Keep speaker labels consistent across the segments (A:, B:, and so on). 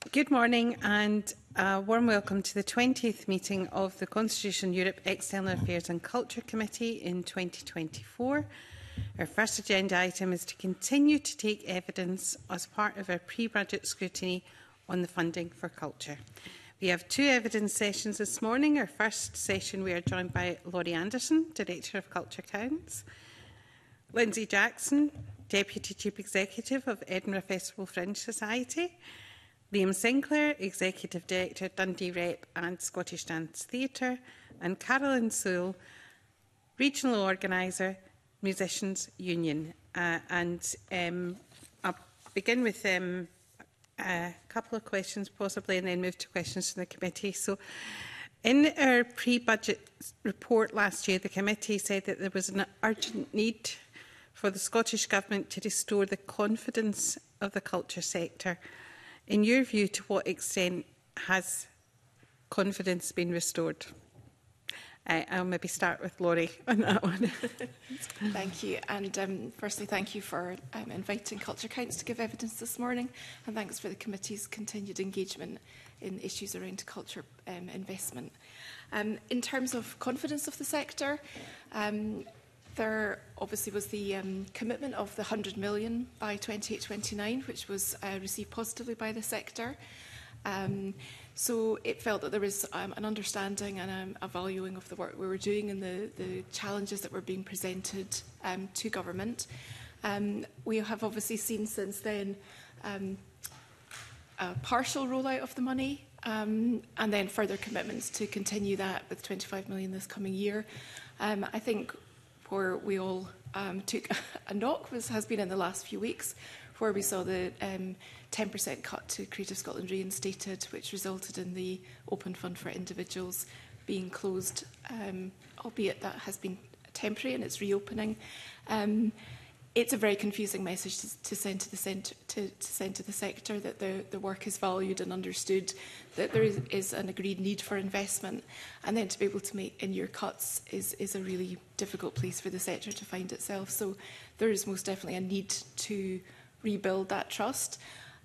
A: Good morning and a warm welcome to the 20th meeting of the Constitution Europe External Affairs and Culture Committee in 2024. Our first agenda item is to continue to take evidence as part of our pre-budget scrutiny on the funding for culture. We have two evidence sessions this morning. Our first session we are joined by Laurie Anderson, Director of Culture Counts, Lindsay Jackson, Deputy Chief Executive of Edinburgh Festival Fringe Society, Liam Sinclair, Executive Director, Dundee Rep and Scottish Dance Theatre, and Carolyn Sewell, Regional Organiser, Musicians Union. I'll begin with a couple of questions possibly and then move to questions from the committee. So, in our pre-budget report last year, the committee said that there was an urgent need for the Scottish Government to restore the confidence of the culture sector. In your view, to what extent has confidence been restored? I'll maybe start with Laurie on that one.
B: Thank you. And firstly, thank you for inviting Culture Counts to give evidence this morning. And thanks for the committee's continued engagement in issues around culture investment. In terms of confidence of the sector, there obviously was the commitment of the 100 million by 28-29, which was received positively by the sector. So it felt that there was an understanding and a valuing of the work we were doing and the challenges that were being presented to government. We have obviously seen since then a partial rollout of the money and then further commitments to continue that with 25 million this coming year. I think where we all took a knock has been in the last few weeks, where we saw the 10% cut to Creative Scotland reinstated, which resulted in the Open Fund for Individuals being closed, albeit that has been temporary and it's reopening. It's a very confusing message to send to the sector that the work is valued and understood, that there is an agreed need for investment, and then to be able to make in-year cuts is a really difficult place for the sector to find itself. So there is most definitely a need to rebuild that trust.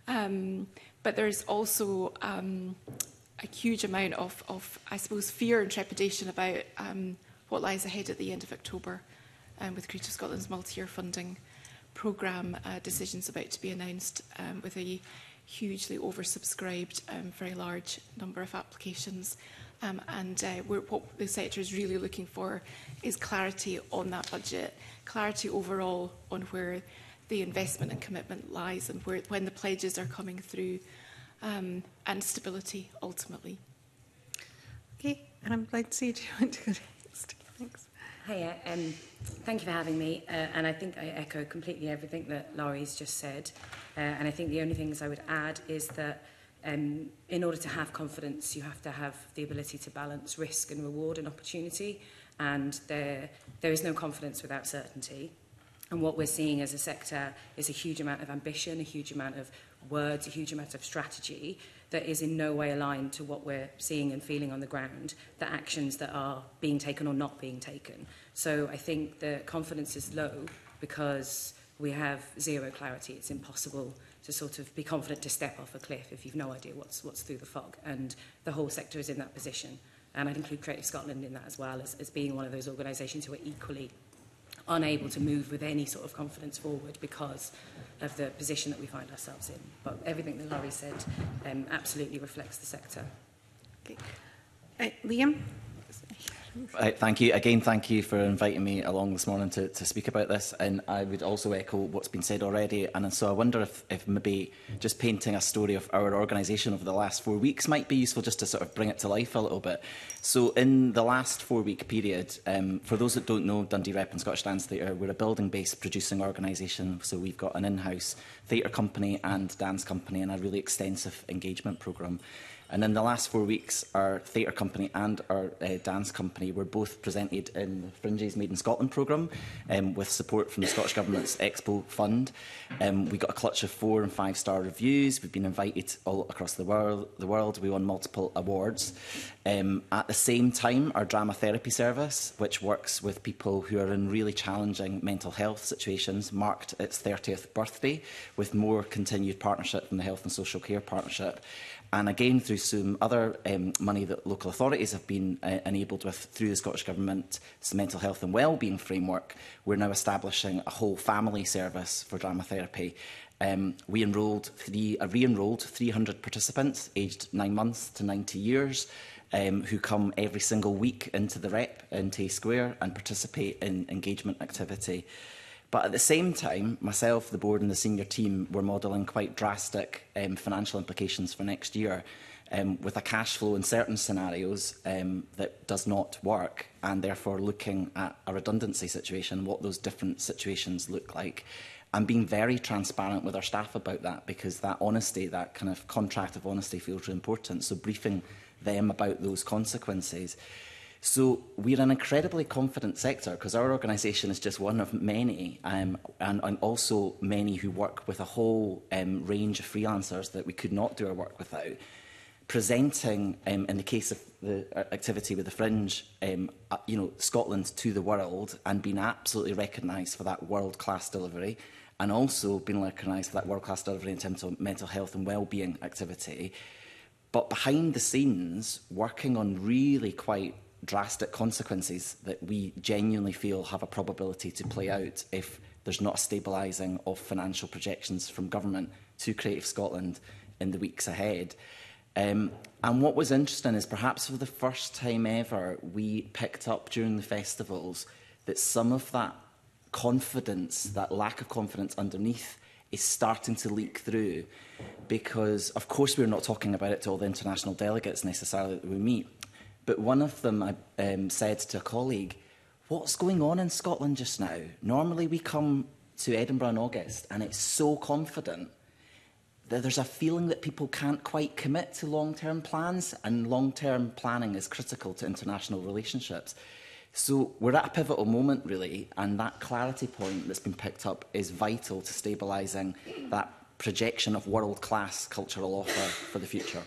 B: But there is also a huge amount of, I suppose, fear and trepidation about what lies ahead at the end of October. With Creative Scotland's multi-year funding programme decisions about to be announced with a hugely oversubscribed, very large number of applications. What the sector is really looking for is clarity on that budget, clarity overall on where the investment and commitment lies and when the pledges are coming through, and stability ultimately.
A: Okay, and Lindsay, do you want to go next? Thanks.
C: Hiya, thank you for having me, and I think I echo completely everything that Laurie's just said, and I think the only things I would add is that in order to have confidence you have to have the ability to balance risk and reward and opportunity, and there is no confidence without certainty. And what we're seeing as a sector is a huge amount of ambition, a huge amount of words, a huge amount of strategy that is in no way aligned to what we're seeing and feeling on the ground, the actions that are being taken or not being taken. So I think the confidence is low because we have zero clarity. It's impossible to sort of be confident to step off a cliff if you've no idea what's through the fog. And the whole sector is in that position. And I'd include Creative Scotland in that as well, as being one of those organisations who are equally unable to move with any sort of confidence forward because of the position that we find ourselves in. But everything that Laurie said absolutely reflects the sector.
A: Okay. Liam?
D: Thank you. Again, thank you for inviting me along this morning to speak about this. And I would also echo what's been said already. And so I wonder if maybe just painting a story of our organisation over the last 4 weeks might be useful just to sort of bring it to life a little bit. So in the last 4-week period, for those that don't know, Dundee Rep and Scottish Dance Theatre, we're a building-based producing organisation. So we've got an in-house theatre company and dance company and a really extensive engagement programme. And in the last 4 weeks, our theatre company and our dance company were both presented in the Fringes Made in Scotland programme with support from the Scottish Government's Expo Fund. We got a clutch of 4- and 5-star reviews. We've been invited all across the world. We won multiple awards. At the same time, our drama therapy service, which works with people who are in really challenging mental health situations, marked its 30th birthday with more continued partnership from the Health and Social Care Partnership. And again, through some other money that local authorities have been enabled with through the Scottish Government's mental health and wellbeing framework, we're now establishing a whole family service for drama therapy. We re-enrolled 300 participants aged 9 months to 90 years who come every single week into the rep in Tay Square and participate in engagement activity. But at the same time, myself, the board and the senior team were modelling quite drastic financial implications for next year with a cash flow in certain scenarios that does not work, and therefore looking at a redundancy situation, what those different situations look like, and being very transparent with our staff about that, because that honesty, that kind of contract of honesty feels really important. So briefing them about those consequences. So we're an incredibly confident sector because our organisation is just one of many and also many who work with a whole range of freelancers that we could not do our work without. Presenting, in the case of the activity with the Fringe, Scotland to the world and being absolutely recognised for that world-class delivery, and also being recognised for that world-class delivery in terms of mental health and wellbeing activity. But behind the scenes, working on really quite drastic consequences that we genuinely feel have a probability to play out if there's not a stabilising of financial projections from government to Creative Scotland in the weeks ahead. And what was interesting is perhaps for the first time ever, we picked up during the festivals that some of that confidence, that lack of confidence underneath, is starting to leak through. Because, of course, we're not talking about it to all the international delegates necessarily that we meet. But one of them said to a colleague, "What's going on in Scotland just now? Normally we come to Edinburgh in August and it's so confident that there's a feeling that people can't quite commit to long-term plans, and long-term planning is critical to international relationships." So we're at a pivotal moment, really, and that clarity point that's been picked up is vital to stabilising that projection of world-class cultural offer for the future.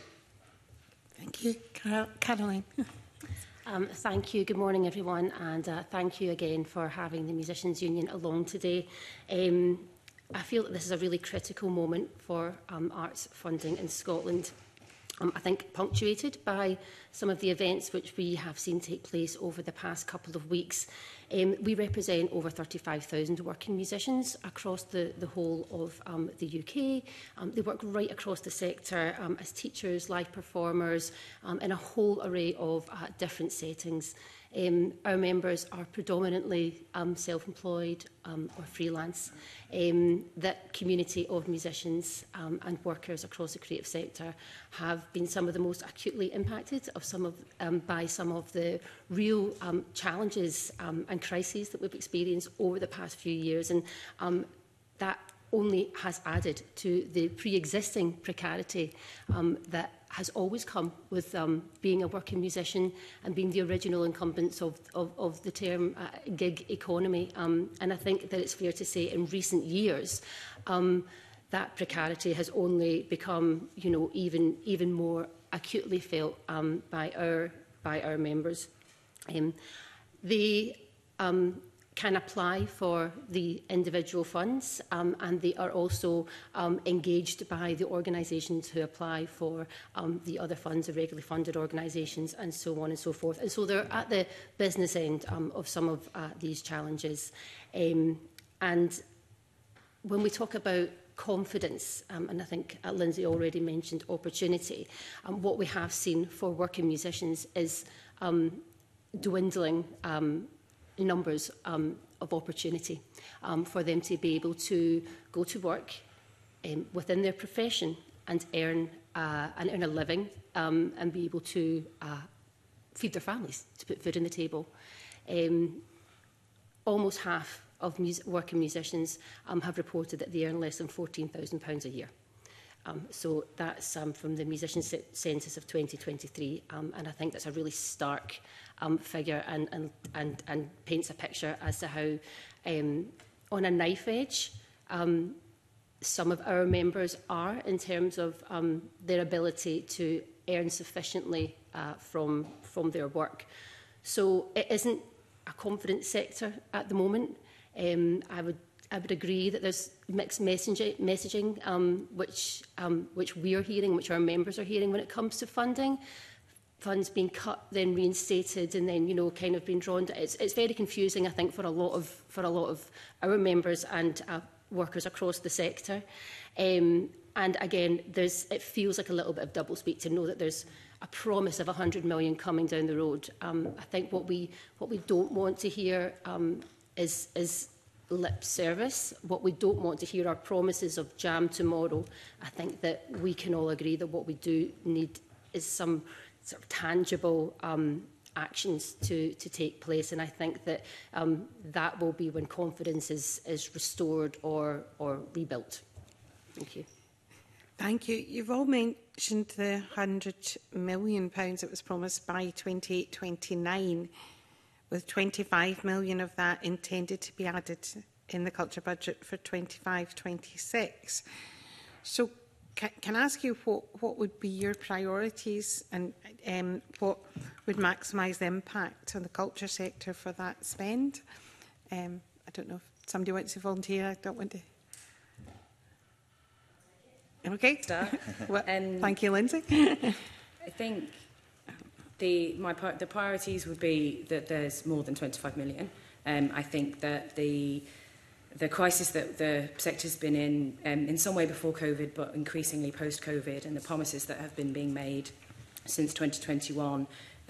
A: Thank you. Caroline.
E: Thank you. Good morning, everyone, and thank you again for having the Musicians' Union along today. I feel that this is a really critical moment for arts funding in Scotland. I think punctuated by some of the events which we have seen take place over the past couple of weeks. We represent over 35,000 working musicians across the whole of the UK. They work right across the sector as teachers, live performers, in a whole array of different settings. Our members are predominantly self-employed or freelance. That community of musicians and workers across the creative sector have been some of the most acutely impacted by some of the real challenges and crises that we've experienced over the past few years. And that only has added to the pre-existing precarity that has always come with being a working musician and being the original incumbents of the term gig economy. And I think that it's fair to say in recent years that precarity has only become, even more acutely felt by our members. They can apply for the individual funds and they are also engaged by the organisations who apply for the other funds, the regularly funded organisations and so on and so forth. And so they're at the business end of some of these challenges. And when we talk about confidence, and I think Lindsay already mentioned opportunity, what we have seen for working musicians is dwindling numbers of opportunity for them to be able to go to work within their profession and earn a living and be able to feed their families, to put food on the table. Almost half of working musicians have reported that they earn less than £14,000 a year. So that's from the Musician Census of 2023, and I think that's a really stark figure and paints a picture as to how, on a knife edge, some of our members are in terms of their ability to earn sufficiently from their work. So it isn't a confident sector at the moment. I would agree that there's mixed messaging, which we are hearing, which our members are hearing when it comes to funding. Funds being cut, then reinstated, and then kind of being drawn. It's very confusing, I think, for a lot of our members and workers across the sector. And again, it feels like a little bit of doublespeak to know that there's a promise of 100 million coming down the road. I think what we don't want to hear is lip service. What we don't want to hear are promises of jam tomorrow. I think that we can all agree that what we do need is some sort of tangible actions to take place, and I think that that will be when confidence is restored or rebuilt. Thank you.
A: Thank you. You've all mentioned the £100 million that was promised by 28-29, with 25 million of that intended to be added in the culture budget for 25-26. So can I ask you what would be your priorities and what would maximise the impact on the culture sector for that spend? I don't know if somebody wants to volunteer. I don't want to. Okay. Well, thank you, Lindsay.
C: I think the priorities would be that there's more than 25 million. I think that the crisis that the sector's been in some way before COVID, but increasingly post-COVID, and the promises that have been being made since 2021,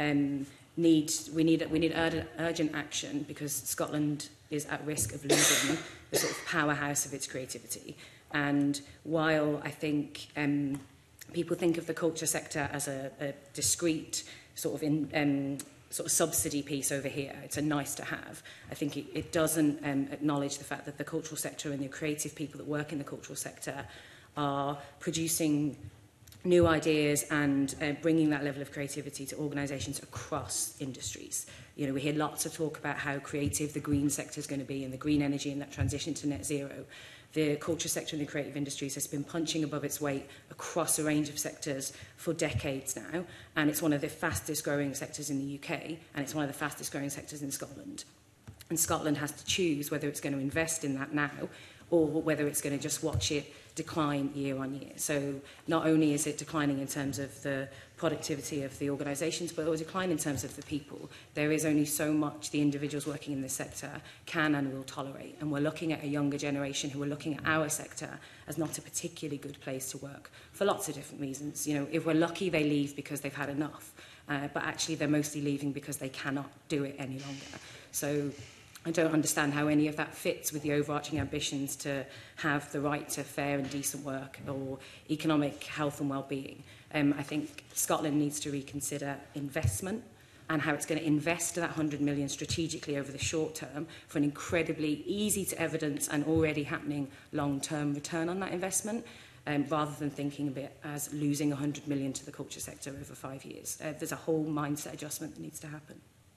C: we need urgent action, because Scotland is at risk of losing the sort of powerhouse of its creativity. And while I think people think of the culture sector as a discrete sort of subsidy piece over here, it's a nice to have. I think it doesn't acknowledge the fact that the cultural sector and the creative people that work in the cultural sector are producing new ideas and bringing that level of creativity to organisations across industries. We hear lots of talk about how creative the green sector is going to be and the green energy and that transition to net zero. The culture sector and the creative industries has been punching above its weight across a range of sectors for decades now, and it's one of the fastest growing sectors in the UK, and it's one of the fastest growing sectors in Scotland. And Scotland has to choose whether it's going to invest in that now or whether it's going to just watch it decline year on year. So not only is it declining in terms of the productivity of the organisations, but it will decline in terms of the people. There is only so much the individuals working in this sector can and will tolerate. And we're looking at a younger generation who are looking at our sector as not a particularly good place to work for lots of different reasons. If we're lucky, they leave because they've had enough. But actually, they're mostly leaving because they cannot do it any longer. So I don't understand how any of that fits with the overarching ambitions to have the right to fair and decent work or economic health and well-being. I think Scotland needs to reconsider investment and how it's going to invest that 100 million strategically over the short term for an incredibly easy to evidence and already happening long-term return on that investment, rather than thinking of it as losing 100 million to the culture sector over 5 years. There's a whole mindset adjustment that needs to happen.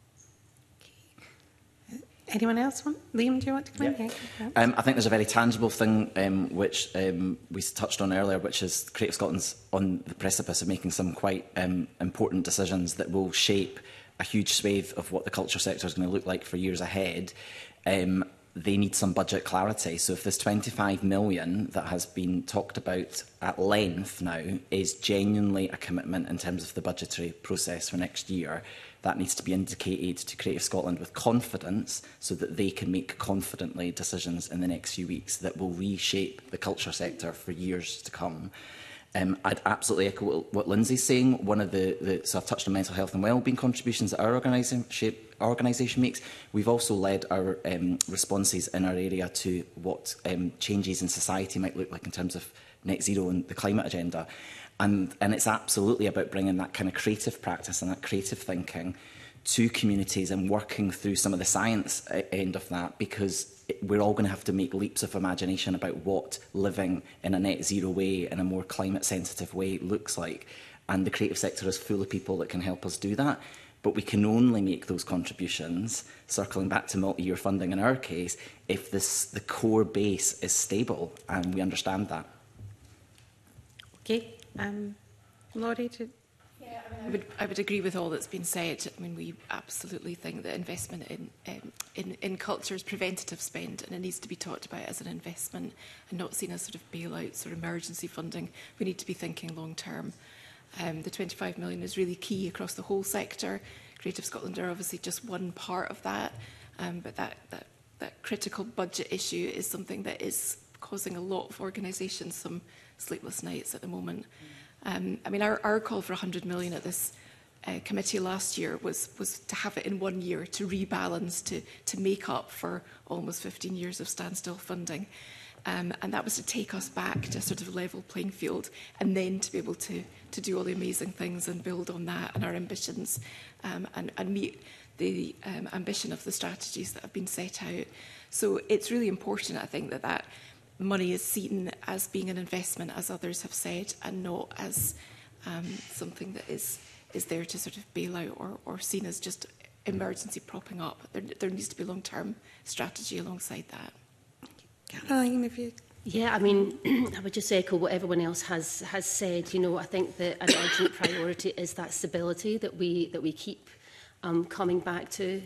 A: Anyone else want? Liam, do you want to come in?
D: Yeah. I think there's a very tangible thing which we touched on earlier, which is Creative Scotland's on the precipice of making some quite important decisions that will shape a huge swathe of what the culture sector is going to look like for years ahead. They need some budget clarity. So if this 25 million that has been talked about at length now is genuinely a commitment in terms of the budgetary process for next year, that needs to be indicated to Creative Scotland with confidence so that they can make confidently decisions in the next few weeks that will reshape the culture sector for years to come. I'd absolutely echo what Lindsay's saying. One of so I've touched on mental health and wellbeing contributions that our organisation makes. We've also led our responses in our area to what changes in society might look like in terms of net zero and the climate agenda. And it's absolutely about bringing that kind of creative practice and that creative thinking to communities and working through some of the science end of that, because we're all going to have to make leaps of imagination about what living in a net zero way, in a more climate sensitive way, looks like. And the creative sector is full of people that can help us do that. But we can only make those contributions, circling back to multi-year funding in our case, if the core base is stable, and we understand that.
A: Okay. Laurie,
B: I would agree with all that's been said. I mean, we absolutely think that investment in culture is preventative spend, and it needs to be talked about as an investment and not seen as sort of bailouts or emergency funding. We need to be thinking long term. The 25 million is really key across the whole sector. Creative Scotland are obviously just one part of that, but that critical budget issue is something that is causing a lot of organisations some sleepless nights at the moment. I mean, our call for 100 million at this committee last year was to have it in 1 year, to rebalance, to make up for almost 15 years of standstill funding. And that was to take us back to a sort of level playing field, and then to be able to do all the amazing things and build on that and our ambitions, and meet the ambition of the strategies that have been set out. So it's really important, I think, that money is seen as being an investment, as others have said, and not as something that is there to sort of bail out or seen as just emergency propping up. There needs to be long-term strategy alongside that.
A: Caroline, if you...
E: Yeah, I mean, I would just echo what everyone else has said. You know, I think that an urgent priority is that stability that we keep coming back to.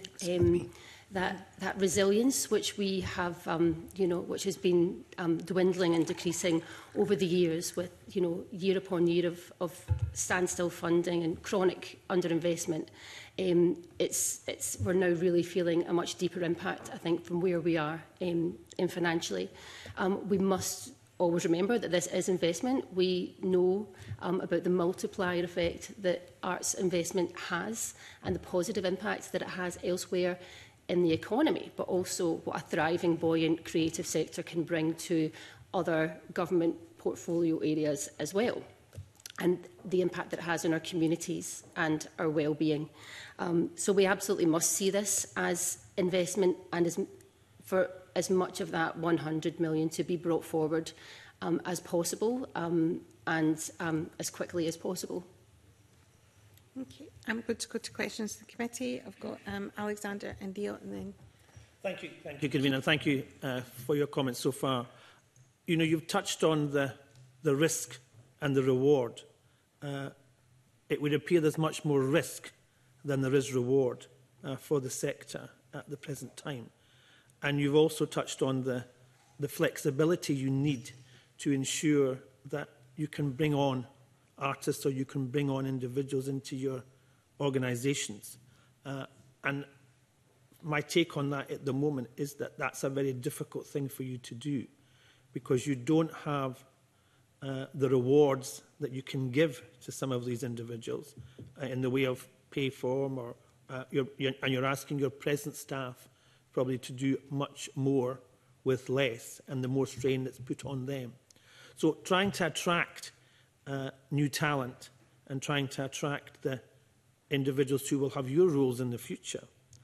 E: That resilience which we have, you know, which has been dwindling and decreasing over the years, with, you know, year upon year of standstill funding and chronic underinvestment. We're now really feeling a much deeper impact, I think, from where we are in financially. We must always remember that this is investment. We know about the multiplier effect that arts investment has and the positive impact that it has elsewhere in the economy, but also what a thriving, buoyant creative sector can bring to other government portfolio areas as well, and the impact that it has on our communities and our well-being. So we absolutely must see this as investment, and for as much of that 100 million to be brought forward as possible, and as quickly as possible.
A: Okay, I'm going to go to questions to the committee. I've got Alexander and Neil, and then...
F: Thank you, Convener, and thank you for your comments so far. You know, you've touched on the risk and the reward. It would appear there's much more risk than there is reward for the sector at the present time. And you've also touched on the flexibility you need to ensure that you can bring on artists, or you can bring on individuals into your organisations. And my take on that at the moment is that that's a very difficult thing for you to do, because you don't have the rewards that you can give to some of these individuals in the way of pay form, or and you're asking your present staff probably to do much more with less, and the more strain that's put on them. So trying to attract new talent and trying to attract the individuals who will have your roles in the future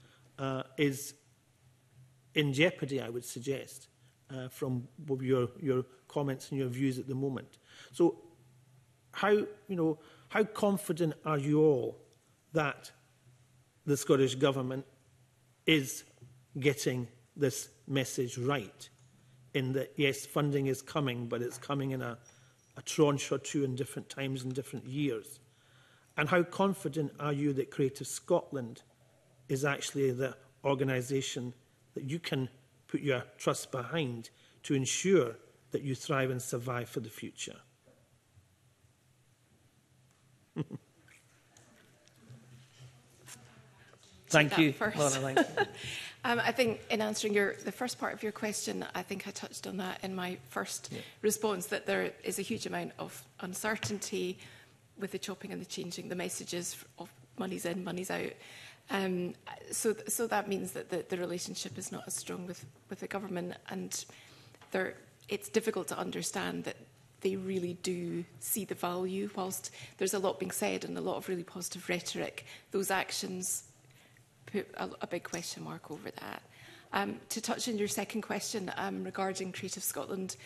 F: is in jeopardy, I would suggest, from your comments and your views at the moment. So how confident are you all that the Scottish Government is getting this message right, in that, yes, funding is coming, but it's coming in a tranche or two in different times and different years? And how confident are you that Creative Scotland is actually the organisation that you can put your trust behind to ensure that you thrive and survive for the future? Thank you.
B: Laura, thank you. I think in answering the first part of your question, I think I touched on that in my first response, that there is a huge amount of uncertainty with the chopping and the changing, the messages of money's in, money's out. So that means that the relationship is not as strong with the government, and it's difficult to understand that they really do see the value. Whilst there's a lot being said and a lot of really positive rhetoric, those actions put a big question mark over that. To touch on your second question regarding Creative Scotland,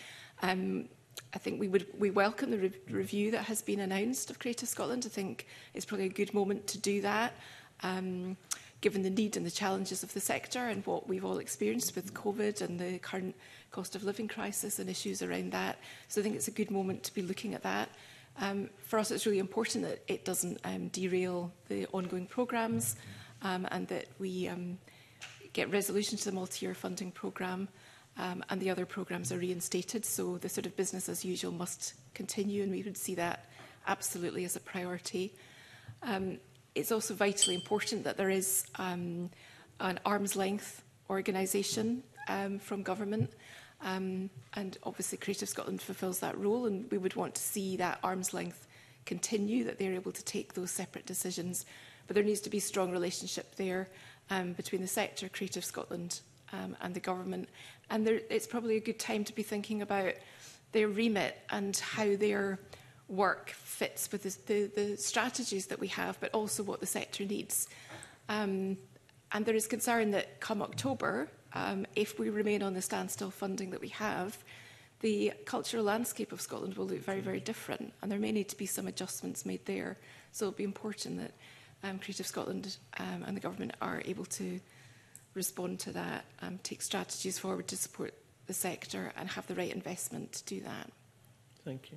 B: I think we welcome the review that has been announced of Creative Scotland. I think it's probably a good moment to do that, given the need and the challenges of the sector and what we've all experienced with COVID and the current cost of living crisis and issues around that. So I think it's a good moment to be looking at that. For us, it's really important that it doesn't derail the ongoing programmes and that we get resolution to the multi-year funding programme and the other programmes are reinstated. So the sort of business as usual must continue, and we would see that absolutely as a priority. It's also vitally important that there is an arm's length organisation from government. And obviously Creative Scotland fulfills that role, and we would want to see that arm's length continue, that they're able to take those separate decisions. But there needs to be a strong relationship there between the sector, Creative Scotland and the government. And it's probably a good time to be thinking about their remit and how their work fits with the strategies that we have, but also what the sector needs. And there is concern that come October, if we remain on the standstill funding that we have, the cultural landscape of Scotland will look very, very different, and there may need to be some adjustments made there. So it'll be important that Creative Scotland and the government are able to respond to that, take strategies forward to support the sector and have the right investment to do that.
F: Thank you.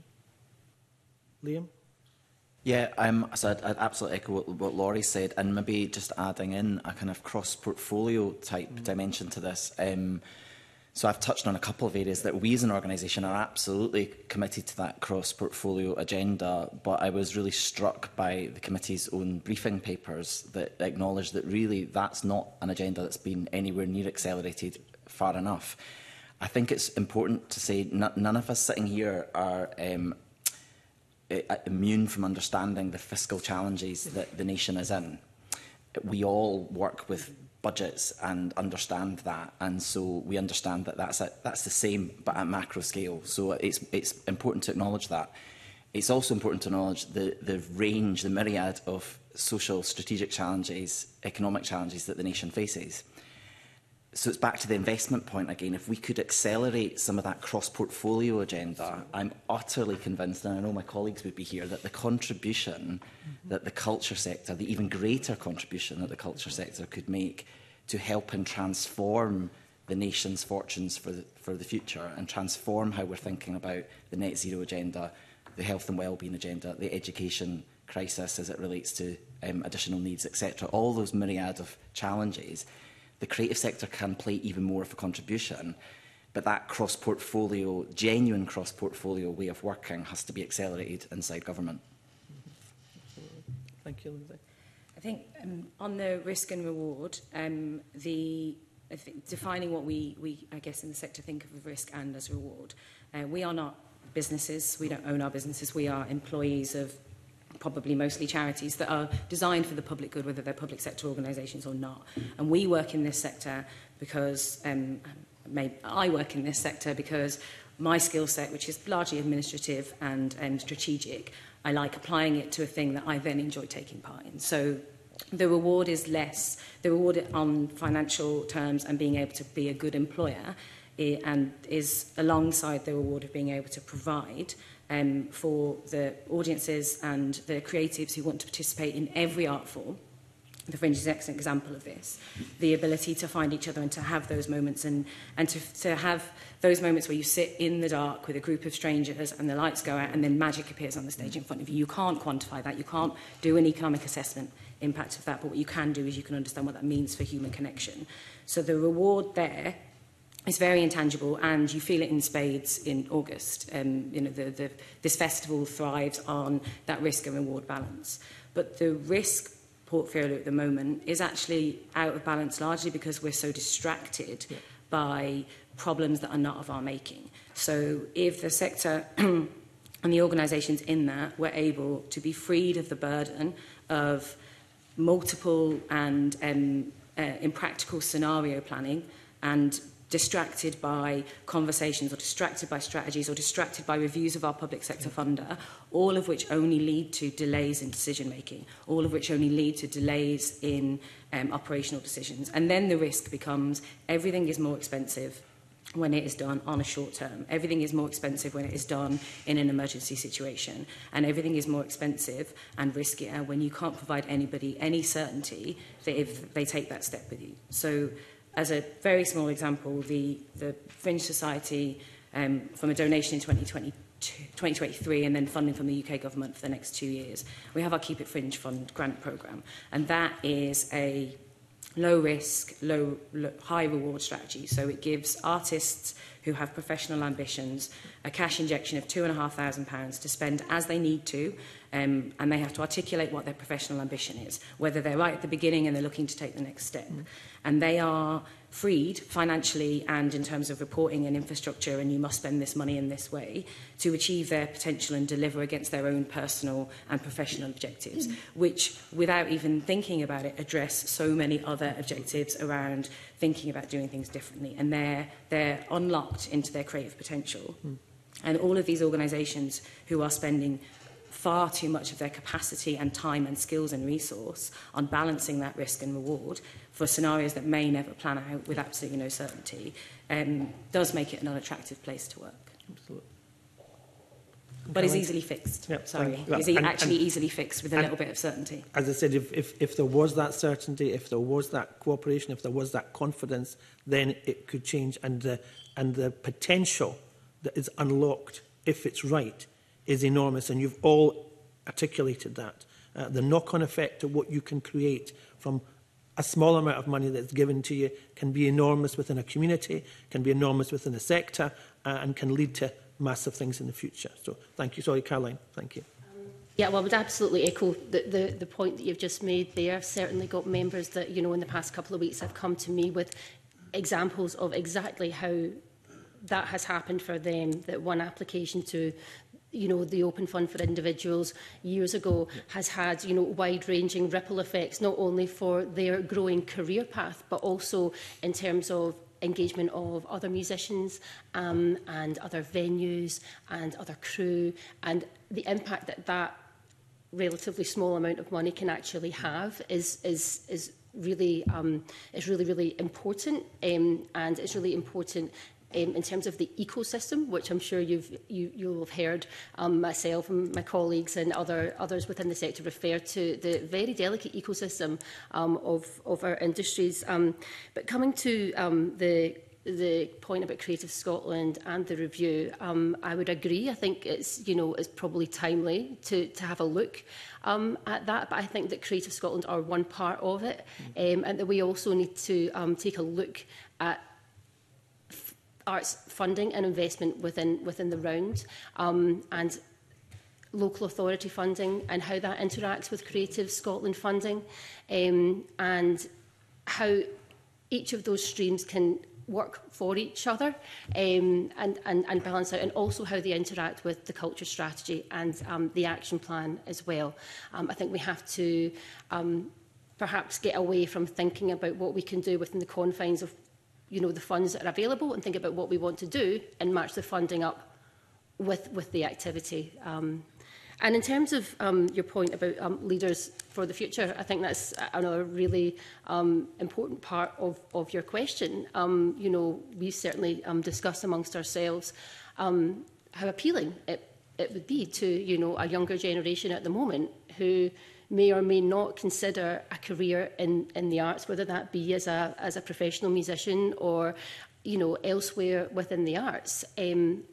F: Liam?
D: Yeah, so I'd absolutely echo what Laurie said, and maybe just adding in a kind of cross-portfolio type dimension to this. So I've touched on a couple of areas that we as an organisation are absolutely committed to that cross-portfolio agenda, but I was really struck by the committee's own briefing papers that acknowledge that really that's not an agenda that's been anywhere near accelerated far enough. I think it's important to say none of us sitting here are immune from understanding the fiscal challenges that the nation is in. We all work with budgets and understand that, and so we understand that that's the same but at macro scale. So it's important to acknowledge that. It's also important to acknowledge the range, the myriad of social, strategic challenges, economic challenges that the nation faces. So it's back to the investment point again. If we could accelerate some of that cross-portfolio agenda, I'm utterly convinced, and I know my colleagues would be here, that the contribution that the culture sector, the even greater contribution that the culture sector could make to help and transform the nation's fortunes for the future and transform how we're thinking about the net zero agenda, the health and wellbeing agenda, the education crisis as it relates to additional needs, etc. All those myriad of challenges. The creative sector can play even more of a contribution, but that cross-portfolio, genuine cross-portfolio way of working has to be accelerated inside government.
F: Thank you, Lindsay.
C: I think on the risk and reward, defining what we, I guess, in the sector think of as risk and as reward. We are not businesses. We don't own our businesses. We are employees of probably mostly charities that are designed for the public good, whether they're public sector organisations or not. And we work in this sector because, I work in this sector because my skill set, which is largely administrative and strategic, I like applying it to a thing that I then enjoy taking part in. So the reward is less, the reward on financial terms and being able to be a good employer and is alongside the reward of being able to provide for the audiences and the creatives who want to participate in every art form. The Fringe is an excellent example of this. The ability to find each other and to have those moments and to have those moments where you sit in the dark with a group of strangers and the lights go out and then magic appears on the stage in front of you. You can't quantify that. You can't do an economic assessment impact of that. But what you can do is you can understand what that means for human connection. So the reward there is very intangible, and you feel it in spades in August. This festival thrives on that risk and reward balance. But the risk portfolio at the moment is actually out of balance largely because we're so distracted by problems that are not of our making. So if the sector and the organisations in that were able to be freed of the burden of multiple and impractical scenario planning and distracted by conversations or distracted by strategies or distracted by reviews of our public sector funder, all of which only lead to delays in decision making, all of which only lead to delays in operational decisions. And then the risk becomes everything is more expensive when it is done on a short term. Everything is more expensive when it is done in an emergency situation. And everything is more expensive and riskier when you can't provide anybody any certainty that if they take that step with you. So as a very small example, the Fringe Society, from a donation in 2023 and then funding from the UK government for the next 2 years, we have our Keep It Fringe Fund grant programme. And that is a low risk, high reward strategy. So it gives artists who have professional ambitions a cash injection of £2,500 to spend as they need to, and they have to articulate what their professional ambition is, whether they're right at the beginning and they're looking to take the next step. And they are freed financially and in terms of reporting and infrastructure, and you must spend this money in this way, to achieve their potential and deliver against their own personal and professional objectives, which, without even thinking about it, address so many other objectives around thinking about doing things differently. And they're unlocked into their creative potential. And all of these organisations who are spending far too much of their capacity and time and skills and resource on balancing that risk and reward for scenarios that may never plan out with absolutely no certainty, does make it an unattractive place to work.
F: Absolutely.
C: But is easily fixed.
F: Yep,
C: Sorry.
F: well,
C: is it actually easily fixed with a little bit of certainty?
F: As I said, if there was that certainty, if there was that cooperation, if there was that confidence, then it could change. And the potential that is unlocked, if it's right, is enormous. And you've all articulated that. The knock-on effect of what you can create from a small amount of money that's given to you can be enormous within a community, can be enormous within a sector, and can lead to massive things in the future. So thank you. Sorry, Caroline. Thank you.
E: Yeah, well, I would absolutely echo the point that you've just made there. I've certainly got members that, you know, in the past couple of weeks have come to me with examples of exactly how that has happened for them, that one application to, you know, the Open Fund for Individuals years ago has had, you know, wide-ranging ripple effects, not only for their growing career path, but also in terms of engagement of other musicians and other venues and other crew, and the impact that that relatively small amount of money can actually have is really important, and it's really important in terms of the ecosystem, which I'm sure you'll have heard myself and my colleagues and others within the sector refer to the very delicate ecosystem of our industries. But coming to the point about Creative Scotland and the review, I would agree. I think it's probably timely to have a look at that. But I think that Creative Scotland are one part of it, and that we also need to take a look at arts funding and investment within the round, and local authority funding and how that interacts with Creative Scotland funding, and how each of those streams can work for each other, and balance out, and also how they interact with the culture strategy and the action plan as well. I think we have to perhaps get away from thinking about what we can do within the confines of the funds that are available, and think about what we want to do and match the funding up with the activity. And in terms of your point about leaders for the future, I think that's another really important part of your question. We certainly discussed amongst ourselves how appealing it would be to a younger generation at the moment who may or may not consider a career in the arts, whether that be as a professional musician or elsewhere within the arts. And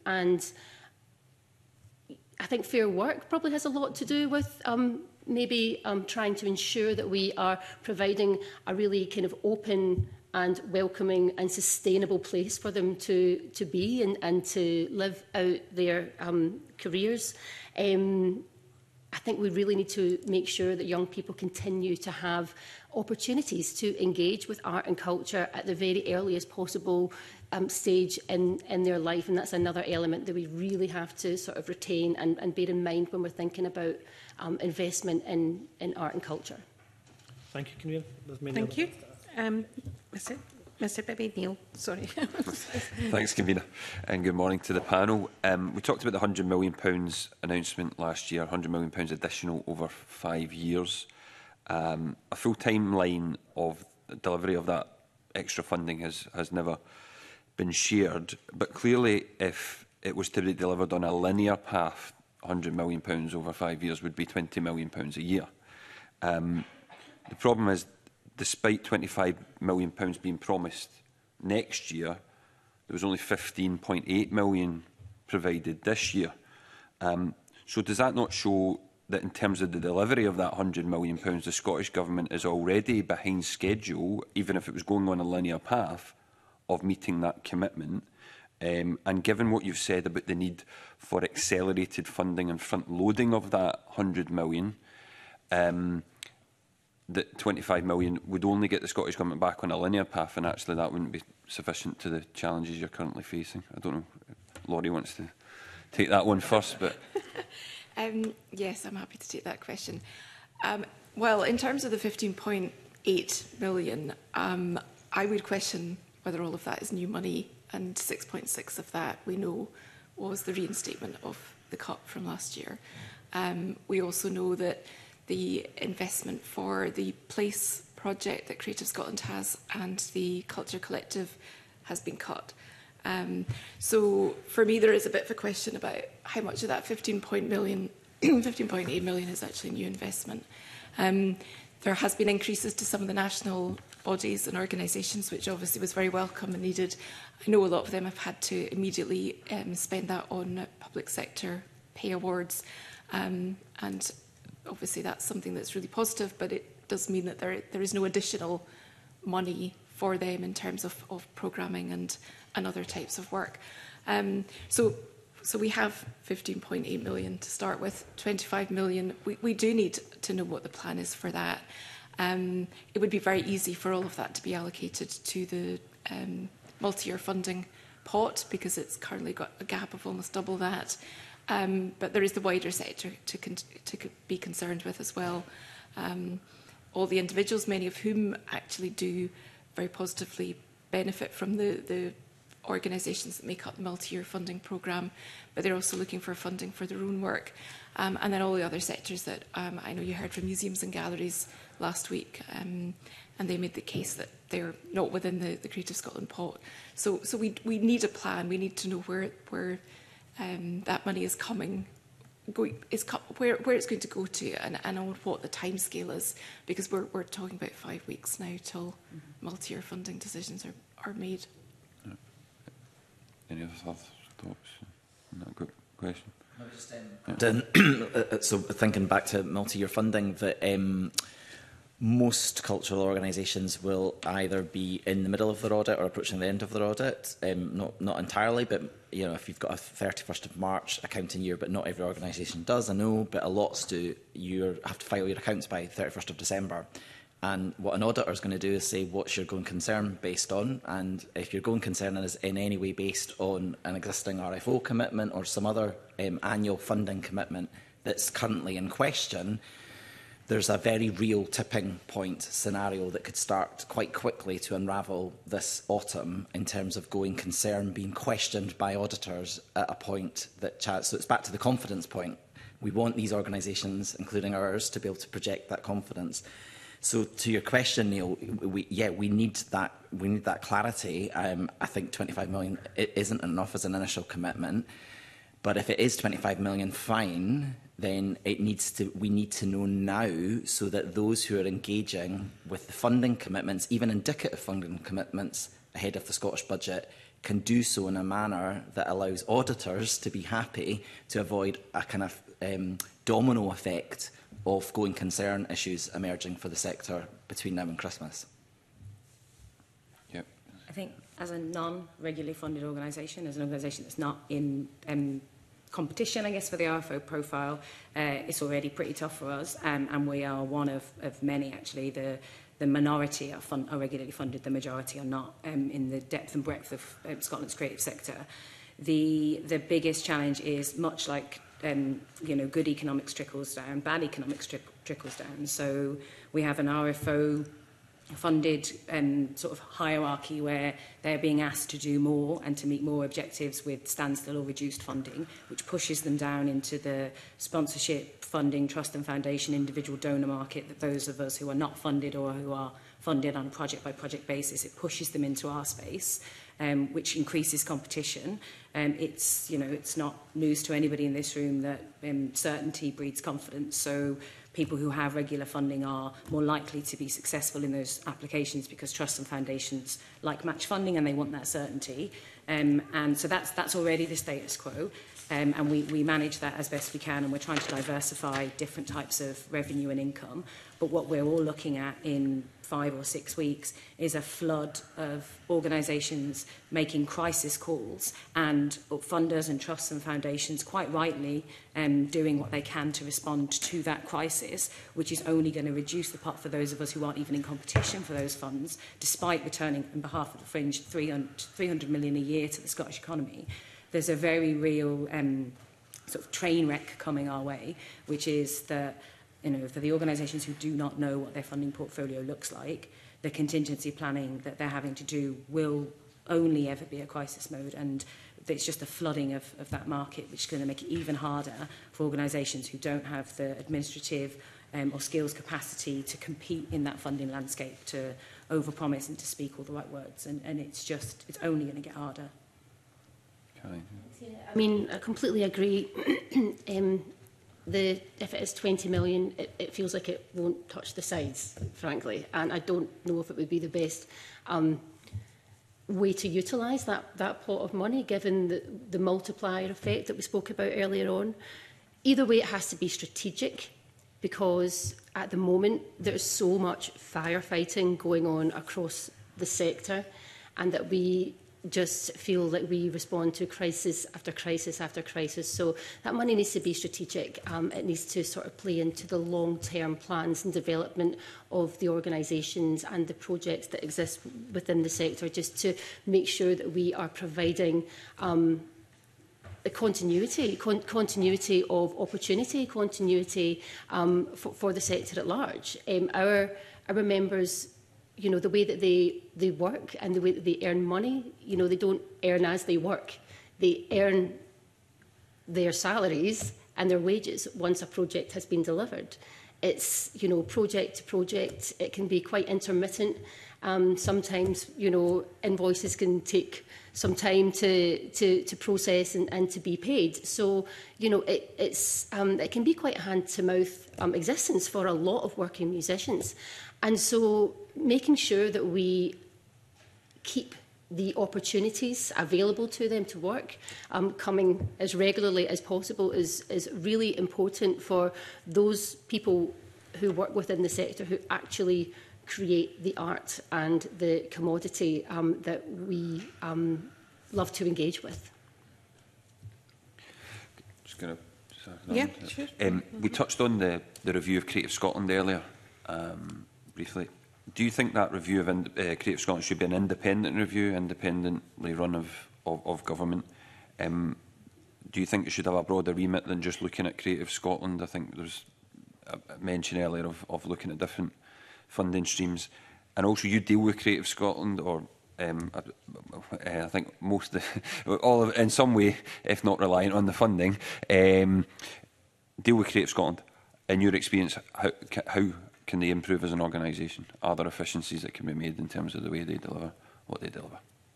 E: I think Fair Work probably has a lot to do with maybe trying to ensure that we are providing a really kind of open and welcoming and sustainable place for them to be and to live out their careers. I think we really need to make sure that young people continue to have opportunities to engage with art and culture at the very earliest possible stage in their life. And that's another element that we really have to sort of retain and bear in mind when we're thinking about investment in art and culture.
F: Thank you, Camille.
A: Thank you. That's it. Mr Bibby, Neil, sorry.
G: Thanks, Convener, and good morning to the panel. We talked about the £100 million announcement last year, £100 million additional over 5 years. A full timeline of delivery of that extra funding has never been shared, but clearly if it was to be delivered on a linear path, £100 million over 5 years would be £20 million a year. The problem is, despite £25 million being promised next year, there was only £15.8 million provided this year. So does that not show that in terms of the delivery of that £100 million, the Scottish Government is already behind schedule, even if it was going on a linear path, of meeting that commitment? And given what you've said about the need for accelerated funding and front-loading of that £100 million, that £25 million would only get the Scottish Government back on a linear path, and actually that wouldn't be sufficient to the challenges you're currently facing. I don't know if Laurie wants to take that one first, but...
B: Yes, I'm happy to take that question. Well, in terms of the 15.8 million, I would question whether all of that is new money, and 6.6 of that we know was the reinstatement of the cut from last year. We also know that the investment for the Place project that Creative Scotland has and the Culture Collective has been cut. So for me, there is a bit of a question about how much of that 15.8 million is actually new investment. There has been increases to some of the national bodies and organisations, which obviously was very welcome and needed. I know a lot of them have had to immediately spend that on public sector pay awards, and obviously that's something that's really positive, but it does mean that there is no additional money for them in terms of programming and other types of work. So we have 15.8 million to start with, 25 million. We do need to know what the plan is for that. It would be very easy for all of that to be allocated to the multi-year funding pot, because it's currently got a gap of almost double that. But there is the wider sector to be concerned with as well. All the individuals, many of whom actually do very positively benefit from the organisations that make up the multi-year funding programme, but they're also looking for funding for their own work. And then all the other sectors that I know you heard from museums and galleries last week, and they made the case that they're not within the Creative Scotland pot. So we need a plan. We need to know where that money is coming, where it's going to go to, and on what the timescale is, because we're talking about 5 weeks now till multi-year funding decisions are made.
G: Any other thoughts on that good question?
D: So thinking back to multi-year funding, that most cultural organisations will either be in the middle of their audit or approaching the end of their audit. Not entirely, but you know, if you've got a 31st of March accounting year, but not every organisation does, I know, but a lot do, you have to file your accounts by 31st of December. And what an auditor is going to do is say, what's your going concern based on? And if your going concern is in any way based on an existing RFO commitment or some other annual funding commitment that's currently in question, there's a very real tipping point scenario that could start quite quickly to unravel this autumn in terms of going concern being questioned by auditors at a point that... So it's back to the confidence point. We want these organisations, including ours, to be able to project that confidence. So to your question, Neil, we need that clarity. I think 25 million isn't enough as an initial commitment, but if it is 25 million, fine. Then we need to know now, so that those who are engaging with the funding commitments, even indicative funding commitments ahead of the Scottish budget, can do so in a manner that allows auditors to be happy to avoid a kind of domino effect of going concern issues emerging for the sector between now and Christmas.
G: Yep.
C: I think as a non-regularly funded organisation, as an organisation that's not in competition, I guess, for the RFO profile, it's already pretty tough for us, and we are one of many, actually. The minority are regularly funded, the majority are not, in the depth and breadth of Scotland's creative sector. The biggest challenge is, much like good economics trickles down, bad economics trickles down. So we have an RFO funded sort of hierarchy where they're being asked to do more and to meet more objectives with standstill or reduced funding, which pushes them down into the sponsorship, funding, trust and foundation, individual donor market, that those of us who are not funded or who are funded on a project-by-project basis, it pushes them into our space, which increases competition. It's, you know, it's not news to anybody in this room that certainty breeds confidence. So people who have regular funding are more likely to be successful in those applications because trusts and foundations like match funding and they want that certainty. And so that's already the status quo. And we manage that as best we can, and we're trying to diversify different types of revenue and income. But what we're all looking at in 5 or 6 weeks is a flood of organisations making crisis calls, and funders and trusts and foundations quite rightly doing what they can to respond to that crisis, which is only going to reduce the pot for those of us who aren't even in competition for those funds, despite returning on behalf of the fringe 300 million a year to the Scottish economy. There's a very real sort of train wreck coming our way, which is that, you know, for the organisations who do not know what their funding portfolio looks like, the contingency planning that they're having to do will only ever be a crisis mode, and it's just a flooding of that market, which is going to make it even harder for organisations who don't have the administrative or skills capacity to compete in that funding landscape, to overpromise and to speak all the right words, and it's only going to get harder.
E: I mean, I completely agree. If it is 20 million, it feels like it won't touch the sides, frankly. And I don't know if it would be the best way to utilise that pot of money, given the multiplier effect that we spoke about earlier on. Either way, it has to be strategic, because at the moment there's so much firefighting going on across the sector, and that we just feel like we respond to crisis after crisis after crisis. So that money needs to be strategic. It needs to sort of play into the long-term plans and development of the organisations and the projects that exist within the sector, just to make sure that we are providing the continuity of opportunity, continuity for the sector at large. Our members, you know, the way that they work and the way that they earn money, you know, they don't earn as they work. They earn their salaries and their wages once a project has been delivered. It's, you know, project to project. It can be quite intermittent. Sometimes, you know, invoices can take some time to process and to be paid. So, you know, it can be quite a hand-to-mouth existence for a lot of working musicians. And so making sure that we keep the opportunities available to them to work, coming as regularly as possible, is really important for those people who work within the sector, who actually create the art and the commodity that we love to engage with.
G: Just going to...
A: Yeah, sure.
G: We touched on the review of Creative Scotland earlier, briefly. Do you think that review of Creative Scotland should be an independent review, independently run of government? Do you think it should have a broader remit than just looking at Creative Scotland? I think there's a mention earlier of looking at different funding streams. And also, you deal with Creative Scotland, or I think most of all of, in some way, if not reliant on the funding, deal with Creative Scotland. In your experience, how can they improve as an organisation? Are there efficiencies that can be made in terms of the way they deliver what they deliver?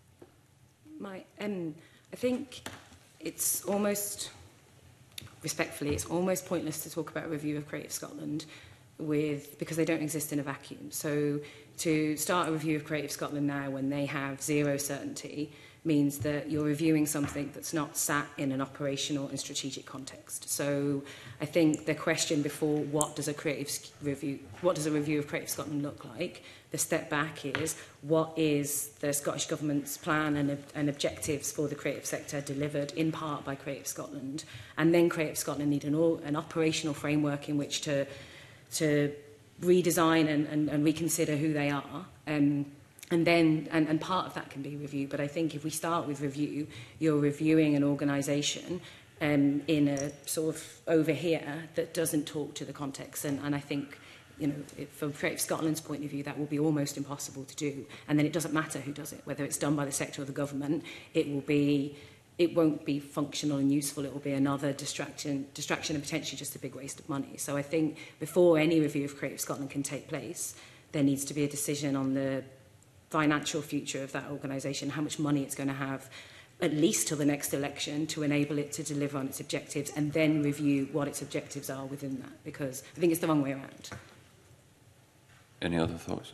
C: I think it's almost, respectfully, it's almost pointless to talk about a review of Creative Scotland because they don't exist in a vacuum. So to start a review of Creative Scotland now when they have zero certainty means that you're reviewing something that's not sat in an operational and strategic context. So I think the question before what does a review of Creative Scotland look like, the step back is what is the Scottish Government's plan and objectives for the creative sector delivered in part by Creative Scotland, and then Creative Scotland need an operational framework in which to redesign and reconsider who they are. And part of that can be review. But I think if we start with review, you're reviewing an organisation in a sort of over here that doesn't talk to the context. And I think you know, from Creative Scotland's point of view, that will be almost impossible to do. And then it doesn't matter who does it, whether it's done by the sector or the government. It won't be functional and useful. It will be another distraction and potentially just a big waste of money. So I think before any review of Creative Scotland can take place, there needs to be a decision on the financial future of that organisation, how much money it's going to have, at least till the next election, to enable it to deliver on its objectives, and then review what its objectives are within that, because I think it's the wrong way around.
G: Any other thoughts?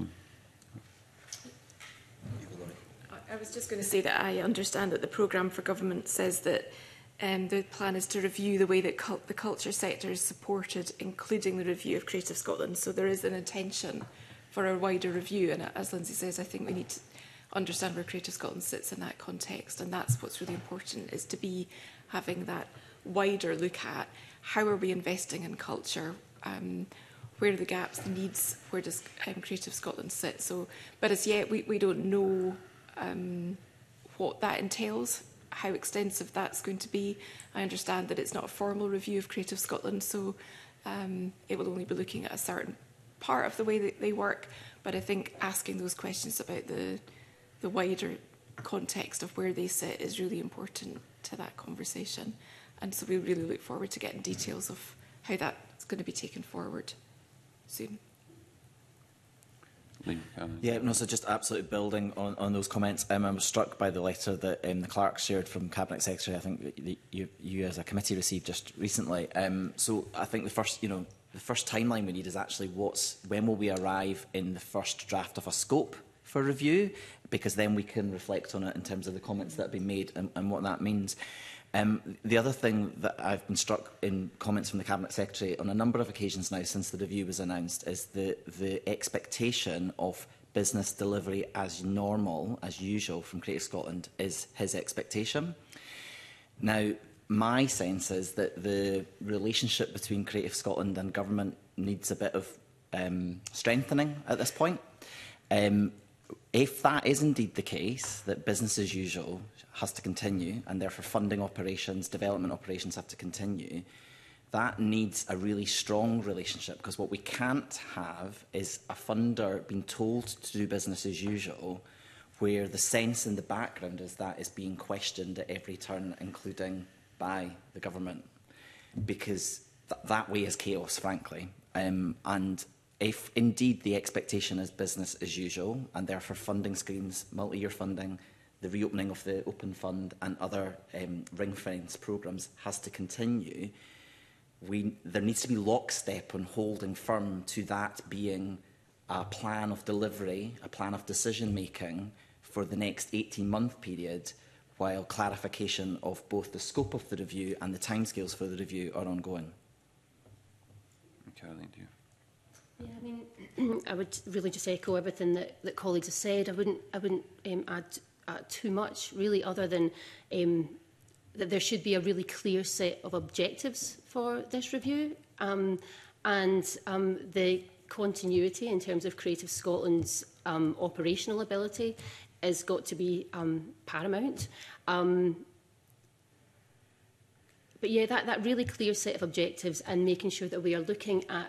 B: I was just going to say that I understand that the programme for government says that the plan is to review the way that the culture sector is supported, including the review of Creative Scotland. So there is an intention for a wider review. And as Lindsay says, I think we need to understand where Creative Scotland sits in that context. And that's what's really important, is to be having that wider look at how are we investing in culture, where are the gaps, the needs, where does Creative Scotland sit. So, but as yet, we don't know what that entails, how extensive that's going to be. I understand that it's not a formal review of Creative Scotland, so it will only be looking at a certain part of the way that they work. But I think asking those questions about the wider context of where they sit is really important to that conversation. And so we really look forward to getting details of how that's going to be taken forward soon.
D: Yeah, no, so just absolutely building on those comments. I was struck by the letter that the Clerks shared from Cabinet Secretary. I think you as a committee received just recently. So I think the first timeline we need is actually when will we arrive in the first draft of a scope for review, because then we can reflect on it in terms of the comments that have been made and what that means. The other thing that I've been struck in comments from the Cabinet Secretary on a number of occasions now since the review was announced is the expectation of business delivery as normal, as usual from Creative Scotland is his expectation. Now, my sense is that the relationship between Creative Scotland and government needs a bit of strengthening at this point. If that is indeed the case, that business as usual has to continue, and therefore funding operations, development operations have to continue, that needs a really strong relationship, because what we can't have is a funder being told to do business as usual, where the sense in the background is that is being questioned at every turn, including by the government, because that way is chaos, frankly. And if indeed the expectation is business as usual, and therefore funding schemes, multi-year funding, the reopening of the Open Fund and other ring-fence programmes has to continue, there needs to be lockstep on holding firm to that being a plan of delivery, a plan of decision-making for the next 18-month period, while clarification of both the scope of the review and the timescales for the review are ongoing.
G: Caroline, do you?
E: Yeah, I mean, I would really just echo everything that colleagues have said. I wouldn't add too much, really, other than that there should be a really clear set of objectives for this review, and the continuity in terms of Creative Scotland's operational ability has got to be paramount. But yeah, that really clear set of objectives, and making sure that we are looking at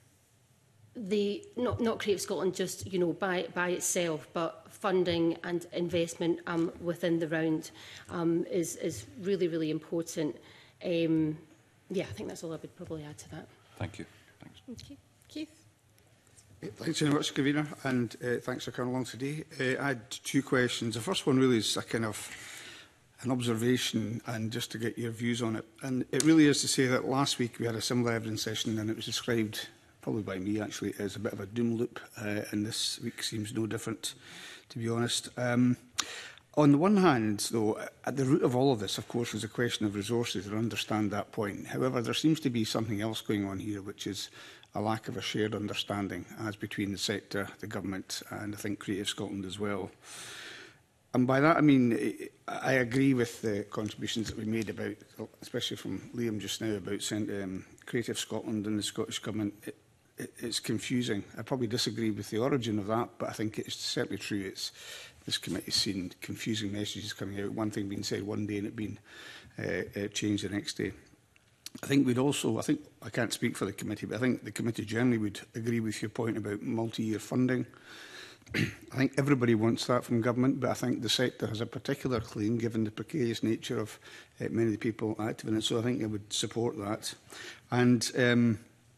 E: not Creative Scotland just by itself, but funding and investment within the round is really, really important. Yeah, I think that's all I would probably add to that.
G: Thank you. Thanks.
A: Okay. Keith?
H: Thanks very much, Convener, and thanks for coming along today. I had two questions. The first one really is a kind of an observation, and just to get your views on it. And it really is to say that last week we had a similar evidence session, and it was described, probably by me actually, as a bit of a doom loop, and this week seems no different, to be honest. On the one hand, though, at the root of all of this, of course, was a question of resources, and I understand that point. However, there seems to be something else going on here, which is a lack of a shared understanding as between the sector, the government, and I think Creative Scotland as well. And by that I mean, I agree with the contributions that we made about, especially from Liam just now, about Creative Scotland and the Scottish Government. It's confusing. I probably disagree with the origin of that, but I think it's certainly true. This committee's seen confusing messages coming out, one thing being said one day and it being changed the next day. I think we'd also, I think, I can't speak for the committee, but I think the committee generally would agree with your point about multi-year funding. I think everybody wants that from government, but I think the sector has a particular claim given the precarious nature of many of the people active in it. So I think I would support that. And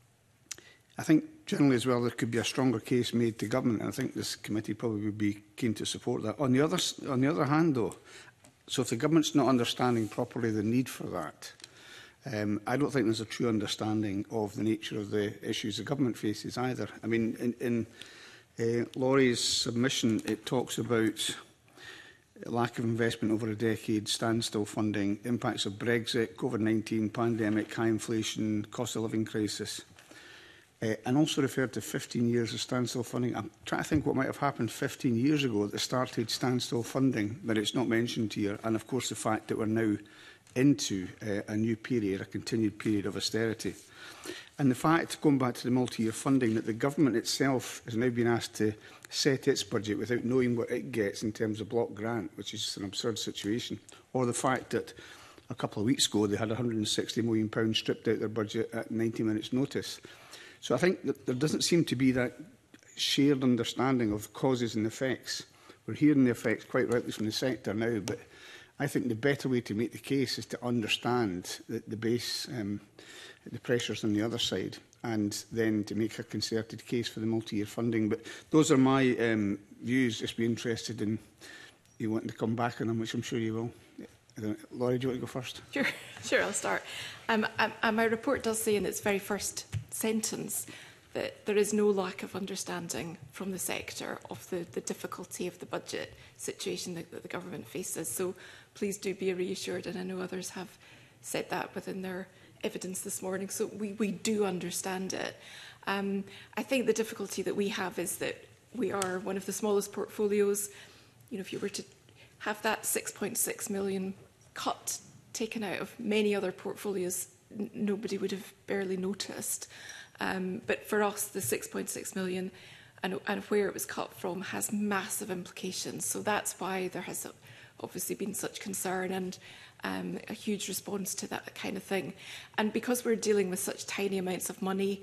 H: I think generally as well there could be a stronger case made to government, and I think this committee probably would be keen to support that. On the other hand, though, so if the government's not understanding properly the need for that, I don't think there's a true understanding of the nature of the issues the government faces either. I mean, in Laurie's submission, it talks about lack of investment over a decade, standstill funding, impacts of Brexit, COVID-19, pandemic, high inflation, cost of living crisis, and also referred to 15 years of standstill funding. I'm trying to think what might have happened 15 years ago that started standstill funding, but it's not mentioned here. And of course, the fact that we're now into a new period, a continued period of austerity. And the fact, going back to the multi-year funding, that the government itself has now been asked to set its budget without knowing what it gets in terms of block grant, which is just an absurd situation. Or the fact that a couple of weeks ago they had £160 million stripped out their budget at 90 minutes' notice. So I think that there doesn't seem to be that shared understanding of causes and effects. We're hearing the effects quite rightly from the sector now, but I think the better way to make the case is to understand the base, the pressures on the other side, and then to make a concerted case for the multi-year funding. But those are my views. Just be interested in you wanting to come back on them, which I'm sure you will. Laurie, do you want to go first?
B: Sure, I'll start. My report does say in its very first sentence that there is no lack of understanding from the sector of the difficulty of the budget situation that the government faces. So please do be reassured, and I know others have said that within their evidence this morning. So we do understand it. I think the difficulty that we have is that we are one of the smallest portfolios. You know, if you were to have that 6.6 million cut taken out of many other portfolios, nobody would have barely noticed. But for us, the 6.6 million and where it was cut from has massive implications. So that's why there has obviously been such concern and a huge response to that kind of thing. And because we're dealing with such tiny amounts of money,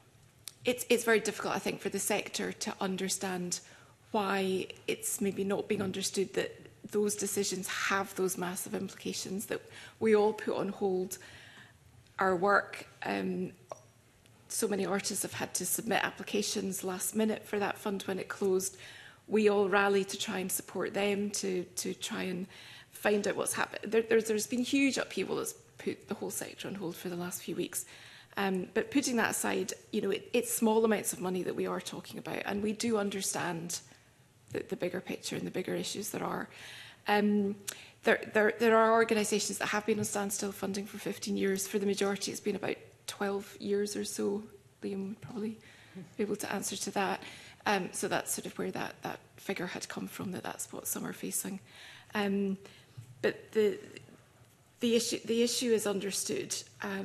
B: it's very difficult, I think, for the sector to understand why it's maybe not being understood that those decisions have those massive implications, that we all put on hold our work. So many artists have had to submit applications last minute for that fund when it closed. We all rally to try and support them, to try and find out what's happened. There's been huge upheaval that's put the whole sector on hold for the last few weeks. But putting that aside, you know, it's small amounts of money that we are talking about, and we do understand the bigger picture and the bigger issues there are. There are organisations that have been on standstill funding for 15 years. For the majority, it's been about 12 years or so. Liam would probably be able to answer to that. So that's sort of where that figure had come from, that's what some are facing. But the issue is understood.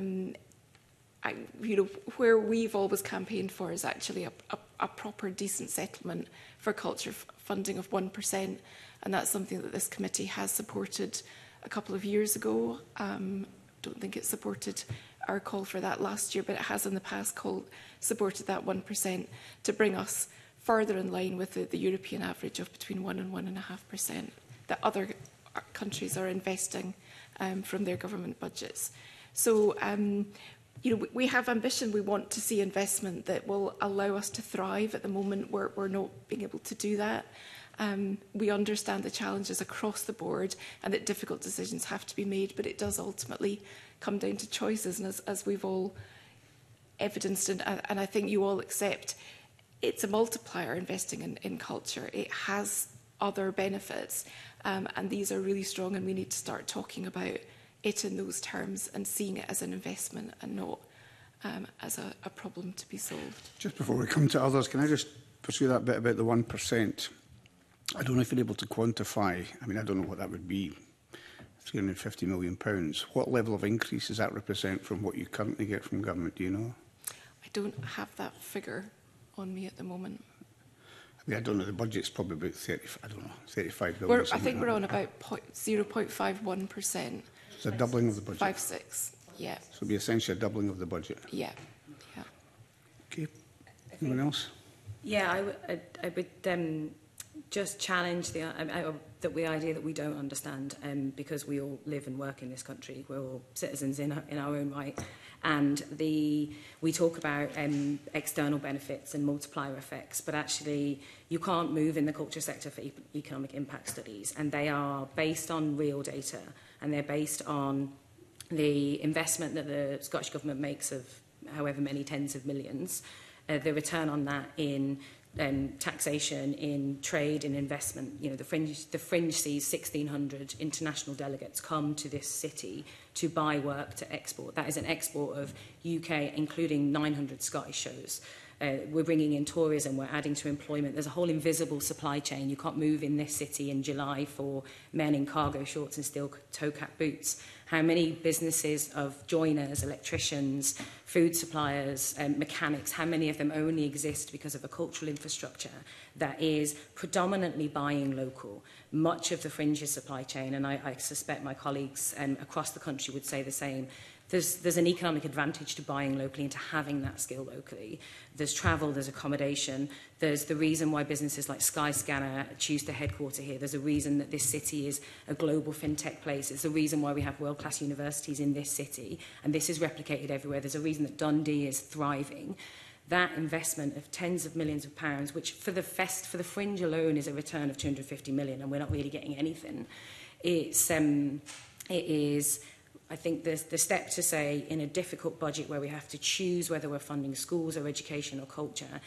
B: You know, where we've always campaigned for is actually a proper, decent settlement for culture funding of 1%, and that's something that this committee has supported a couple of years ago. Don't think it supported our call for that last year, but it has in the past supported that 1% to bring us further in line with the European average of between 1 and 1.5% that other countries are investing from their government budgets. So, you know, we have ambition. We want to see investment that will allow us to thrive. At the moment, we're not being able to do that. We understand the challenges across the board and that difficult decisions have to be made, but it does ultimately come down to choices. And as we've all evidenced, and I think you all accept, it's a multiplier investing in culture. It has other benefits, and these are really strong, and we need to start talking about it in those terms and seeing it as an investment and not as a problem to be solved. Just before we come to others, can I just pursue that bit about the 1%? I don't know if you're able to quantify. I mean, I don't know what that would be. £350 million. What level of increase does that represent from what you currently get from government? Do you know? I don't have that figure on me at the moment. I mean, I don't know. The budget's probably about 35 billion. I think we're on about 0.51%. It's a doubling of the budget. 5.6. Yeah.
H: So it'll be essentially a doubling of the budget.
B: Yeah. Yeah.
H: Okay. Anyone else?
C: Yeah, I would just challenge the idea that we don't understand, because we all live and work in this country. We're all citizens in our own right. And we talk about external benefits and multiplier effects, but actually you can't move in the culture sector for economic impact studies. And they are based on real data, and they're based on the investment that the Scottish Government makes of however many tens of millions, the return on that in taxation, in trade, in investment. You know, the fringe sees 1,600 international delegates come to this city to buy work to export. That is an export of UK, including 900 Scottish shows. We're bringing in tourism, we're adding to employment. There's a whole invisible supply chain. You can't move in this city in July for men in cargo shorts and steel toe-cap boots. How many businesses of joiners, electricians, food suppliers, mechanics, how many of them only exist because of a cultural infrastructure that is predominantly buying local? Much of the fringes supply chain, and I suspect my colleagues across the country would say the same, there's an economic advantage to buying locally and to having that skill locally. There's travel, there's accommodation, there's the reason why businesses like Skyscanner choose to headquarter here. There's a reason that this city is a global fintech place. It's a reason why we have world-class universities in this city, and this is replicated everywhere. There's a reason that Dundee is thriving. That investment of tens of millions of pounds, which for the fringe alone is a return of 250 million, and we're not really getting anything. It is, I think, the step to say in a difficult budget where we have to choose whether we're funding schools or education or culture,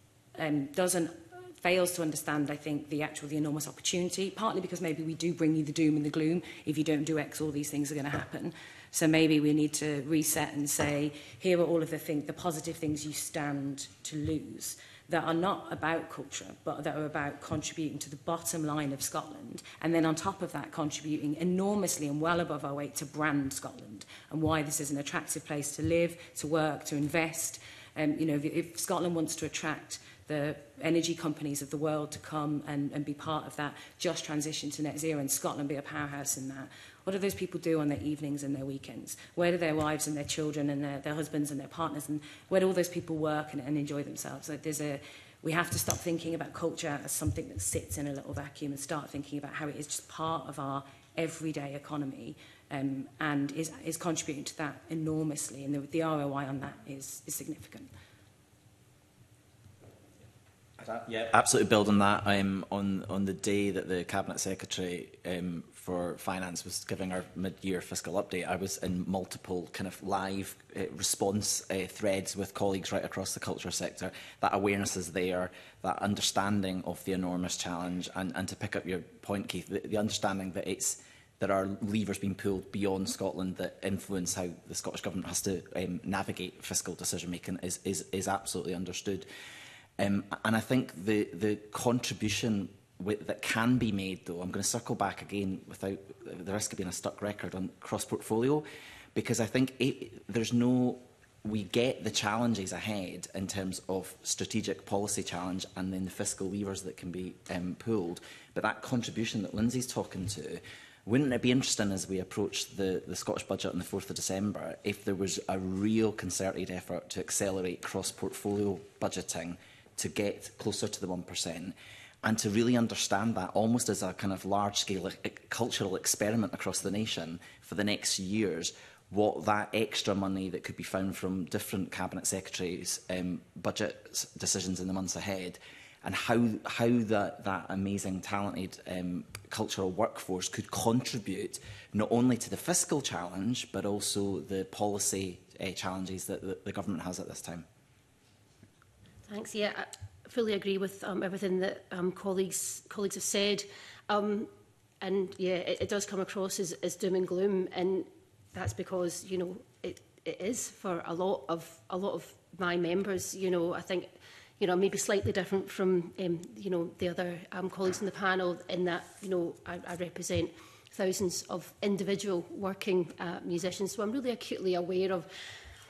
C: fails to understand, I think, the enormous opportunity, partly because maybe we do bring you the doom and the gloom. If you don't do X, all these things are going to happen. So maybe we need to reset and say, here are all of the positive things you stand to lose that are not about culture, but that are about contributing to the bottom line of Scotland. And then on top of that, contributing enormously and well above our weight to brand Scotland and why this is an attractive place to live, to work, to invest. If Scotland wants to attract the energy companies of the world to come and be part of that just transition to net zero, and Scotland be a powerhouse in that. What do those people do on their evenings and their weekends? Where do their wives and their children and their husbands and their partners, and where do all those people work and enjoy themselves? We have to stop thinking about culture as something that sits in a little vacuum and start thinking about how it is just part of our everyday economy, and is contributing to that enormously, and the ROI on that is significant.
D: Yeah, absolutely build on that. On the day that the Cabinet Secretary for Finance was giving our mid-year fiscal update, I was in multiple kind of live response threads with colleagues right across the culture sector. That awareness is there, that understanding of the enormous challenge, and to pick up your point, Keith, the understanding that there are levers being pulled beyond Scotland that influence how the Scottish Government has to navigate fiscal decision-making is absolutely understood. And I think the contribution that can be made, though, I'm going to circle back again without the risk of being a stuck record on cross-portfolio, because I think we get the challenges ahead in terms of strategic policy challenge and then the fiscal levers that can be pulled. But that contribution that Lindsay's talking to, wouldn't it be interesting as we approach the Scottish budget on the 4th of December if there was a real concerted effort to accelerate cross-portfolio budgeting to get closer to the 1%, and to really understand that almost as a kind of large-scale cultural experiment across the nation for the next years, what that extra money that could be found from different Cabinet Secretaries' budget decisions in the months ahead, and how that amazing, talented cultural workforce could contribute not only to the fiscal challenge, but also the policy challenges that the government has at this time.
E: Thanks. Yeah, I fully agree with everything that colleagues have said. And yeah, it does come across as doom and gloom, and that's because it is for a lot of my members. I think maybe slightly different from the other colleagues in the panel in that I represent thousands of individual working musicians, so I'm really acutely aware of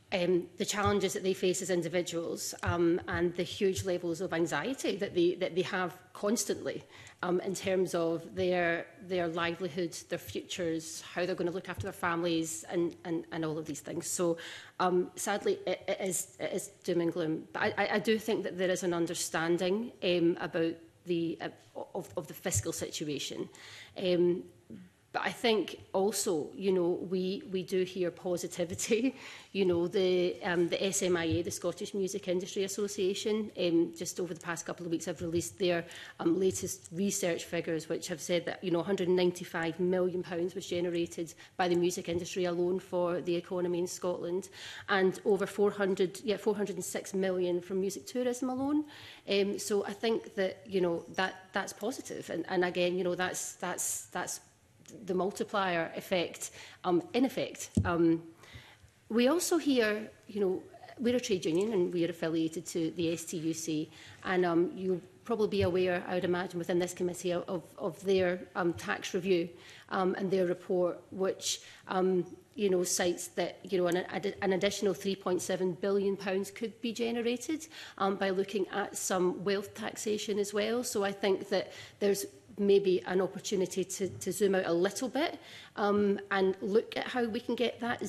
E: the challenges that they face as individuals and the huge levels of anxiety that they have constantly in terms of their livelihoods, their futures, how they're going to look after their families and all of these things. So sadly, it is doom and gloom. But I do think that there is an understanding about of the fiscal situation. But I think also, you know, we do hear positivity. You know, the SMIA, the Scottish Music Industry Association, just over the past couple of weeks have released their latest research figures, which have said that, you know, £195 million was generated by the music industry alone for the economy in Scotland, and over 406 million from music tourism alone. So I think that, you know, that's positive, and again, you know, that's the multiplier effect, in effect. We also hear, you know, we're a trade union and we are affiliated to the STUC, and you'll probably be aware, I would imagine, within this committee of their tax review and their report, which you know, cites that, you know, an additional £3.7 billion could be generated by looking at some wealth taxation as well. So I think that there's maybe an opportunity to zoom out a little bit and look at how we can get that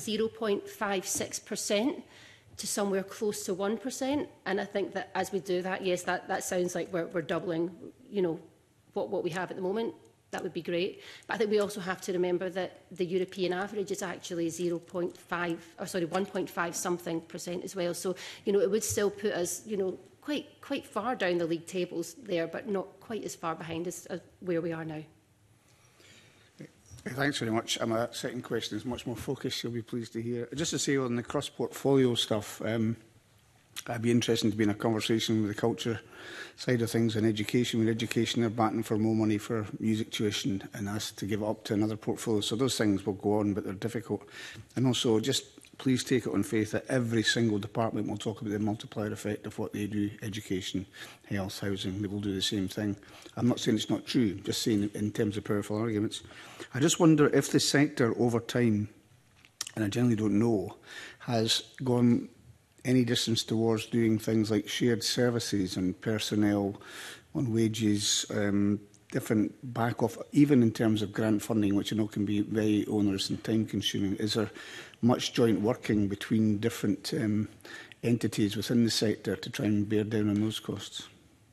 E: 0.56% to somewhere close to 1%. And I think that as we do that, yes, that sounds like we're doubling, you know, what we have at the moment. That would be great. But I think we also have to remember that the European average is actually 1.5 something % as well. So, you know, it would still put us, you know, quite far down the league tables there, but not quite as far behind as where we are now.
H: Thanks very much. My second question is much more focused, you'll be pleased to hear. Just to say on the cross-portfolio stuff, I'd be interested to be in a conversation with the culture side of things and education. With education, they're batting for more money for music tuition and asked to give it up to another portfolio. So those things will go on, but they're difficult. And also, just please take it on faith that every single department will talk about the multiplier effect of what they do, education, health, housing. They will do the same thing. I'm not saying it's not true, just saying in terms of powerful arguments. I just wonder if the sector over time, and I generally don't know, has gone any distance towards doing things like shared services and personnel on wages, different back off, even in terms of grant funding, which I know can be very onerous and time consuming. Is there much joint working between different entities within the sector to try and bear down on those costs?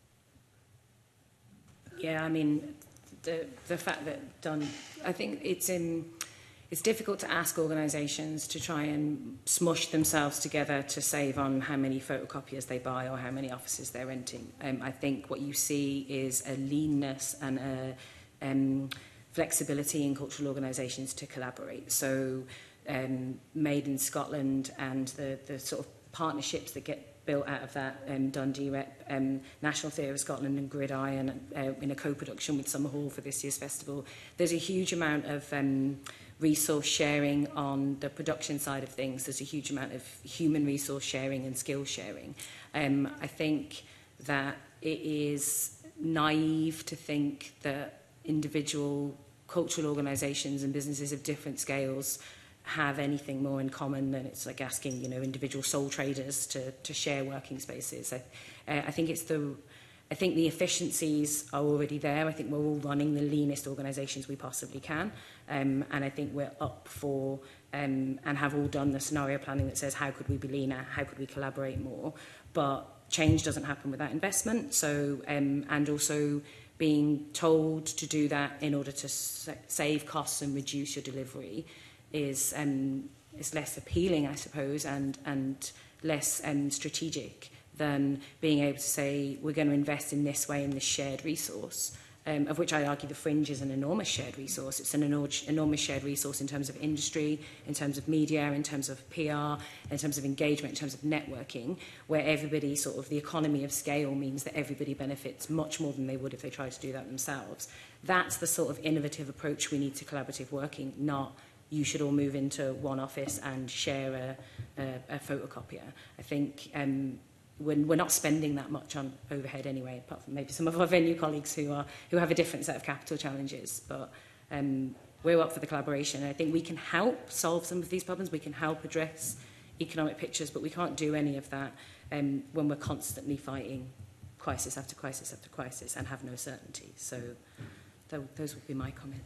C: Yeah, I mean, the fact that I think it's difficult to ask organisations to try and smush themselves together to save on how many photocopiers they buy or how many offices they're renting. I think what you see is a leanness and a flexibility in cultural organisations to collaborate. So Made in Scotland and the sort of partnerships that get built out of that, Dundee Rep, National Theatre of Scotland and Gridiron in a co-production with Summer Hall for this year's festival. There's a huge amount of resource sharing on the production side of things. There's a huge amount of human resource sharing and skill sharing. I think that it is naive to think that individual cultural organisations and businesses of different scales have anything more in common than it's like asking, you know, individual sole traders to share working spaces. I think the efficiencies are already there. I think we're all running the leanest organisations we possibly can. And I think we're up for and have all done the scenario planning that says how could we be leaner, how could we collaborate more. But change doesn't happen without investment. So, and also being told to do that in order to save costs and reduce your delivery is less appealing, I suppose, and less strategic than being able to say we're going to invest in this way in this shared resource, of which I argue the Fringe is an enormous shared resource. It's an enormous shared resource in terms of industry, in terms of media, in terms of PR, in terms of engagement, in terms of networking, where everybody sort of the economy of scale means that everybody benefits much more than they would if they tried to do that themselves. That's the sort of innovative approach we need to collaborative working, not you should all move into one office and share a photocopier. I think we're not spending that much on overhead anyway, apart from maybe some of our venue colleagues who have a different set of capital challenges. But we're up for the collaboration. I think we can help solve some of these problems. We can help address economic pictures, but we can't do any of that when we're constantly fighting crisis after crisis after crisis and have no certainty. So those would be my comments.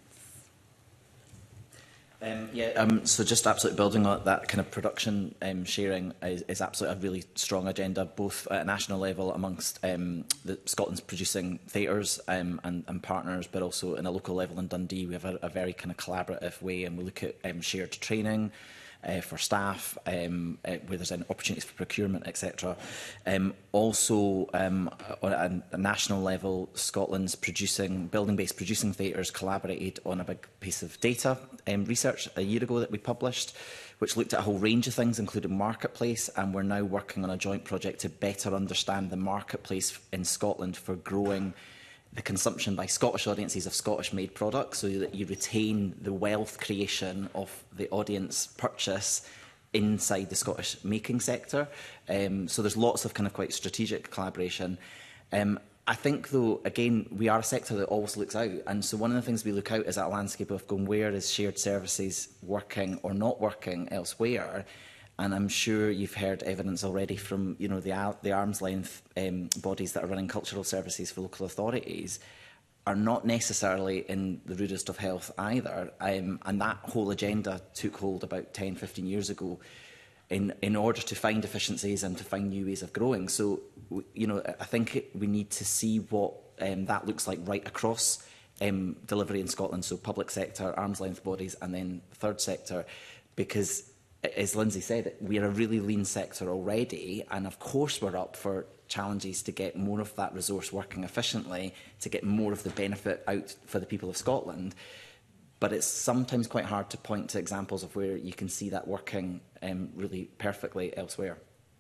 D: So just absolutely building on that kind of production sharing is absolutely a really strong agenda, both at a national level amongst Scotland's producing theatres and partners, but also in a local level in Dundee. We have a very kind of collaborative way, and we look at shared training for staff, where there's opportunities for procurement, etc. Also, on a national level, Scotland's building-based producing theatres collaborated on a big piece of data research a year ago that we published, which looked at a whole range of things, including marketplace, and we're now working on a joint project to better understand the marketplace in Scotland for growing the consumption by Scottish audiences of Scottish-made products, so that you retain the wealth creation of the audience purchase inside the Scottish making sector. So there's lots of kind of quite strategic collaboration. I think, though, again, we are a sector that always looks out. And so one of the things we look out is at a landscape of going, where is shared services working or not working elsewhere? And I'm sure you've heard evidence already from, you know, the arm's length bodies that are running cultural services for local authorities are not necessarily in the rudest of health either. And that whole agenda took hold about 10, 15 years ago in order to find efficiencies and to find new ways of growing. So, you know, I think we need to see what that looks like right across delivery in Scotland. So public sector, arm's length bodies, and then third sector, because as Lindsay said, we are a really lean sector already, and of course we're up for challenges to get more of that resource working efficiently, to get more of the benefit out for the people of Scotland. But it's sometimes quite hard to point to examples of where you can see that working really perfectly elsewhere.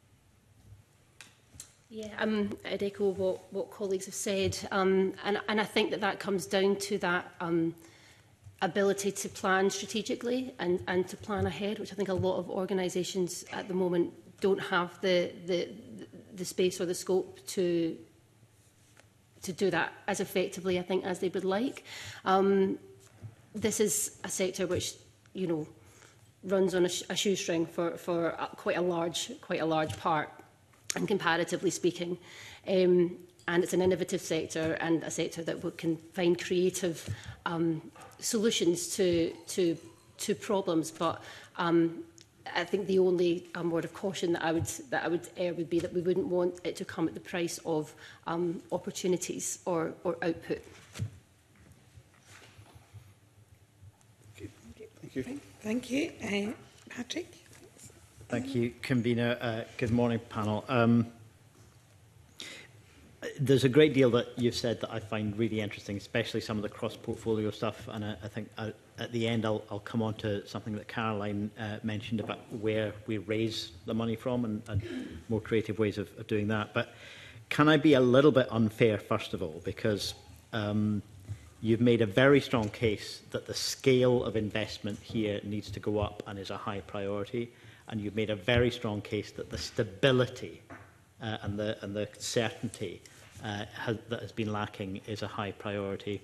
E: Yeah, I'd echo what colleagues have said, and I think that comes down to that ability to plan strategically and to plan ahead, which I think a lot of organisations at the moment don't have the space or the scope to do that as effectively, I think, as they would like. This is a sector which, you know, runs on a shoestring for quite a large part, and comparatively speaking. And it's an innovative sector, and a sector that can find creative solutions to problems. But I think the only word of caution that I would air would be that we wouldn't want it to come at the price of opportunities or output.
A: Thank you. Patrick?
I: Thank you, Convener. Good morning, panel. There's a great deal that you've said that I find really interesting, especially some of the cross-portfolio stuff. And I think at the end I'll come on to something that Caroline mentioned about where we raise the money from and more creative ways of doing that. But can I be a little bit unfair, first of all, because you've made a very strong case that the scale of investment here needs to go up and is a high priority. And you've made a very strong case that the stability and the certainty that has been lacking is a high priority.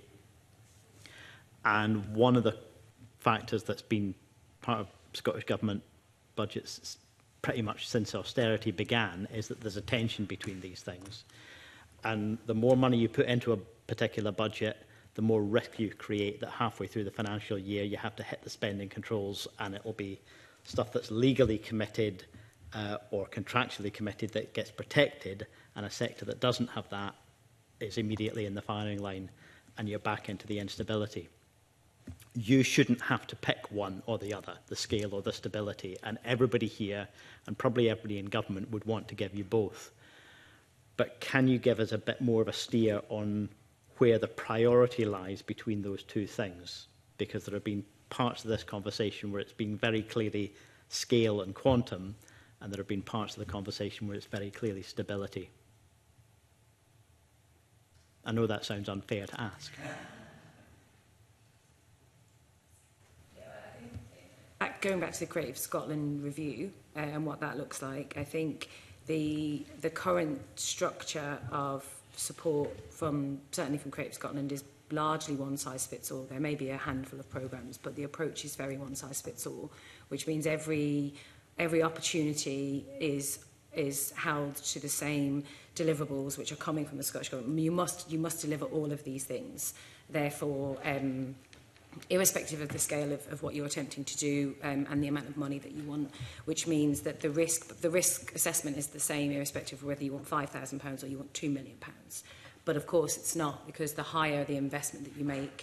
I: And one of the factors that's been part of Scottish Government budgets pretty much since austerity began is that there's a tension between these things. And the more money you put into a particular budget, the more risk you create that halfway through the financial year you have to hit the spending controls, and it will be stuff that's legally committed or contractually committed that gets protected, and a sector that doesn't have that is immediately in the firing line, and you're back into the instability. You shouldn't have to pick one or the other, the scale or the stability, and everybody here, and probably everybody in government, would want to give you both. But can you give us a bit more of a steer on where the priority lies between those two things? Because there have been parts of this conversation where it's been very clearly scale and quantum, and there have been parts of the conversation where it's very clearly stability. I know that sounds unfair to ask.
C: Going back to the Creative Scotland review and what that looks like, I think the current structure of support certainly from Creative Scotland is largely one-size-fits-all. There may be a handful of programmes, but the approach is very one-size-fits-all, which means every every opportunity is held to the same deliverables which are coming from the Scottish Government. You must deliver all of these things. Therefore, irrespective of the scale of what you're attempting to do and the amount of money that you want, which means that the risk assessment is the same irrespective of whether you want £5,000 or you want £2 million. But of course it's not, because the higher the investment that you make,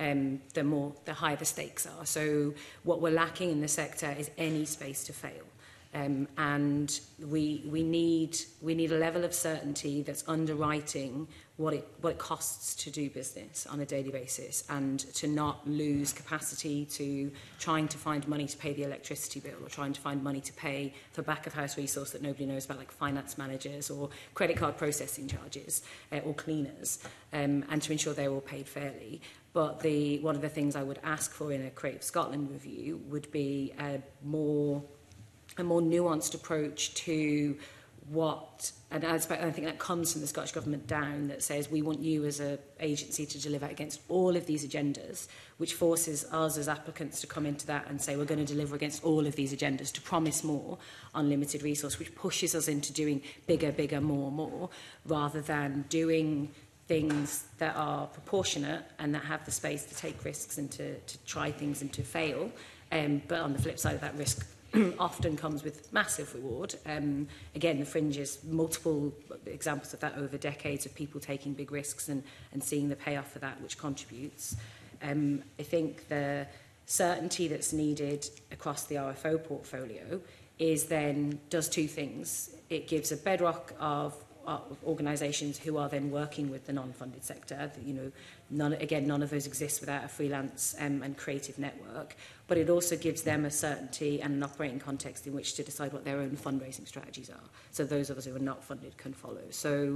C: the higher the stakes are. So what we're lacking in the sector is any space to fail. And we need a level of certainty that's underwriting what it costs to do business on a daily basis, and to not lose capacity to trying to find money to pay the electricity bill, or trying to find money to pay for back of house resource that nobody knows about, like finance managers or credit card processing charges or cleaners, and to ensure they're all paid fairly. But one of the things I would ask for in a Creative Scotland review would be a more nuanced approach to what, and I think that comes from the Scottish Government down, that says we want you as an agency to deliver against all of these agendas, which forces us as applicants to come into that and say we're going to deliver against all of these agendas, to promise more unlimited resource, which pushes us into doing bigger, more, rather than doing things that are proportionate and that have the space to take risks and to try things and to fail. But on the flip side of that, risk often comes with massive reward. Again, the Fringe is multiple examples of that over decades, of people taking big risks and seeing the payoff for that, which contributes. I think the certainty that's needed across the RFO portfolio does two things. It gives a bedrock of organisations who are then working with the non-funded sector. None of those exist without a freelance and creative network. But it also gives them a certainty and an operating context in which to decide what their own fundraising strategies are. So those of us who are not funded can follow. So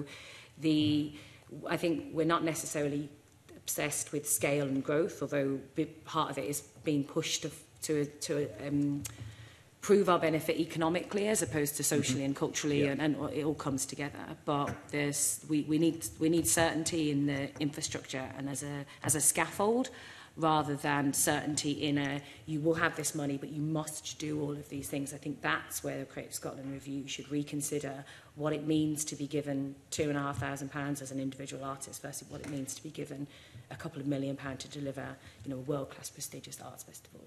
C: I think we're not necessarily obsessed with scale and growth, although part of it is being pushed to prove our benefit economically as opposed to socially and culturally, and it all comes together. But we need certainty in the infrastructure and as a scaffold, rather than certainty in you will have this money but you must do all of these things. I think that's where the Creative Scotland Review should reconsider what it means to be given £2,500 as an individual artist versus what it means to be given a couple of £1 million to deliver, a world-class prestigious arts festival.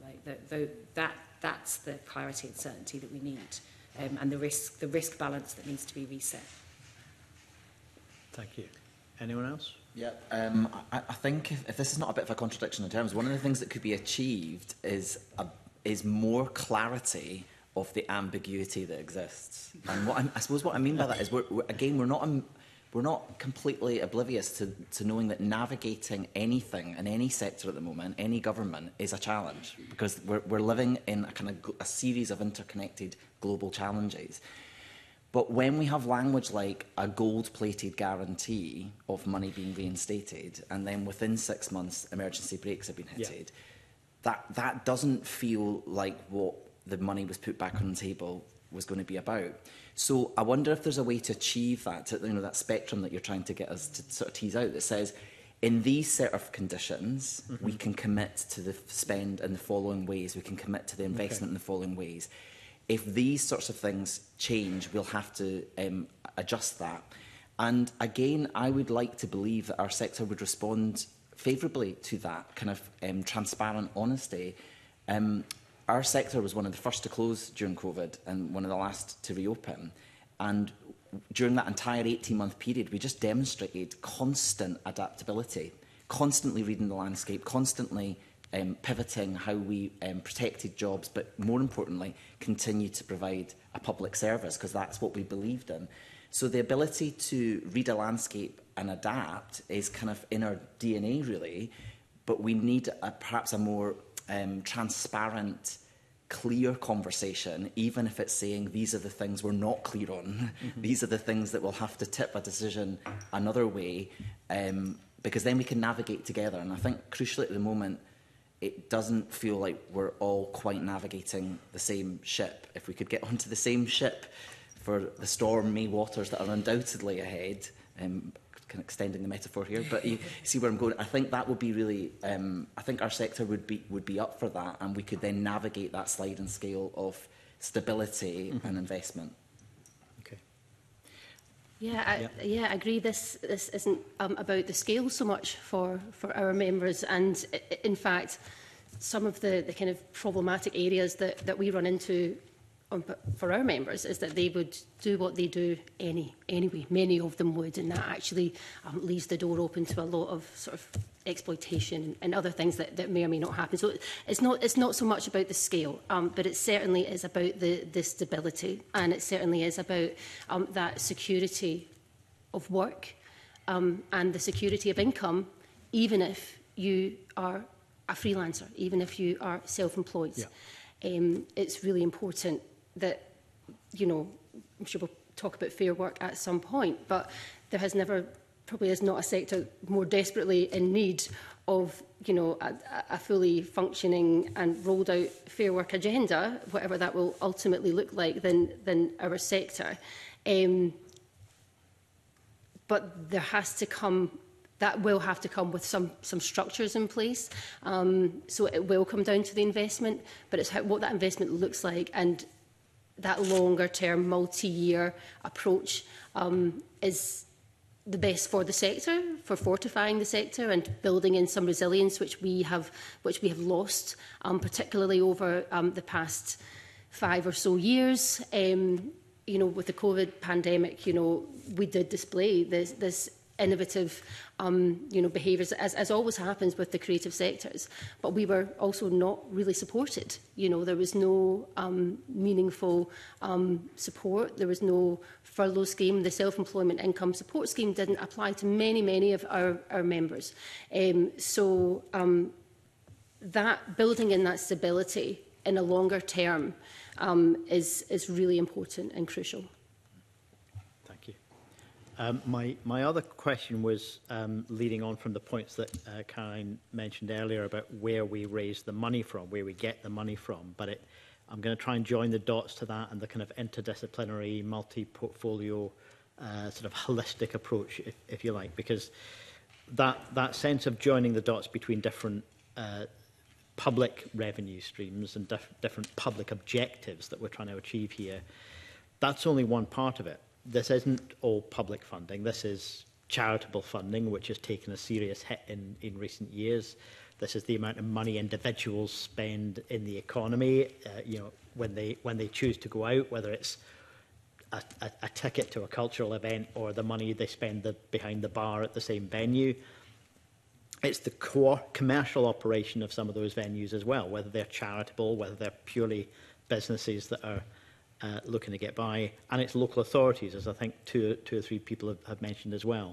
C: That's the clarity and certainty that we need, and the risk balance that needs to be reset.
I: Thank you. Anyone else?
D: Yeah, I think if this is not a bit of a contradiction in terms, one of the things that could be achieved is more clarity of the ambiguity that exists. And I suppose what I mean by that is we're not completely oblivious to knowing that navigating anything in any sector at the moment, any government, is a challenge, because we're living in a series of interconnected global challenges. But when we have language like a gold-plated guarantee of money being reinstated, and then within 6 months emergency breaks have been hitted, that doesn't feel like what the money was put back on the table was going to be about. So I wonder if there's a way to achieve that, that spectrum that you're trying to get us to sort of tease out, that says, in these set of conditions, we can commit to the spend in the following ways, we can commit to the investment in the following ways. If these sorts of things change, we'll have to adjust that. And again, I would like to believe that our sector would respond favourably to that kind of transparent honesty. Our sector was one of the first to close during COVID and one of the last to reopen. And during that entire 18-month period, we just demonstrated constant adaptability, constantly reading the landscape, constantly pivoting how we protected jobs, but more importantly, continue to provide a public service, because that's what we believed in. So the ability to read a landscape and adapt is kind of in our DNA, really, but we need perhaps a more transparent, clear conversation, even if it's saying these are the things we're not clear on, these are the things that we'll have to tip a decision another way, because then we can navigate together. And I think, crucially at the moment, it doesn't feel like we're all quite navigating the same ship. If we could get onto the same ship for the stormy waters that are undoubtedly ahead, kind of extending the metaphor here, but you see where I'm going. I think that would be really, I think our sector would be up for that, and we could then navigate that sliding scale of stability and investment.
I: Okay.
E: Yeah, I agree. This isn't about the scale so much for our members, and in fact, some of the kind of problematic areas that we run into for our members is that they would do what they do anyway. Many of them would, and that actually leaves the door open to a lot of sort of exploitation and other things that may or may not happen. So it's not so much about the scale, but it certainly is about the stability, and it certainly is about that security of work and the security of income, even if you are a freelancer, even if you are self-employed. Yeah. It's really important that, you know, I'm sure we'll talk about fair work at some point, but there has never, probably is not a sector more desperately in need of, you know, a fully functioning and rolled out fair work agenda, whatever that will ultimately look like, than our sector. But there has to come, that will have to come with some structures in place. So it will come down to the investment, but it's what that investment looks like, and that longer-term, multi-year approach is the best for the sector, for fortifying the sector and building in some resilience, which we have lost, particularly over the past 5 or so years. You know, with the COVID pandemic, you know, we did display this innovative you know, behaviours, as always happens with the creative sectors. But we were also not really supported. You know, there was no meaningful support. There was no furlough scheme. The self-employment income support scheme didn't apply to many of our members. So that building in that stability in a longer term is really important and crucial.
I: My other question was leading on from the points that Caroline mentioned earlier about where we raise the money from, where we get the money from. But I'm going to try and join the dots to that and the kind of interdisciplinary, multi-portfolio, sort of holistic approach, if you like, because that sense of joining the dots between different public revenue streams and different public objectives that we're trying to achieve here, that's only one part of it. This isn't all public funding. This is charitable funding, which has taken a serious hit in recent years. This is the amount of money individuals spend in the economy, you know, when they choose to go out, whether it's a ticket to a cultural event or the money they spend behind the bar at the same venue. It's the core commercial operation of some of those venues as well, whether they're charitable, whether they're purely businesses that are looking to get by, and it's local authorities, as I think two or three people have mentioned as well.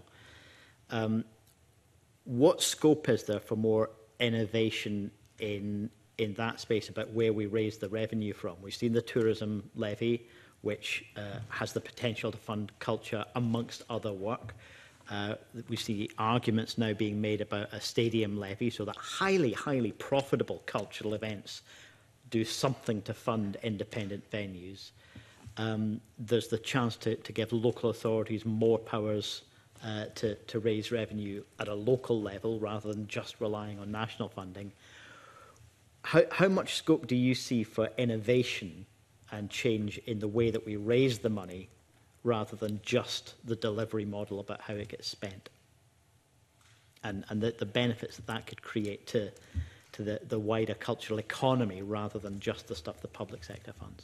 I: What scope is there for more innovation in that space about where we raise the revenue from? We've seen the tourism levy, which has the potential to fund culture amongst other work. We see arguments now being made about a stadium levy, so that highly profitable cultural events do something to fund independent venues. There's the chance to give local authorities more powers to raise revenue at a local level rather than just relying on national funding. How much scope do you see for innovation and change in the way that we raise the money rather than just the delivery model about how it gets spent? And the benefits that could create to the wider cultural economy rather than just the stuff the public sector funds?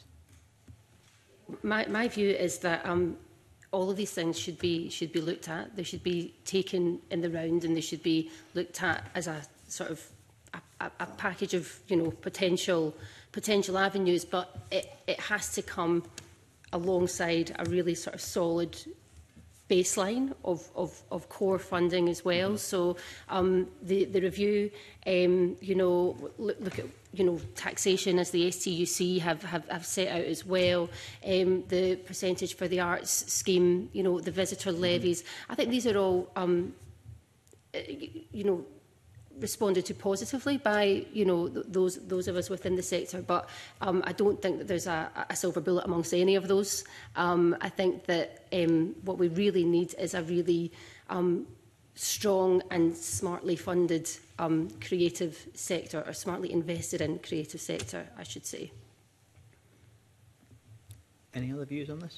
E: My view is that all of these things should be looked at. They should be taken in the round, and they should be looked at as a sort of a package of, you know, potential avenues. But it has to come alongside a really sort of solid baseline of core funding as well. Mm-hmm. So the review, you know, look at, you know, taxation as the STUC have set out as well, the percentage for the arts scheme, you know, the visitor levies. I think these are all, you know, responded to positively by, you know, those of us within the sector. But I don't think that there's a silver bullet amongst any of those. I think that what we really need is a really strong and smartly funded creative sector, or smartly invested in creative sector, I should say.
I: Any other views on this?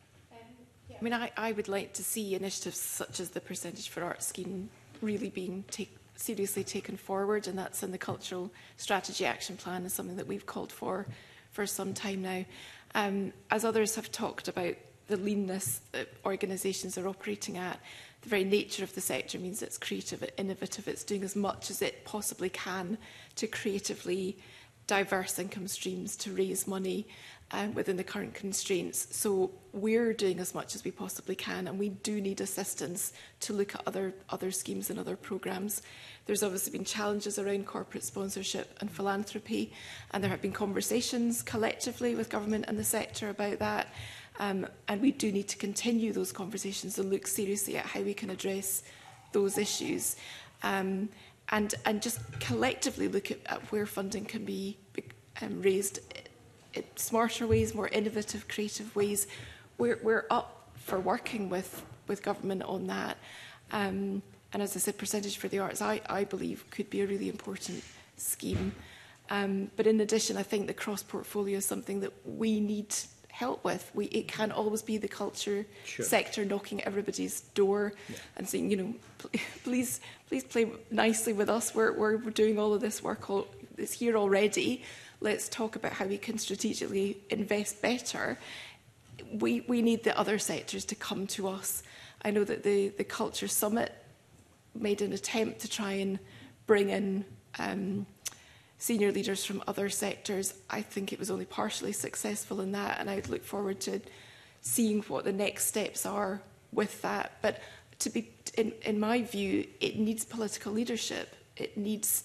B: I mean, I would like to see initiatives such as the Percentage for Arts scheme really being seriously taken forward, and that's in the Cultural Strategy Action Plan, is something that we've called for some time now. As others have talked about the leanness that organisations are operating at, the very nature of the sector means it's creative, it's innovative, it's doing as much as it possibly can to creatively diverse income streams to raise money within the current constraints. So we're doing as much as we possibly can, and we do need assistance to look at other schemes and other programmes. There's obviously been challenges around corporate sponsorship and philanthropy, and there have been conversations collectively with government and the sector about that. And we do need to continue those conversations and look seriously at how we can address those issues. And just collectively look at where funding can be raised in smarter ways, more innovative, creative ways. We're up for working with government on that. And as I said, Percentage for the Arts, I believe, could be a really important scheme. But in addition, I think the cross-portfolio is something that we need help with. It can't always be the culture sector knocking at everybody's door and saying, you know, please play nicely with us. We're doing all of this work. It's here already. Let's talk about how we can strategically invest better. We need the other sectors to come to us. I know that the Culture Summit made an attempt to try and bring in senior leaders from other sectors. I think it was only partially successful in that, and I'd look forward to seeing what the next steps are with that. But to be, in my view, it needs political leadership. It needs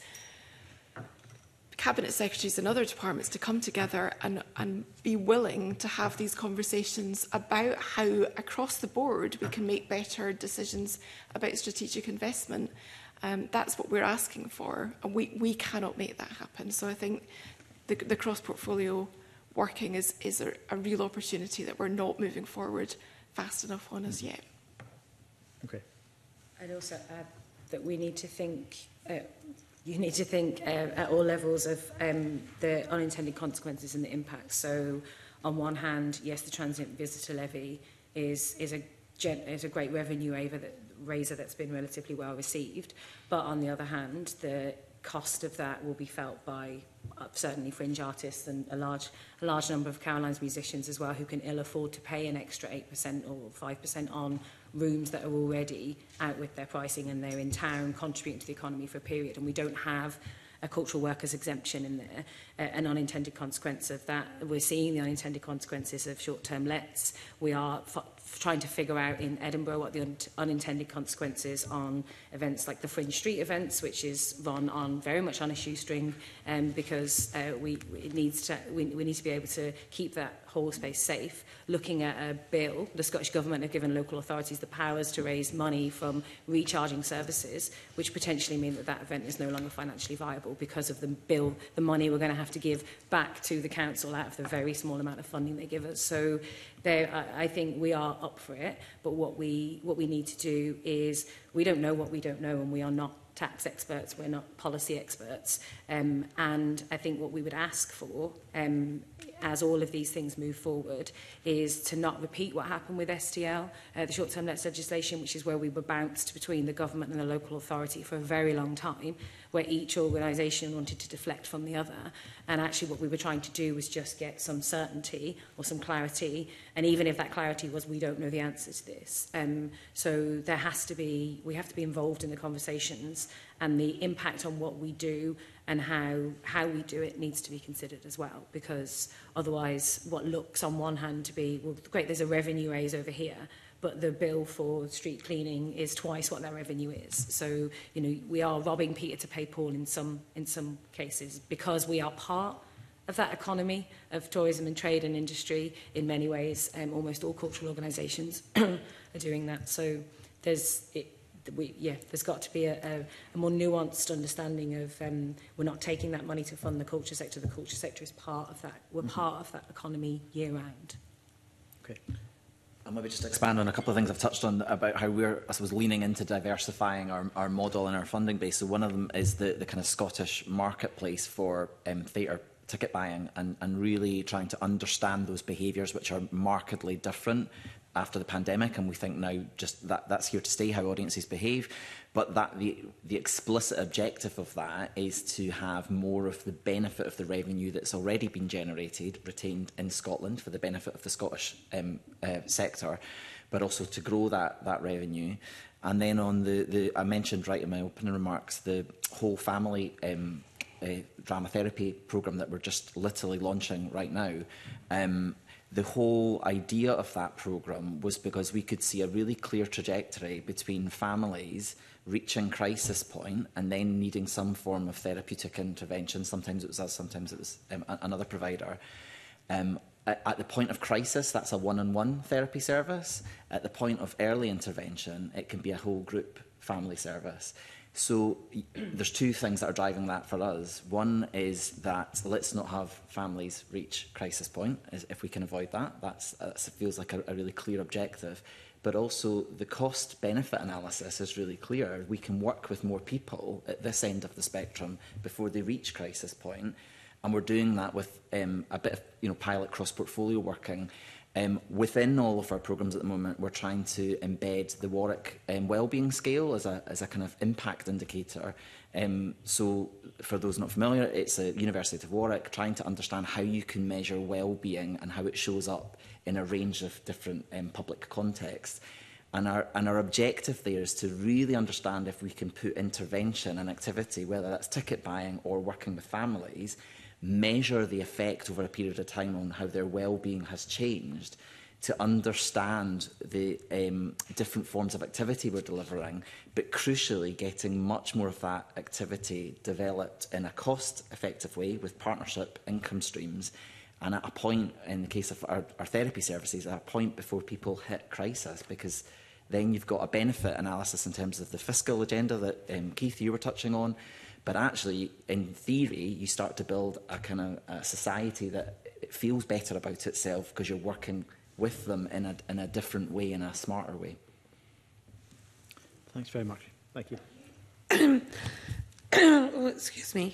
B: cabinet secretaries and other departments to come together and be willing to have these conversations about how, across the board, we can make better decisions about strategic investment. That's what we're asking for, and we cannot make that happen. So I think the cross-portfolio working is a real opportunity that we're not moving forward fast enough on as yet.
I: Okay.
C: I'd also add that we need to think, you need to think at all levels of the unintended consequences and the impacts. So on one hand, yes, the transient visitor levy is a great revenue raiser that's been relatively well received, but on the other hand, the cost of that will be felt by certainly fringe artists and a large number of Caroline's musicians as well, who can ill afford to pay an extra 8% or 5% on rooms that are already out with their pricing, and they're in town contributing to the economy for a period, and we don't have a cultural workers exemption in there. An unintended consequence of that, we're seeing the unintended consequences of short-term lets. We are trying to figure out in Edinburgh what the unintended consequences on events like the Fringe Street events, which is run on very much on a shoestring, because we need to be able to keep that whole space safe. Looking at a bill, the Scottish Government have given local authorities the powers to raise money from recharging services, which potentially mean that that event is no longer financially viable because of the money we're going to have to give back to the council out of the very small amount of funding they give us. So I think we are up for it, but what we need to do is, we don't know what we don't know, and we are not tax experts, we're not policy experts, and I think what we would ask for, as all of these things move forward, is to not repeat what happened with STL, the short-term lets legislation, which is where we were bounced between the government and the local authority for a very long time, where each organisation wanted to deflect from the other, and actually what we were trying to do was just get some certainty or some clarity, and even if that clarity was, we don't know the answer to this. So we have to be involved in the conversations, and the impact on what we do and how we do it needs to be considered as well, because otherwise what looks on one hand to be, well, great, there's a revenue raise over here, but the bill for street cleaning is twice what that revenue is. So, you know, we are robbing Peter to pay Paul in some cases, because we are part of that economy of tourism and trade and industry in many ways. Almost all cultural organisations are doing that. So there's got to be a more nuanced understanding of we're not taking that money to fund the culture sector. The culture sector is part of that. We're part of that economy year round.
I: Okay.
D: I'll maybe just expand on a couple of things I've touched on about how we're, I suppose, leaning into diversifying our model and our funding base. So one of them is the kind of Scottish marketplace for theatre ticket buying and really trying to understand those behaviours which are markedly different after the pandemic, and we think now just that's here to stay, how audiences behave. But that the explicit objective of that is to have more of the benefit of the revenue that's already been generated retained in Scotland for the benefit of the Scottish sector, but also to grow that revenue. And then on I mentioned right in my opening remarks the whole family drama therapy programme that we're just literally launching right now. The whole idea of that programme was because we could see a really clear trajectory between families reaching crisis point and then needing some form of therapeutic intervention. Sometimes it was us, sometimes it was another provider. At the point of crisis, that's a one-on-one therapy service. At the point of early intervention, it can be a whole group family service. So there's two things that are driving that for us. One is that let's not have families reach crisis point, if we can avoid that. That feels like a really clear objective. But also the cost-benefit analysis is really clear. We can work with more people at this end of the spectrum before they reach crisis point. And we're doing that with a bit of pilot cross-portfolio working. Within all of our programmes at the moment, we're trying to embed the Warwick wellbeing scale as a kind of impact indicator. So for those not familiar, it's a University of Warwick trying to understand how you can measure wellbeing and how it shows up in a range of different public contexts. And our objective there is to really understand if we can put intervention and activity, whether that's ticket buying or working with families, measure the effect over a period of time on how their well-being has changed, to understand the different forms of activity we're delivering, but crucially getting much more of that activity developed in a cost-effective way with partnership income streams, and at a point, in the case of our therapy services, at a point before people hit crisis, because then you've got a benefit analysis in terms of the fiscal agenda that Keith, you were touching on. But actually, in theory, you start to build a kind of a society that feels better about itself because you're working with them in a different way, in a smarter way.
I: Thanks very much. Thank you.
A: Oh, excuse me.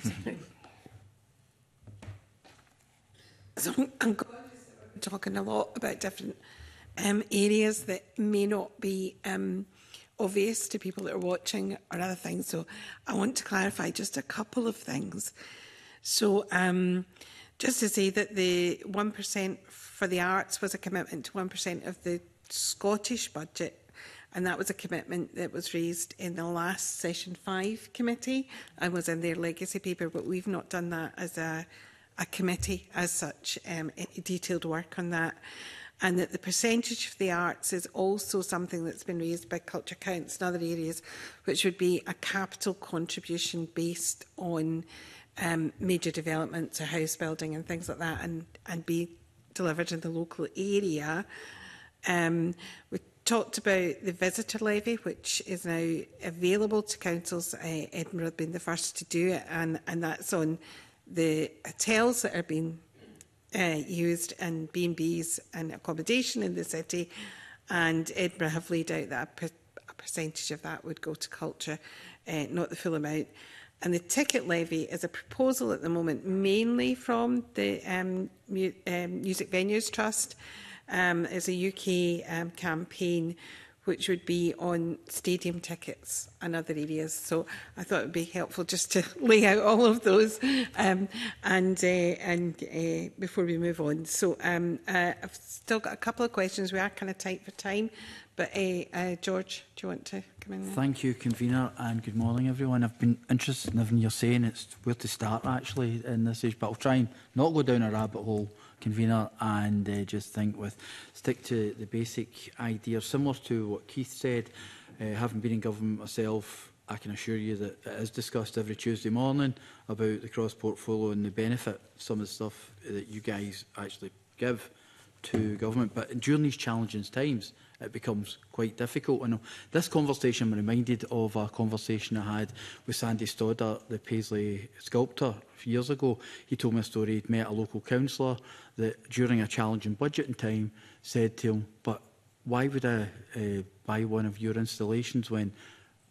A: So I'm talking a lot about different areas that may not be obvious to people that are watching or other things. So I want to clarify just a couple of things. So just to say that the 1% for the arts was a commitment to 1% of the Scottish budget, and that was a commitment that was raised in the last Session 5 committee and was in their legacy paper, but we've not done that as a committee as such, any detailed work on that. And that the percentage of the arts is also something that's been raised by Culture Counts and other areas, which would be a capital contribution based on major developments or house building and things like that, and be delivered in the local area. We talked about the visitor levy, which is now available to councils, Edinburgh being the first to do it, and that's on the hotels that are being used and B&Bs and accommodation in the city, and Edinburgh have laid out that a percentage of that would go to culture, not the full amount. And the ticket levy is a proposal at the moment, mainly from the Music Venues Trust. It's a UK campaign which would be on stadium tickets and other areas. So I thought it would be helpful just to lay out all of those and before we move on. So I've still got a couple of questions. We are kind of tight for time, but George, do you want to come in there?
J: Thank you, Convener, and good morning, everyone. I've been interested in everything you're saying. It's where to start, actually, in this age, but I'll try and not go down a rabbit hole, Convener, and just stick to the basic idea, similar to what Keith said. Having been in government myself, I can assure you that it is discussed every Tuesday morning about the cross-portfolio and the benefit, some of the stuff that you guys actually give to government. But during these challenging times, it becomes quite difficult. And this conversation, I'm reminded of a conversation I had with Sandy Stoddart, the Paisley sculptor, a few years ago. He told me a story. He'd met a local councillor that during a challenging budgeting time said to him, "But why would I buy one of your installations when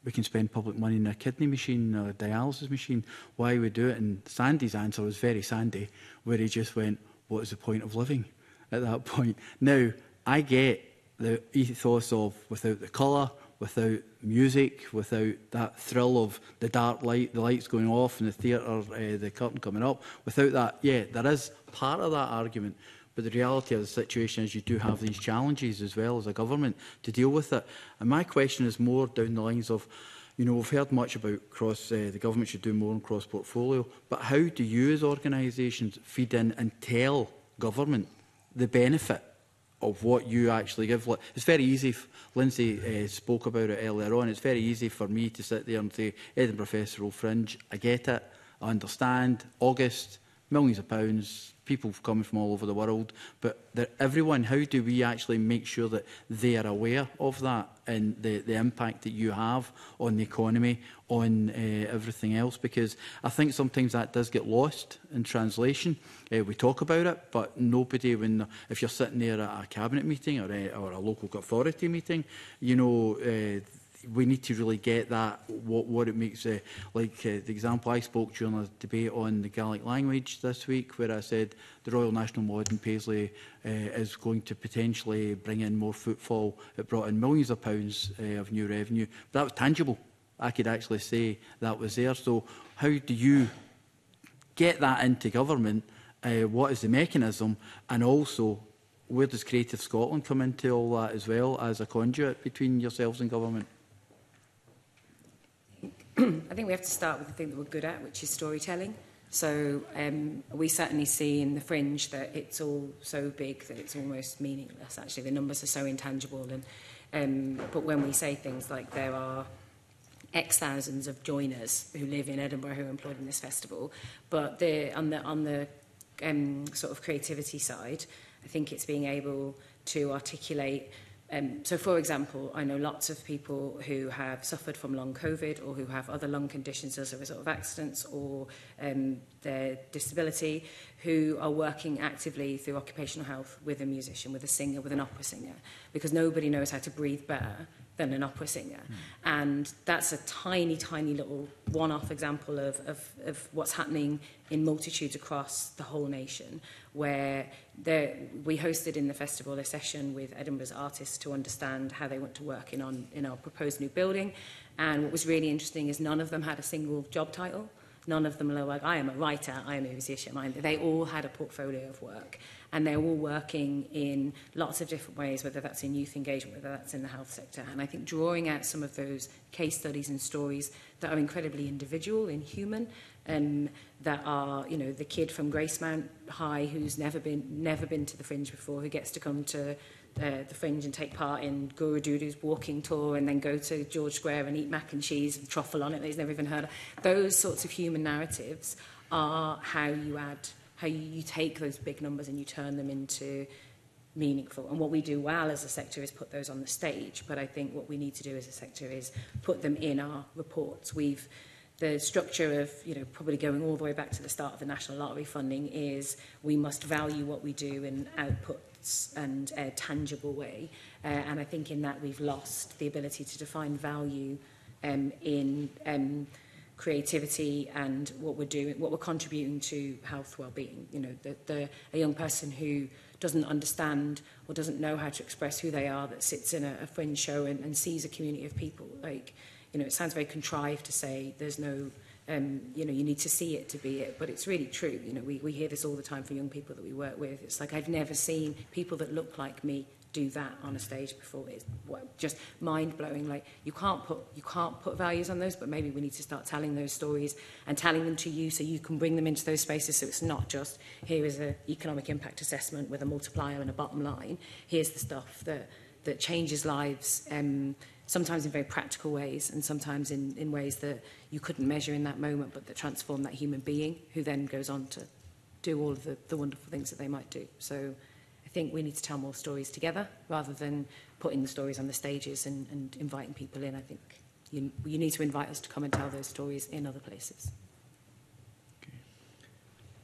J: we can spend public money on a kidney machine or a dialysis machine. Why we do it? And Sandy's answer was very Sandy, where he just went, what is the point of living at that point? Now, I get the ethos of without the colour, without music, without that thrill of the dark light, the lights going off in the theatre, the curtain coming up. Without that, yeah, there is part of that argument. But the reality of the situation is you do have these challenges as well as a government to deal with it. And my question is more down the lines of, you know, we've heard much about the government should do more on cross-portfolio, but how do you as organisations feed in and tell government the benefit of what you actually give? It's very easy, Lindsay spoke about it earlier on, it's very easy for me to sit there and say, Edinburgh Festival Fringe, I get it, I understand, August, millions of pounds, people coming from all over the world, but everyone, how do we actually make sure that they are aware of that and the impact that you have on the economy, on everything else? Because I think sometimes that does get lost in translation. We talk about it, but nobody, if you're sitting there at a cabinet meeting or a local authority meeting, you know, we need to really get that, what it makes, the example I spoke during a debate on the Gaelic language this week, where I said the Royal National Mall in Paisley is going to potentially bring in more footfall. It brought in millions of pounds of new revenue. But that was tangible. I could actually say that was there. So how do you get that into government? What is the mechanism? And also, where does Creative Scotland come into all that as well as a conduit between yourselves and government?
C: I think we have to start with the thing that we're good at, which is storytelling. So we certainly see in the Fringe that it's all so big that it's almost meaningless. Actually, the numbers are so intangible. But when we say things like there are X thousands of joiners who live in Edinburgh who are employed in this festival, but on the sort of creativity side, I think it's being able to articulate. So, for example, I know lots of people who have suffered from long COVID or who have other lung conditions as a result of accidents or their disability, who are working actively through occupational health with a musician, with a singer, with an opera singer, because nobody knows how to breathe better than an opera singer. And that's a tiny, tiny little one-off example of what's happening in multitudes across the whole nation, where we hosted in the festival a session with Edinburgh's artists to understand how they want to work in our proposed new building. And what was really interesting is none of them had a single job title. None of them were like, I am a writer, I am a musician. They all had a portfolio of work. And they're all working in lots of different ways, whether that's in youth engagement, whether that's in the health sector. And I think drawing out some of those case studies and stories that are incredibly individual and human, that are, you know, the kid from Gracemount High who's never been to the Fringe before, who gets to come to the Fringe and take part in Guru Dudu's walking tour and then go to George Square and eat mac and cheese and truffle on it that he's never even heard of. Those sorts of human narratives are how you take those big numbers and you turn them into meaningful. And what we do well as a sector is put those on the stage. But I think what we need to do as a sector is put them in our reports. The structure of, you know, probably going all the way back to the start of the National Lottery funding is we must value what we do in outputs and a tangible way. And I think in that we've lost the ability to define value in creativity and what we're doing, what we're contributing to health well-being. You know, a young person who doesn't understand or doesn't know how to express who they are, that sits in a Fringe show and sees a community of people, like, you know, it sounds very contrived to say there's no, you know, you need to see it to be it, but it's really true. You know, we hear this all the time from young people that we work with. It's like, I've never seen people that look like me do that on a stage before. It's just mind-blowing. Like, you can't put values on those, but maybe we need to start telling those stories and telling them to you so you can bring them into those spaces. So it's not just, here is an economic impact assessment with a multiplier and a bottom line. Here's the stuff that changes lives, sometimes in very practical ways and sometimes in ways that you couldn't measure in that moment, but that transform that human being who then goes on to do all of the wonderful things that they might do. So I think we need to tell more stories together rather than putting the stories on the stages and inviting people in. I think you need to invite us to come and tell those stories in other places.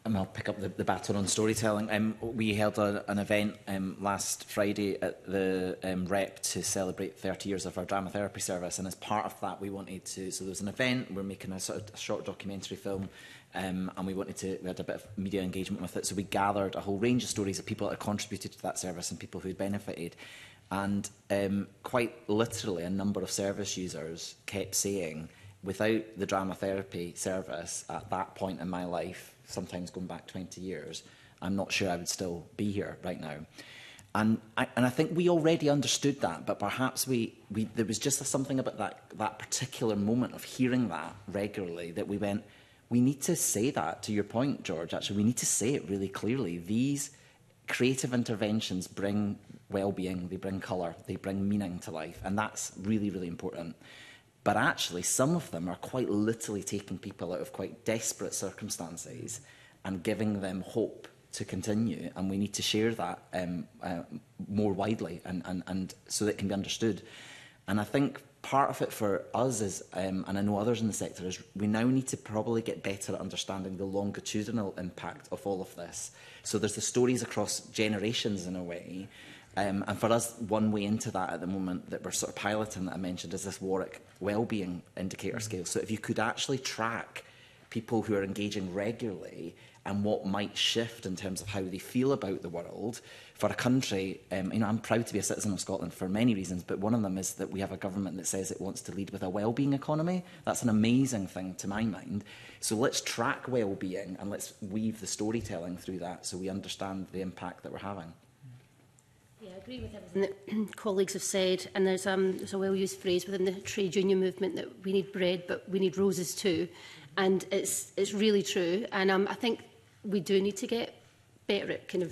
D: And I'll pick up the baton on storytelling. We held an event last Friday at the Rep to celebrate 30 years of our drama therapy service, and as part of that we wanted to, so there was an event, we're making a sort of short documentary film, and we had a bit of media engagement with it, so we gathered a whole range of stories of people that had contributed to that service and people who'd benefited. And quite literally a number of service users kept saying, without the drama therapy service at that point in my life, sometimes going back 20 years, I'm not sure I would still be here right now. And I think we already understood that, but perhaps there was just something about that particular moment of hearing that regularly that we went, we need to say that, to your point, George, actually, we need to say it really clearly. These creative interventions bring well-being, they bring colour, they bring meaning to life, and that's really, really important. But actually, some of them are quite literally taking people out of quite desperate circumstances and giving them hope to continue. And we need to share that more widely and so that it can be understood. And I think part of it for us is, and I know others in the sector, is we now need to probably get better at understanding the longitudinal impact of all of this. So there's the stories across generations in a way. And for us, one way into that at the moment that we're sort of piloting that I mentioned is this Warwick Wellbeing Indicator Scale. So if you could actually track people who are engaging regularly and what might shift in terms of how they feel about the world for a country, I'm proud to be a citizen of Scotland for many reasons, but one of them is that we have a government that says it wants to lead with a wellbeing economy. That's an amazing thing to my mind. So let's track wellbeing and let's weave the storytelling through that so we understand the impact that we're having.
E: Yeah, I agree with everything that colleagues have said, and there's a well-used phrase within the trade union movement that we need bread, but we need roses too, and it's really true. And I think we do need to get better at kind of,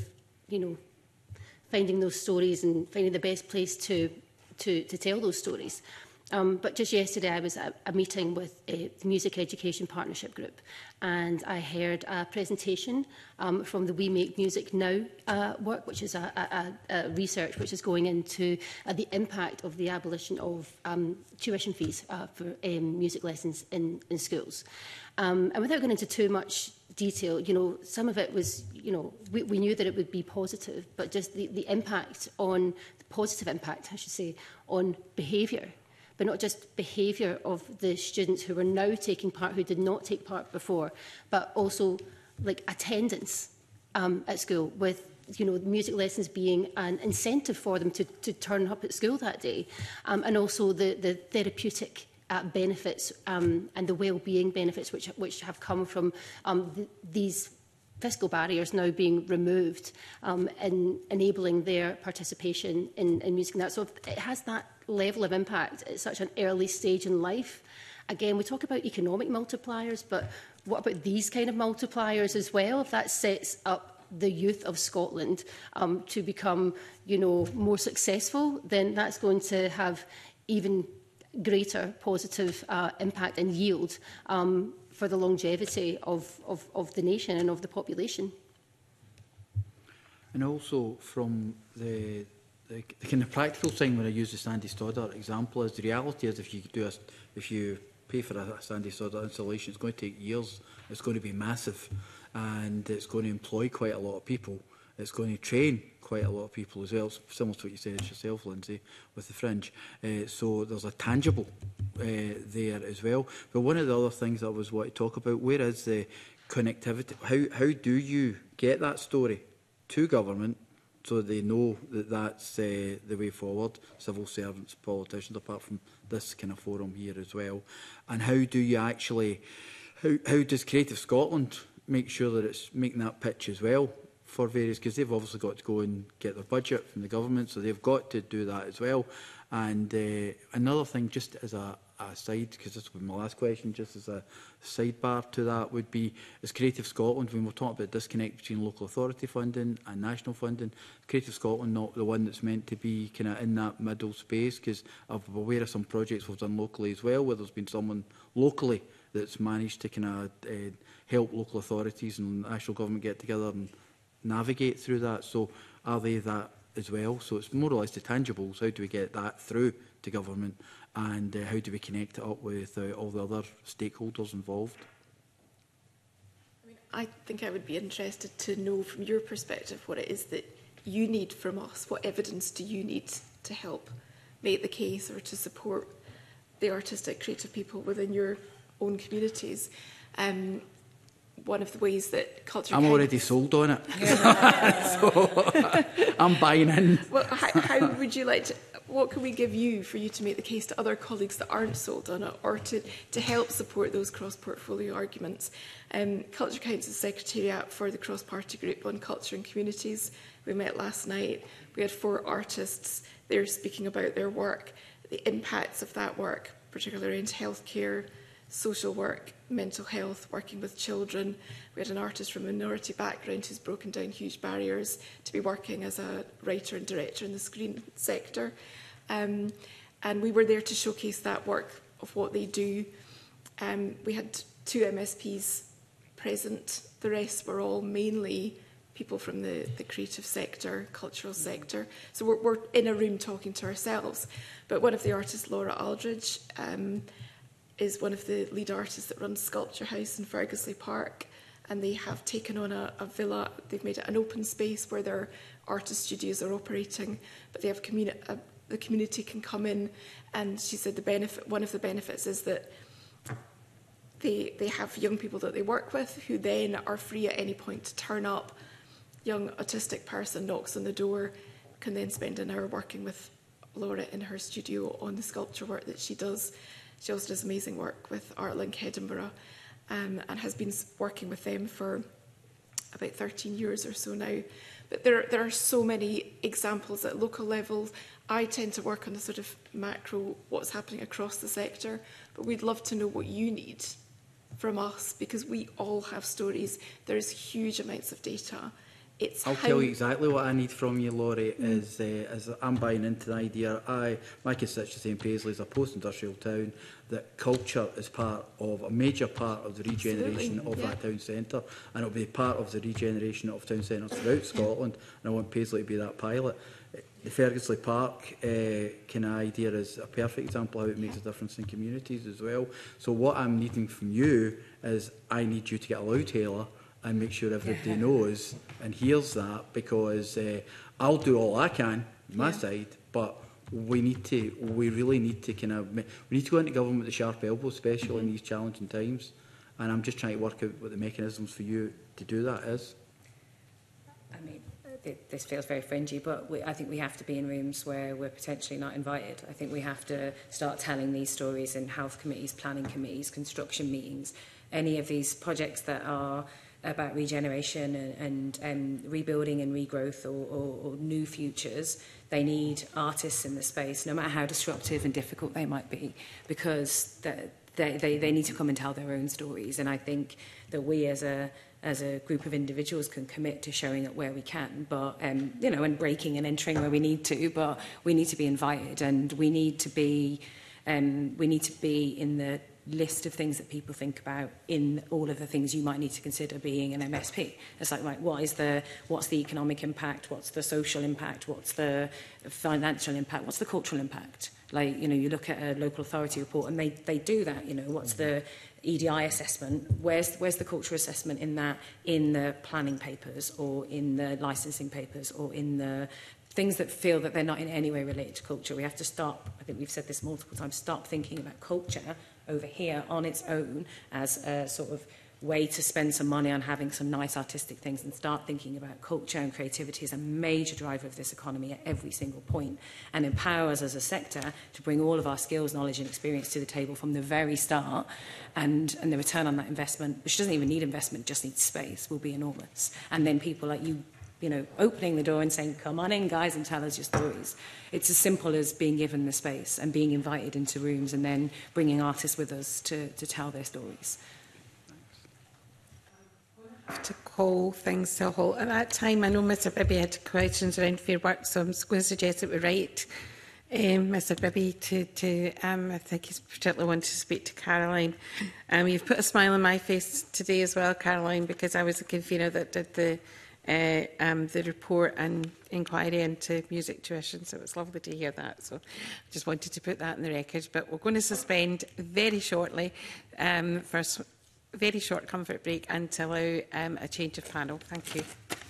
E: finding those stories and finding the best place to tell those stories. But just yesterday I was at a meeting with the Music Education Partnership Group, and I heard a presentation from the We Make Music Now work, which is a research which is going into the impact of the abolition of tuition fees for music lessons in schools. And without going into too much detail, some of it was, we knew that it would be positive, but just the impact on, the positive impact, I should say, on behaviour. But not just behaviour of the students who are now taking part, who did not take part before, but also like attendance at school, with music lessons being an incentive for them to turn up at school that day, and also the therapeutic benefits and the well-being benefits which have come from these fiscal barriers now being removed and enabling their participation in music and that. So it has that level of impact at such an early stage in life. Again, we talk about economic multipliers, but what about these kind of multipliers as well? If that sets up the youth of Scotland to become, more successful, then that's going to have even greater positive impact and yield for the longevity of the nation and of the population.
J: And also from the kind of practical thing, when I use the Sandy Stoddart example, is the reality is if you pay for a Sandy Stoddart installation, it's going to take years, it's going to be massive, and it's going to employ quite a lot of people. It's going to train quite a lot of people as well, similar to what you said yourself, Lindsay, with the Fringe. So there's a tangible there as well. But one of the other things I was wanting to talk about, where is the connectivity? How do you get that story to government so they know that that's the way forward, civil servants, politicians, apart from this kind of forum here as well? And how do you actually, how does Creative Scotland make sure that it's making that pitch as well for various, because they've obviously got to go and get their budget from the government, so they've got to do that as well. And another thing, just as a side, because this will be my last question, just as a sidebar to that, would be, as Creative Scotland, when we're talking about disconnect between local authority funding and national funding, Creative Scotland not the one that's meant to be kind of in that middle space, because I'm aware of some projects we've done locally as well, where there's been someone locally that's managed to kind of help local authorities and national government get together and navigate through that. So are they that as well? So it's more or less the tangibles. How do we get that through to government, and how do we connect it up with all the other stakeholders involved?
B: I mean, I think I would be interested to know from your perspective what it is that you need from us. What evidence do you need to help make the case or to support the artistic, creative people within your own communities? One of the ways that culture...
J: I'm already sold on it. So I'm buying in.
B: Well, how would you like to... What can we give you for you to make the case to other colleagues that aren't sold on it, or to help support those cross-portfolio arguments? Culture Council's Secretariat for the Cross-Party Group on Culture and Communities, we met last night. We had 4 artists there speaking about their work, the impacts of that work, particularly around healthcare, social work, mental health, working with children. We had an artist from a minority background who's broken down huge barriers to be working as a writer and director in the screen sector. And we were there to showcase that work of what they do. We had 2 MSPs present. The rest were all mainly people from the creative sector, cultural sector. So we're in a room talking to ourselves. But one of the artists, Laura Aldridge, is one of the lead artists that runs Sculpture House in Fergusley Park, and they have taken on a villa. They've made it an open space where their artist studios are operating, but they have the community can come in, and she said one of the benefits is that they have young people that they work with who then are free at any point to turn up. Young autistic person knocks on the door, can then spend an hour working with Laura in her studio on the sculpture work that she does. She also does amazing work with ArtLink Edinburgh, and has been working with them for about 13 years or so now. But there are so many examples at local level. I tend to work on the sort of macro, what's happening across the sector, but we'd love to know what you need from us, because we all have stories. There's huge amounts of data.
J: I'll tell you exactly what I need from you, Laurie, is I'm buying into the idea. My constituency in Paisley is a post-industrial town, that culture is a major part of the regeneration of that town centre, and it'll be part of the regeneration of town centres throughout Scotland, and I want Paisley to be that pilot. The Fergusley Park kind of idea is a perfect example of how it makes a difference in communities as well. So what I'm needing from you is I need you to get a loudhailer and make sure everybody knows and hears that, because I'll do all I can on my side, but we really need to go into government with a sharp elbow, especially in these challenging times. And I'm just trying to work out what the mechanisms for you to do that is.
C: I mean, this feels very fringy, but I think we have to be in rooms where we're potentially not invited. I think we have to start telling these stories in health committees, planning committees, construction meetings, any of these projects that are about regeneration and rebuilding and regrowth or new futures. They need artists in the space, no matter how disruptive and difficult they might be, because they need to come and tell their own stories. And I think that we as a group of individuals can commit to showing up where we can, but and breaking and entering where we need to. But we need to be invited, and we need to be in the list of things that people think about in all of the things you might need to consider being an MSP. It's like, right, what's the economic impact? What's the social impact? What's the financial impact? What's the cultural impact? Like, you look at a local authority report and they do that, what's the EDI assessment? Where's the cultural assessment in that, in the planning papers or in the licensing papers or in the things that feel that they're not in any way related to culture? We have to stop, I think we've said this multiple times, stop thinking about culture over here on its own as a sort of way to spend some money on having some nice artistic things, and start thinking about culture and creativity as a major driver of this economy at every single point, and empower us as a sector to bring all of our skills, knowledge and experience to the table from the very start, and the return on that investment, which doesn't even need investment, just needs space, will be enormous. And then people like you opening the door and saying, come on in, guys, and tell us your stories. It's as simple as being given the space and being invited into rooms and then bringing artists with us to tell their stories.
A: To call things to a halt at that time. I know Mr Bibby had questions around fair work, so I'm going to suggest that we write Mr Bibby to I think he's particularly wanted to speak to Caroline. You've put a smile on my face today as well, Caroline, because I was the convener that did the report and inquiry into music tuition, so it's lovely to hear that. So I just wanted to put that in the record. But we're going to suspend very shortly for very short comfort break and to allow a change of panel. Thank you.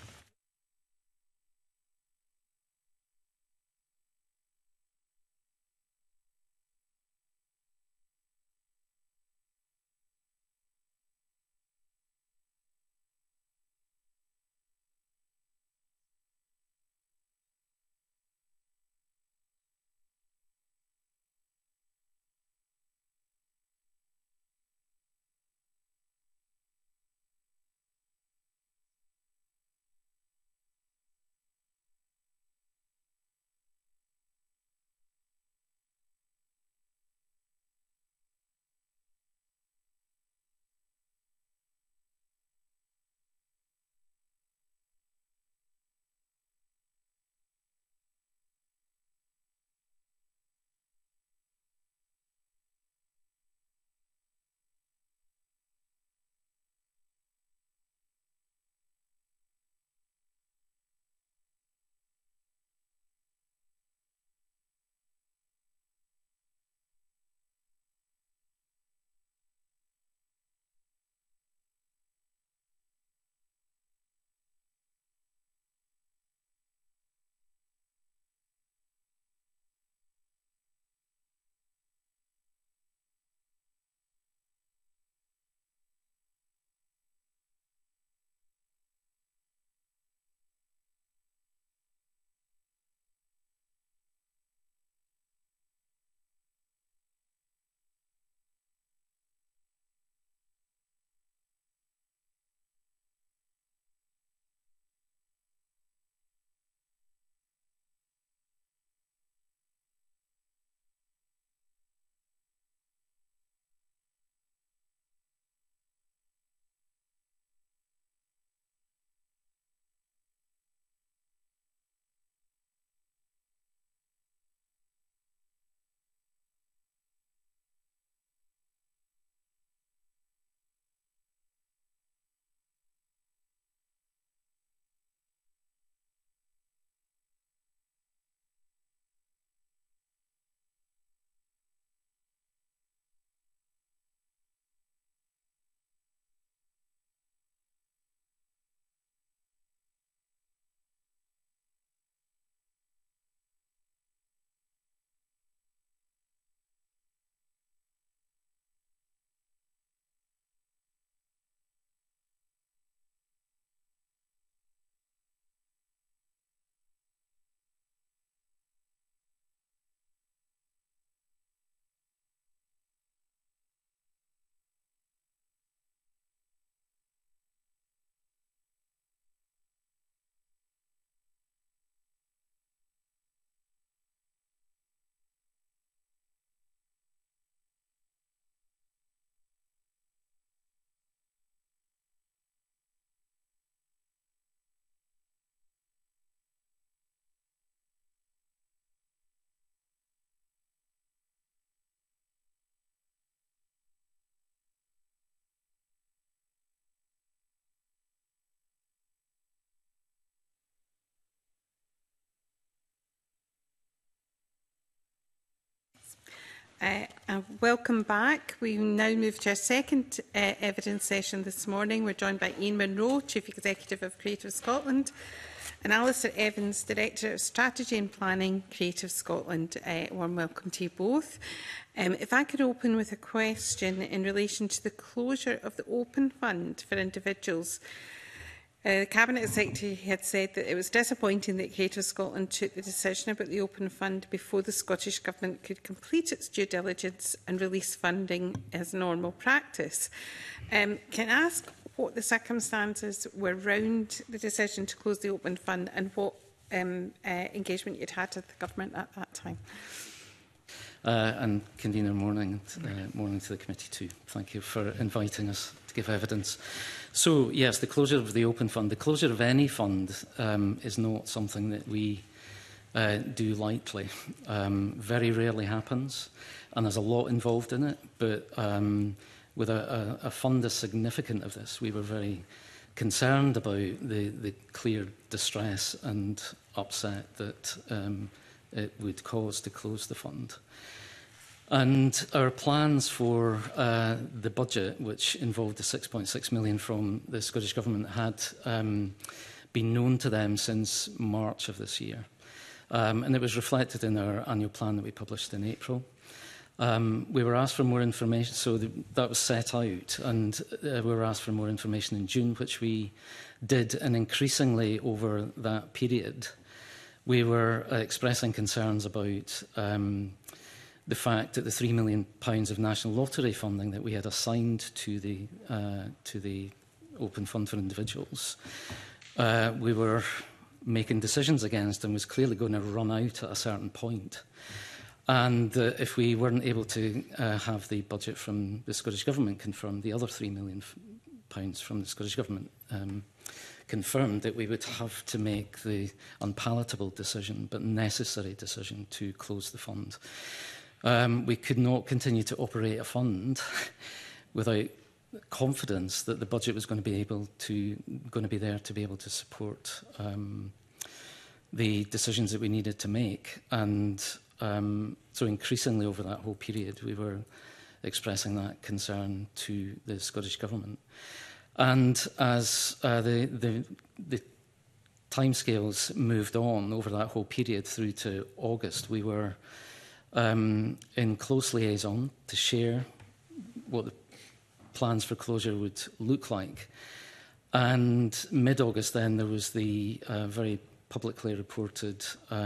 A: And welcome back. We now move to our second evidence session this morning. We're joined by Ian Munro, Chief Executive of Creative Scotland, and Alistair Evans, Director of Strategy and Planning, Creative Scotland. Warm welcome to you both. If I could open with a question in relation to the closure of the Open Fund for individuals. The Cabinet Secretary had said that it was disappointing that Creative Scotland took the decision about the Open Fund before the Scottish Government could complete its due diligence and release funding as normal practice. Can I ask what the circumstances were around the decision to close the Open Fund and what engagement you'd had with the Government at that time?
K: And Convener, morning to the committee too. Thank you for inviting us to give evidence. So, yes, the closure of the Open Fund, the closure of any fund is not something that we do lightly. Very rarely happens, and there's a lot involved in it. But with a fund as significant as this, we were very concerned about the clear distress and upset that it would cause to close the fund. And our plans for the budget, which involved the 6.6 million from the Scottish Government, had been known to them since March of this year. And it was reflected in our annual plan that we published in April. We were asked for more information, so that was set out, and we were asked for more information in June, which we did, and increasingly over that period, we were expressing concerns about the fact that the £3 million of National Lottery funding that we had assigned to the Open Fund for Individuals, we were making decisions against and was clearly going to run out at a certain point. And if we weren't able to have the budget from the Scottish Government confirmed, the other £3 million from the Scottish Government confirmed, that we would have to make the unpalatable decision, but necessary decision, to close the fund. We could not continue to operate a fund without confidence that the budget was going to be there to be able to support the decisions that we needed to make. And so increasingly over that whole period, we were expressing that concern to the Scottish Government. And as the timescales moved on over that whole period through to August, we were in close liaison to share what the plans for closure would look like. And mid-August then there was the very publicly reported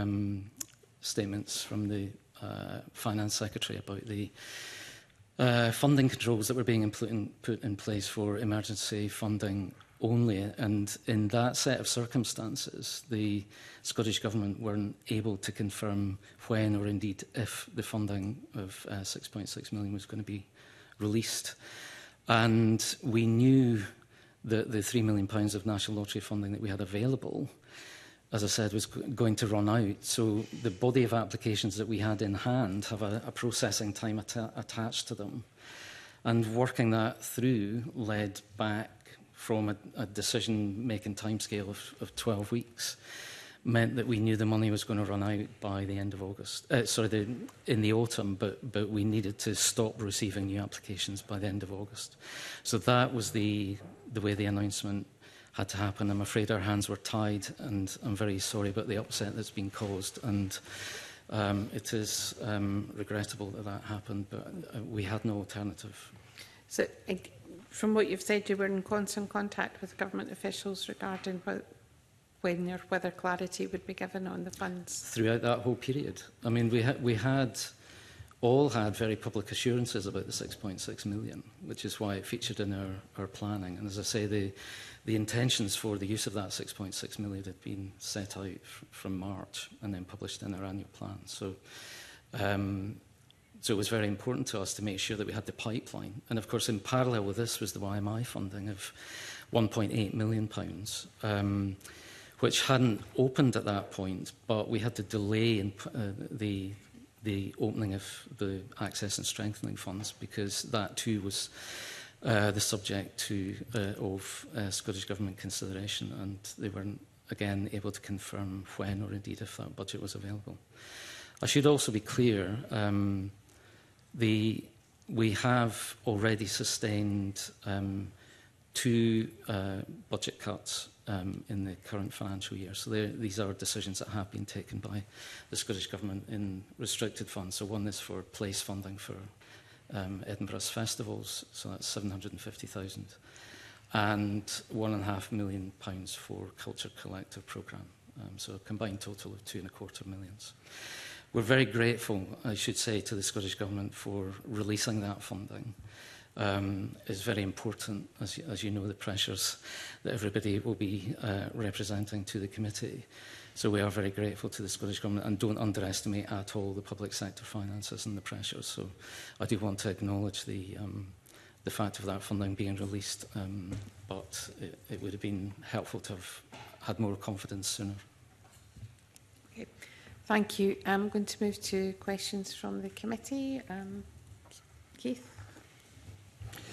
K: statements from the Finance Secretary about the funding controls that were being put in place for emergency funding only. And in that set of circumstances, the Scottish Government weren't able to confirm when or indeed if the funding of 6.6 million was going to be released. And we knew that the £3 million of National Lottery funding that we had available, as I said, was going to run out. So the body of applications that we had in hand have a processing time attached to them. And working that through led back from a decision-making timescale of 12 weeks, meant that we knew the money was going to run out by the end of August. In the autumn, but we needed to stop receiving new applications by the end of August. So that was the way the announcement had to happen. I'm afraid our hands were tied, and I'm very sorry about the upset that's been caused. And it is regrettable that that happened, but we had no alternative.
A: So, from what you've said, you were in constant contact with government officials regarding when or whether clarity would be given on the funds?
K: Throughout that whole period. I mean, we all had very public assurances about the 6.6 million, which is why it featured in our planning. And as I say, the intentions for the use of that 6.6 million had been set out from March and then published in our annual plan. So it was very important to us to make sure that we had the pipeline. And of course, in parallel with this was the YMI funding of £1.8 million, which hadn't opened at that point, but we had to delay in, the opening of the Access and Strengthening Funds, because that too was the subject of Scottish Government consideration, and they weren't, again, able to confirm when or indeed if that budget was available. I should also be clear, we have already sustained 2 budget cuts in the current financial year. So these are decisions that have been taken by the Scottish Government in restricted funds. So one is for place funding for Edinburgh's festivals, so that's 750,000, and £1.5 million for Culture Collective Programme, so a combined total of £2.25 million. We're very grateful, I should say, to the Scottish Government for releasing that funding. Is very important, as you know, the pressures that everybody will be representing to the committee. So we are very grateful to the Scottish Government, and don't underestimate at all the public sector finances and the pressures. So I do want to acknowledge the fact of that funding being released, but it would have been helpful to have had more confidence sooner.
A: Okay. Thank you. I'm going to move to questions from the committee. Keith?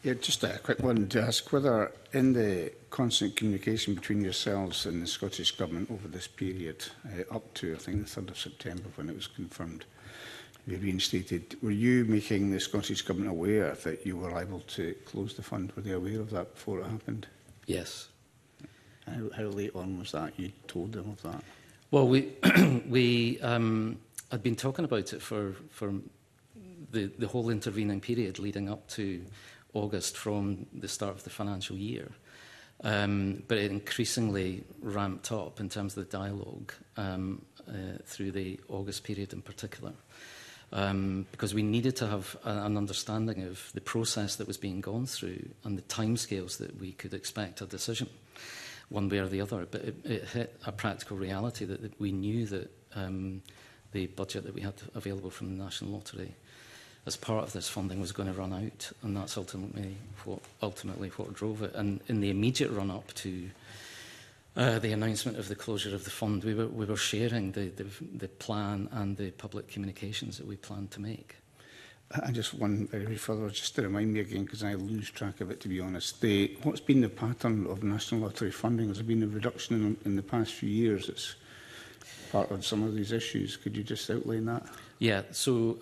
H: Yeah, just a quick one to ask whether in the constant communication between yourselves and the Scottish Government over this period, up to I think the 3rd of September when it was confirmed, be reinstated, were you making the Scottish Government aware that you were liable to close the fund? Were they aware of that before it happened?
K: Yes.
J: How late on was that you told them of that?
K: Well, we had been talking about it for the whole intervening period leading up to August from the start of the financial year. But it increasingly ramped up in terms of the dialogue through the August period in particular. Because we needed to have an understanding of the process that was being gone through and the timescales that we could expect a decision, one way or the other. But it hit a practical reality that we knew that the budget that we had available from the National Lottery as part of this funding was going to run out, and that's ultimately what drove it. And in the immediate run-up to the announcement of the closure of the fund, we were sharing the plan and the public communications that we planned to make.
H: And just one very further, just to remind me again, because I lose track of it, to be honest. What's been the pattern of National Lottery funding? Has there been a reduction in the past few years? It's part of some of these issues. Could you just outline that?
K: Yeah, so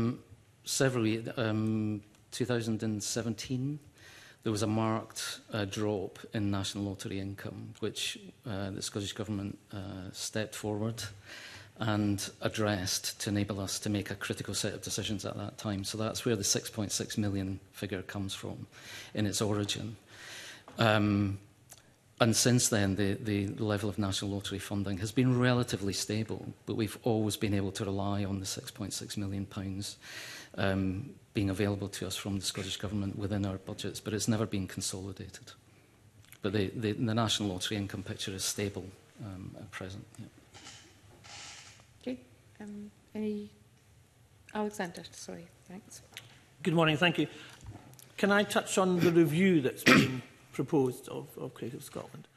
K: 2017, there was a marked drop in National Lottery income, which the Scottish Government stepped forward and addressed to enable us to make a critical set of decisions at that time. So that's where the 6.6 million figure comes from in its origin. And since then, the level of National Lottery funding has been relatively stable, but we've always been able to rely on the £6.6 million being available to us from the Scottish Government within our budgets, but it's never been consolidated. But the National Lottery income picture is stable at present. Yeah.
A: Okay. Any Alexander? Sorry. Thanks.
F: Good morning. Thank you. Can I touch on the review that's been proposed of Creative Scotland?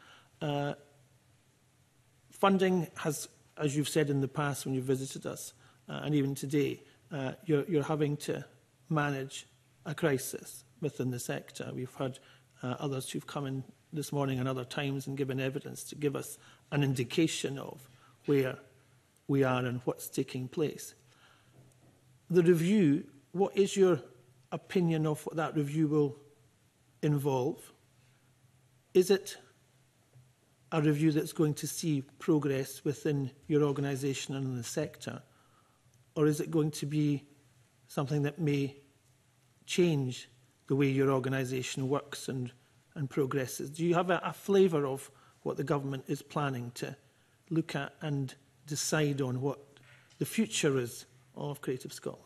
F: Funding has, as you've said in the past when you visited us, and even today, you're having to manage a crisis within the sector. We've heard others who've come in this morning and other times and given evidence to give us an indication of where we are and what's taking place. The review, what is your opinion of what that review will involve? Is it a review that's going to see progress within your organisation and in the sector? Or is it going to be something that may change the way your organisation works and progresses? Do you have a flavour of what the government is planning to look at and decide on what the future is of Creative Scotland?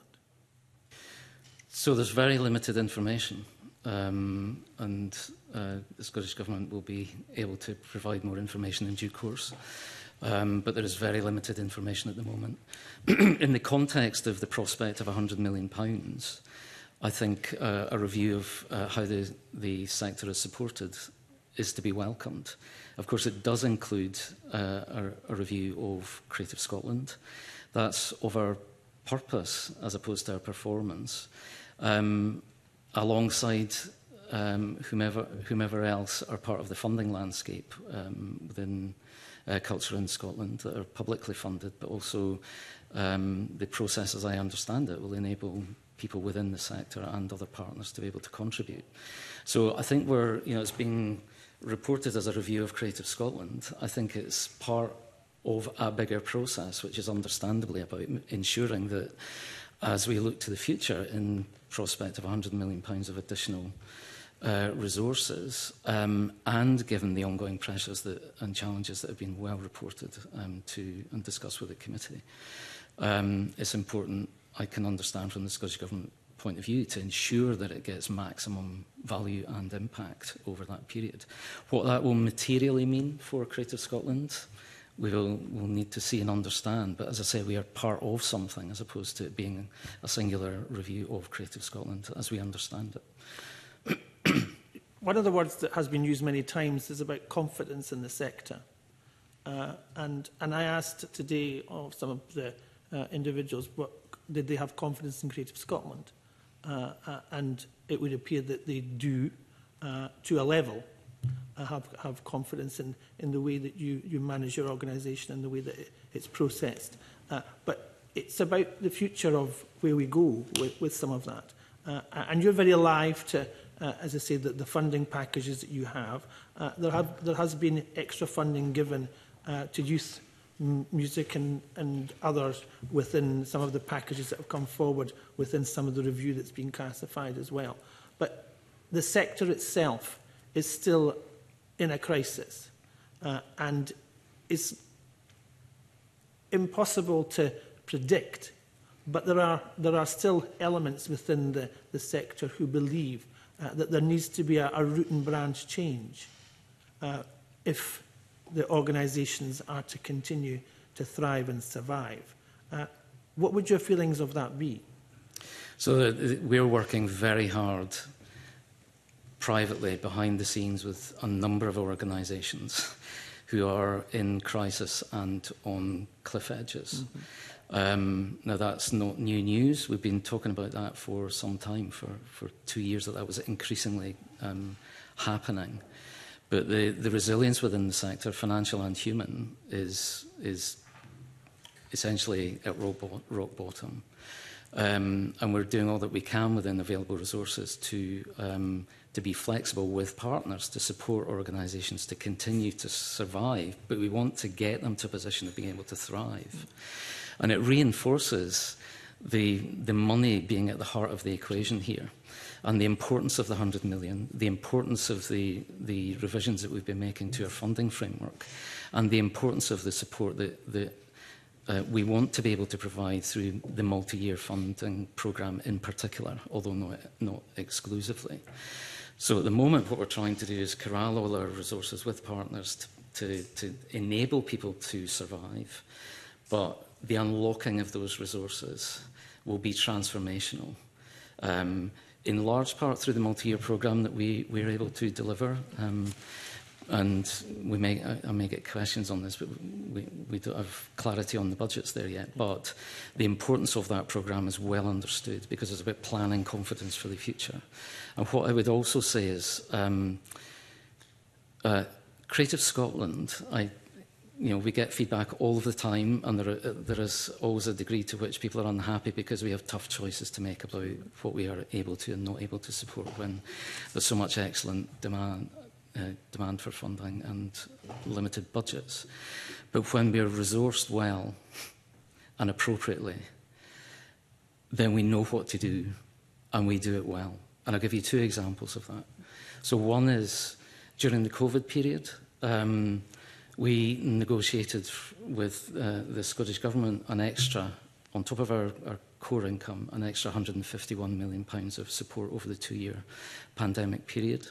K: So there's very limited information, and the Scottish Government will be able to provide more information in due course. But there is very limited information at the moment. In the context of the prospect of £100 million, I think a review of how the sector is supported is to be welcomed. Of course, it does include a review of Creative Scotland. That's of our purpose as opposed to our performance, alongside whomever else are part of the funding landscape within culture in Scotland that are publicly funded, but also the process, as I understand it, will enable people within the sector and other partners to be able to contribute. So I think it's being reported as a review of Creative Scotland. I think it's part of a bigger process, which is understandably about ensuring that as we look to the future in prospect of £100 million of additional resources, and given the ongoing pressures and challenges that have been well reported and discussed with the committee, it's important, I can understand from the Scottish Government point of view, to ensure that it gets maximum value and impact over that period. What that will materially mean for Creative Scotland, we'll need to see and understand. But as I say, we are part of something as opposed to it being a singular review of Creative Scotland as we understand it.
F: One of the words that has been used many times is about confidence in the sector. And I asked today of some of the individuals, did they have confidence in Creative Scotland? and it would appear that they do, to a level, have confidence in the way that you manage your organisation and the way that it's processed. But it's about the future of where we go with some of that. And you're very alive to, as I say, the funding packages that you have. There has been extra funding given to youth music and others within some of the packages that have come forward within some of the review that's been classified as well. But the sector itself is still in a crisis and it's impossible to predict, but there are still elements within the sector who believe that there needs to be a root and branch change if the organisations are to continue to thrive and survive. What would your feelings of that be?
K: So we're working very hard privately behind the scenes with a number of organisations who are in crisis and on cliff edges. Now, that's not new news. We've been talking about that for some time, for 2 years, that was increasingly happening. But the resilience within the sector, financial and human, is essentially at rock bottom. And we're doing all that we can within available resources to be flexible with partners to support organisations to continue to survive, but we want to get them to a position of being able to thrive. And it reinforces the money being at the heart of the equation here, and the importance of the 100 million, the importance of the revisions that we've been making to our funding framework, and the importance of the support that we want to be able to provide through the multi-year funding programme in particular, although not exclusively. So at the moment, what we're trying to do is corral all our resources with partners to enable people to survive, but the unlocking of those resources will be transformational. In large part through the multi-year programme that we're able to deliver. And I may get questions on this, but we don't have clarity on the budgets there yet. But the importance of that programme is well understood because it's about planning confidence for the future. And what I would also say is Creative Scotland, we get feedback all of the time, and there is always a degree to which people are unhappy because we have tough choices to make about what we are able to and not able to support when there's so much excellent demand for funding and limited budgets. But when we are resourced well and appropriately, then we know what to do and we do it well. And I'll give you 2 examples of that. So one is during the COVID period, we negotiated with the Scottish Government an extra, on top of our core income, an extra £151 million of support over the 2-year pandemic period.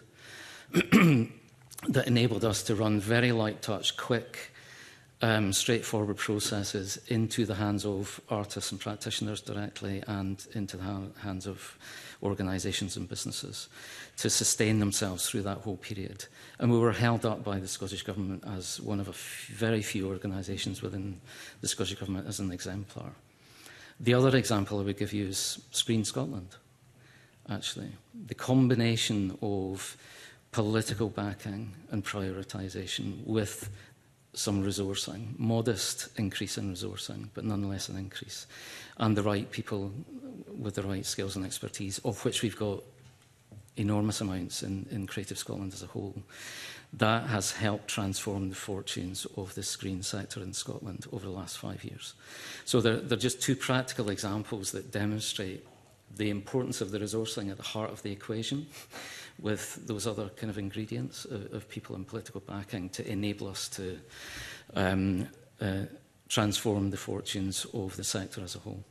K: That enabled us to run very light touch, quick, straightforward processes into the hands of artists and practitioners directly and into the hands of organisations and businesses to sustain themselves through that whole period. And we were held up by the Scottish Government as one of very few organisations within the Scottish Government as an exemplar. The other example I would give you is Screen Scotland, actually. The combination of political backing and prioritisation with some resourcing, modest increase in resourcing, but nonetheless an increase, and the right people with the right skills and expertise, of which we've got enormous amounts in Creative Scotland as a whole. That has helped transform the fortunes of the screen sector in Scotland over the last 5 years. So they're just 2 practical examples that demonstrate the importance of the resourcing at the heart of the equation, with those other kind of ingredients of people and political backing to enable us to transform the fortunes of the sector as a whole.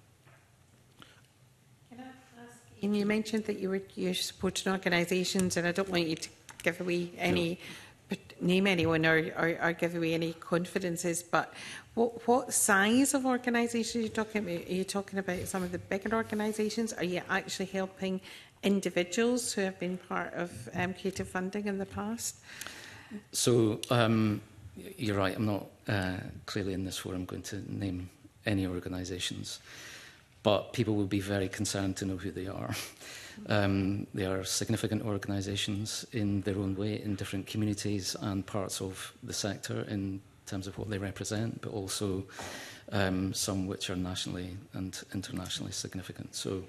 A: Can I ask, and you mentioned that you're supporting organisations, and I don't want you to give away any, name anyone or give away any confidences, but what size of organisations are you talking about? Are you talking about some of the bigger organisations? Are you actually helping individuals who have been part of creative funding in the past?
K: So you're right, I'm not clearly in this forum going to name any organisations. but people will be very concerned to know who they are. They are significant organisations in their own way, in different communities and parts of the sector in terms of what they represent, but also some which are nationally and internationally significant. So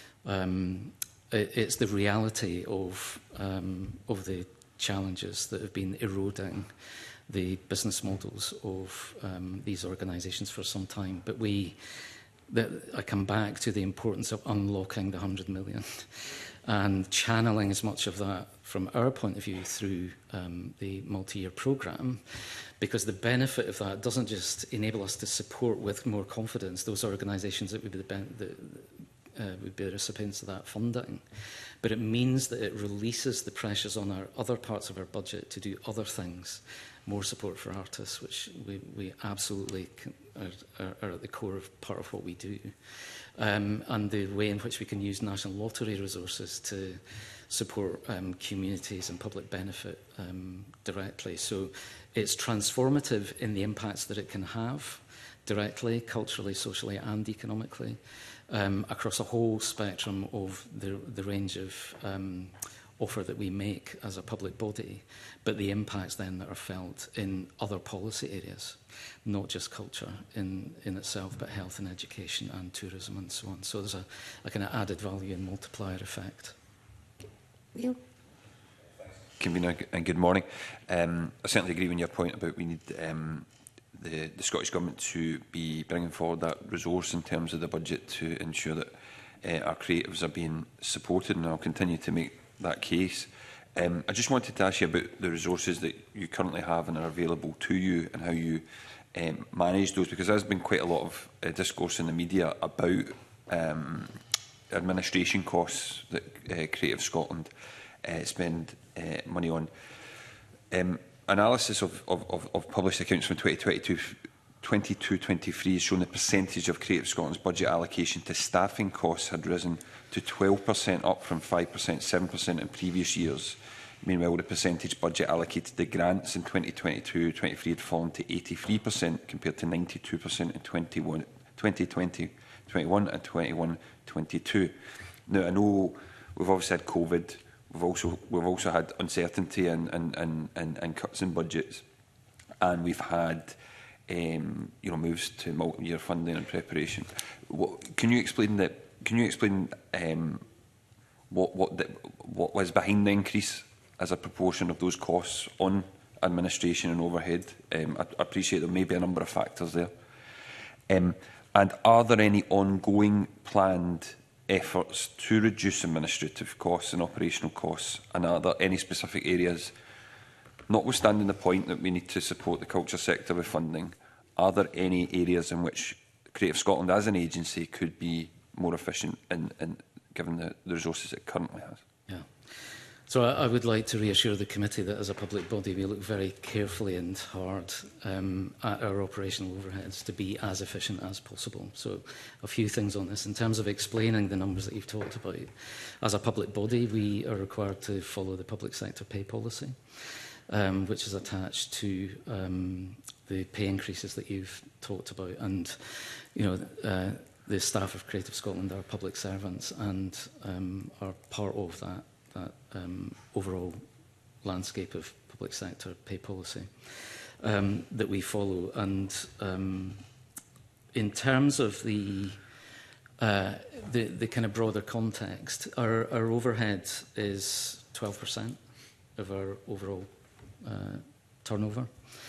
K: it's the reality of the challenges that have been eroding the business models of these organisations for some time. But I come back to the importance of unlocking the 100 million and channeling as much of that from our point of view through the multi-year programme, because the benefit of that doesn't just enable us to support with more confidence those organisations that would be the recipients of that funding, but it means that it releases the pressures on our other parts of our budget to do other things, more support for artists, which we absolutely are at the core of part of what we do, and the way in which we can use national lottery resources to support communities and public benefit directly. So it's transformative in the impacts that it can have directly, culturally, socially and economically, across a whole spectrum of the range of offer that we make as a public body, but the impacts then that are felt in other policy areas, not just culture in itself, but health and education and tourism and so on. So there's a kind of added value and multiplier effect.
A: Neil?
G: Convener, and good morning. I certainly agree with your point about we need the Scottish Government to be bringing forward that resource in terms of the budget to ensure that our creatives are being supported, and I'll continue to make that case. I just wanted to ask you about the resources that you currently have and are available to you, and how you manage those, because there's been quite a lot of discourse in the media about administration costs that Creative Scotland spend money on. Analysis of published accounts from 2022-23 has shown the percentage of Creative Scotland's budget allocation to staffing costs had risen to 12%, up from 5%, 7% in previous years. Meanwhile, the percentage budget allocated to grants in 2022-23 had fallen to 83% compared to 92% in 2020-21 and 21-22. Now, I know we've obviously had COVID. We've also had uncertainty and cuts in budgets, and we've had moves to multi-year funding and preparation. Can you explain that? Can you explain what was behind the increase as a proportion of those costs on administration and overhead? I appreciate there may be a number of factors there. And are there any ongoing planned efforts to reduce administrative costs and operational costs? And are there any specific areas, notwithstanding the point that we need to support the culture sector with funding, are there any areas in which Creative Scotland as an agency could be more efficient in given the resources it currently has?
K: Yeah. So I would like to reassure the committee that as a public body we look very carefully and hard at our operational overheads to be as efficient as possible. So a few things on this. In terms of explaining the numbers that you've talked about, as a public body we are required to follow the public sector pay policy, which is attached to the pay increases that you've talked about. And the staff of Creative Scotland are public servants and are part of that overall landscape of public sector pay policy that we follow. And in terms of the kind of broader context, our overhead is 12% of our overall turnover.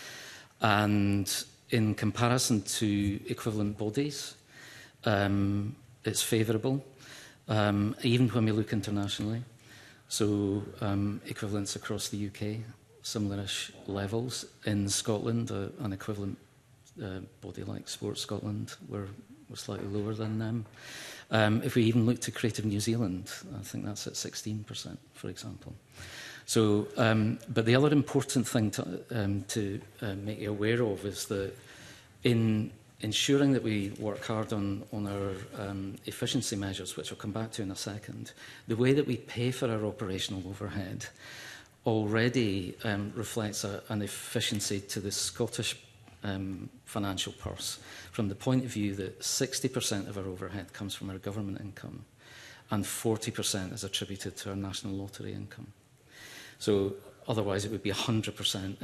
K: And in comparison to equivalent bodies, it's favourable, even when we look internationally. So equivalents across the UK, similar-ish levels. In Scotland, an equivalent body like Sports Scotland, we're slightly lower than them. If we even look to Creative New Zealand, I think that's at 16%, for example. So, but the other important thing to make you aware of is that in ensuring that we work hard on our efficiency measures, which I'll come back to in a second, the way that we pay for our operational overhead already reflects an efficiency to the Scottish financial purse, from the point of view that 60% of our overhead comes from our government income and 40% is attributed to our national lottery income. So otherwise it would be 100%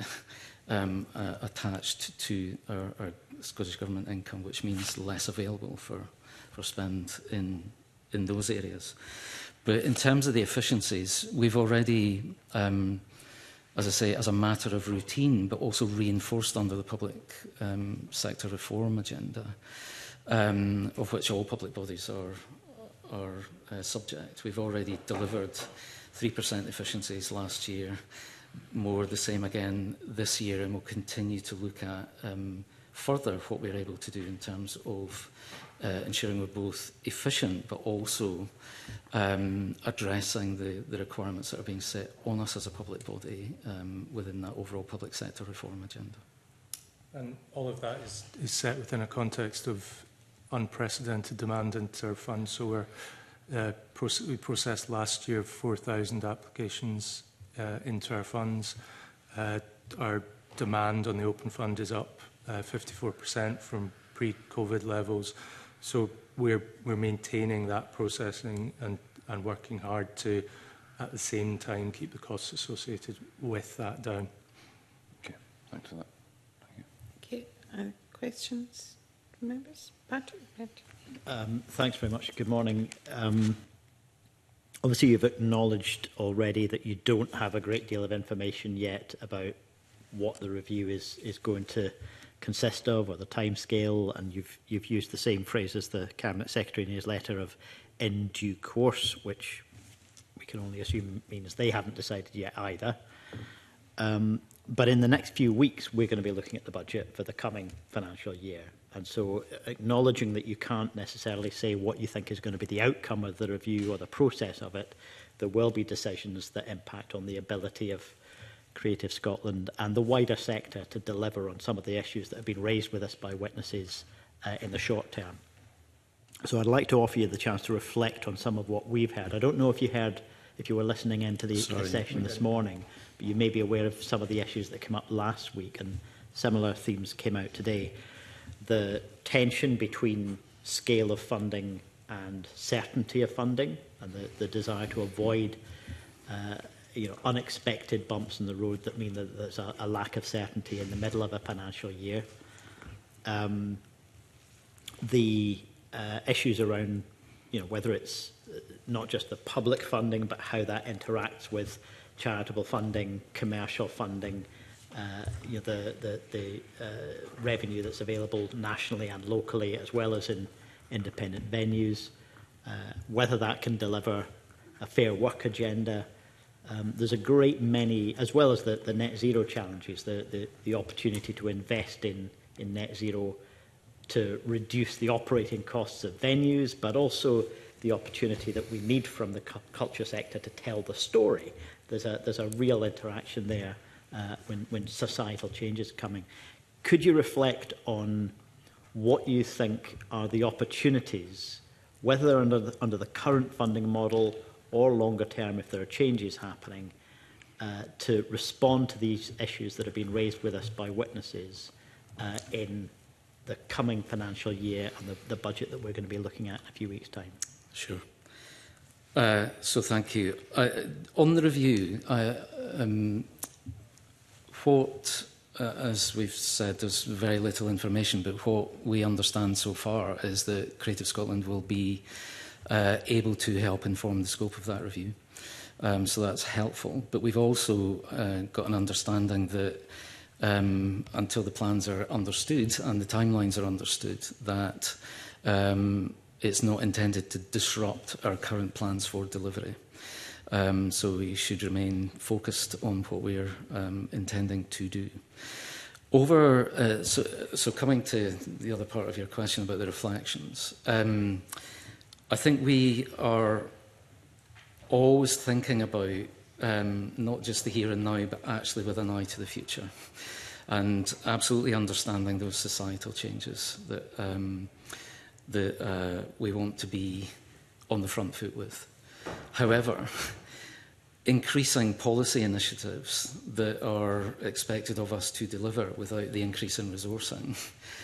K: attached to our Scottish Government income, which means less available for spend in those areas. But in terms of the efficiencies, we've already, as I say, as a matter of routine, but also reinforced under the public sector reform agenda, of which all public bodies are subject. We've already delivered 3% efficiencies last year, more the same again this year, and we'll continue to look at further what we're able to do in terms of ensuring we're both efficient but also addressing the requirements that are being set on us as a public body within that overall public sector reform agenda.
L: And all of that is set within a context of unprecedented demand into our fund. So we processed last year 4,000 applications into our funds. Our demand on the open fund is up 54% from pre-COVID levels. So we're maintaining that processing and working hard to, at the same time, keep the costs associated with that down.
G: Okay, thanks for that.
A: Okay, questions from members? Patrick?
I: Thanks very much. Good morning. Obviously, you've acknowledged already that you don't have a great deal of information yet about what the review is going to consist of, or the timescale, and you've used the same phrase as the Cabinet Secretary in his letter of "in due course," which we can only assume means they haven't decided yet either. But in the next few weeks, we're going to be looking at the budget for the coming financial year. And so acknowledging that you can't necessarily say what you think is going to be the outcome of the review or the process of it, there will be decisions that impact on the ability of Creative Scotland and the wider sector to deliver on some of the issues that have been raised with us by witnesses in the short term. So I'd like to offer you the chance to reflect on some of what we've heard. I don't know if you were listening into the session this morning, but you may be aware of some of the issues that came up last week, and similar themes came out today. The tension between scale of funding and certainty of funding, and the desire to avoid unexpected bumps in the road that mean that there's a lack of certainty in the middle of a financial year. The issues around whether it's not just the public funding, but how that interacts with charitable funding, commercial funding, the revenue that's available nationally and locally, as well as in independent venues, whether that can deliver a fair work agenda. There's a great many, as well as the net zero challenges, the opportunity to invest in net zero to reduce the operating costs of venues, but also the opportunity that we need from the culture sector to tell the story. There's a real interaction there when societal change is coming. Could you reflect on what you think are the opportunities, whether under the current funding model or longer term, if there are changes happening, to respond to these issues that have been raised with us by witnesses in the coming financial year and the budget that we're going to be looking at in a few weeks' time?
K: Sure. So thank you. On the review, as we've said, there's very little information, but what we understand so far is that Creative Scotland will be able to help inform the scope of that review. So that's helpful. But we've also got an understanding that until the plans are understood and the timelines are understood, that it's not intended to disrupt our current plans for delivery. So we should remain focused on what we're intending to do. So coming to the other part of your question about the reflections, I think we are always thinking about not just the here and now, but actually with an eye to the future, and absolutely understanding those societal changes that we want to be on the front foot with. However, increasing policy initiatives that are expected of us to deliver without the increase in resourcing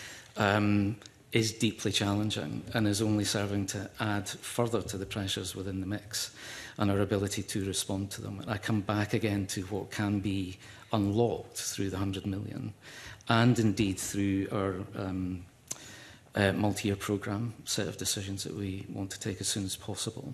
K: is deeply challenging and is only serving to add further to the pressures within the mix and our ability to respond to them. And I come back again to what can be unlocked through the 100 million and indeed through our multi-year programme set of decisions that we want to take as soon as possible.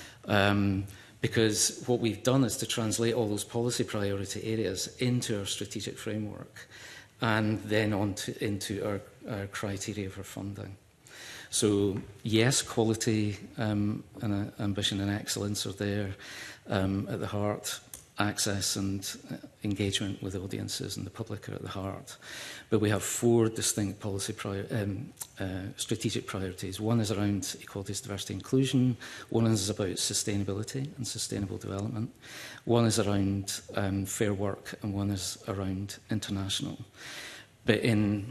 K: Because what we've done is to translate all those policy priority areas into our strategic framework and then into our criteria for funding. So yes, quality and ambition and excellence are there at the heart. Access and engagement with audiences and the public are at the heart. But we have 4 distinct policy strategic priorities. One is around equality, diversity, inclusion. One is about sustainability and sustainable development. One is around fair work, and one is around international. But in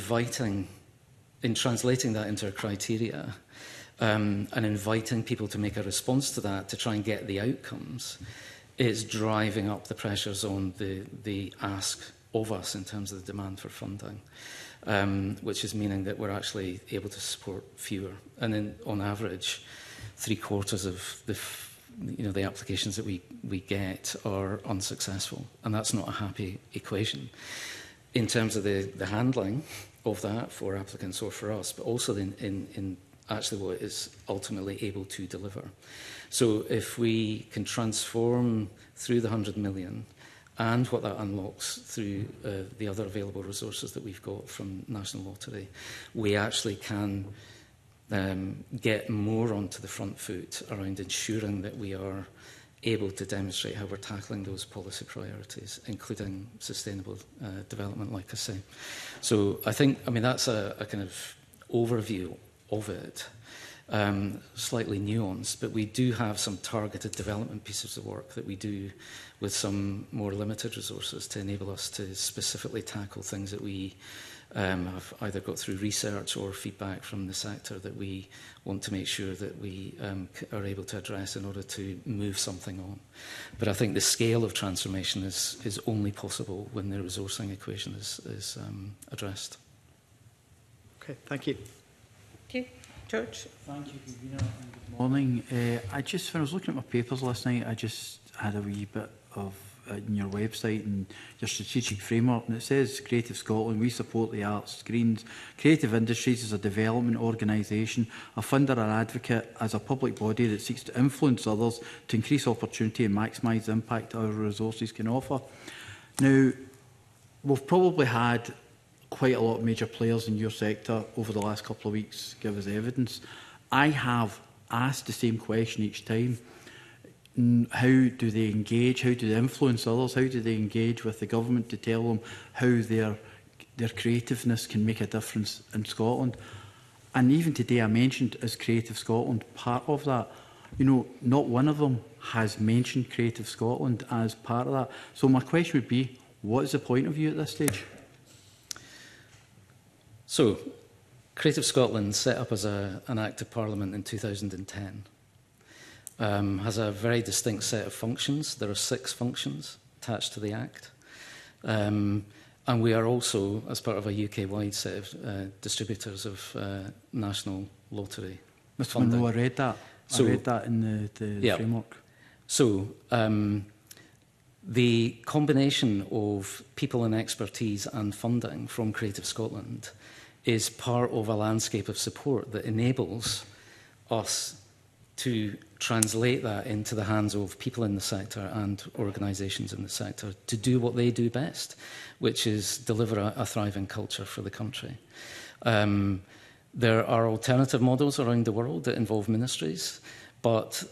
K: translating that into a criteria and inviting people to make a response to that to try and get the outcomes, is driving up the pressures on the ask of us in terms of the demand for funding, which is meaning that we're actually able to support fewer. And then, on average, 3/4 of the applications that we get are unsuccessful, and that's not a happy equation in terms of the handling of that for applicants or for us, but also in actually what it is ultimately able to deliver. So if we can transform through the 100 million and what that unlocks through the other available resources that we've got from National Lottery, we actually can get more onto the front foot around ensuring that we are able to demonstrate how we're tackling those policy priorities, including sustainable development, like I say. So I mean, that's a kind of overview of it. Slightly nuanced, but we do have some targeted development pieces of work that we do with some more limited resources to enable us to specifically tackle things that we have either got through research or feedback from the sector that we want to make sure that we are able to address in order to move something on. But I think the scale of transformation is only possible when the resourcing equation is addressed.
I: Okay, thank you.
A: Thank you. George.
J: Thank you, Convener, and good morning. When I was looking at my papers last night, I just had a wee bit of in your website and your strategic framework, and it says Creative Scotland, we support the arts, screens, creative industries as a development organisation, a funder and advocate as a public body that seeks to influence others to increase opportunity and maximise the impact our resources can offer. Now, we've probably had quite a lot of major players in your sector over the last couple of weeks give us evidence. I have asked the same question each time. How do they engage? How do they influence others? How do they engage with the government to tell them how their creativeness can make a difference in Scotland? And even today I mentioned, is Creative Scotland part of that? You know, not one of them has mentioned Creative Scotland as part of that. So my question would be, what is the point of view at this stage?
K: So, Creative Scotland, set up as an Act of Parliament in 2010, has a very distinct set of functions. There are 6 functions attached to the Act. And we are also, as part of a UK-wide set of distributors of National Lottery
J: Mr Munro, I read that. I read that in the framework.
K: So, the combination of people and expertise and funding from Creative Scotland is part of a landscape of support that enables us to translate that into the hands of people in the sector and organisations in the sector to do what they do best, which is deliver a thriving culture for the country. There are alternative models around the world that involve ministries, but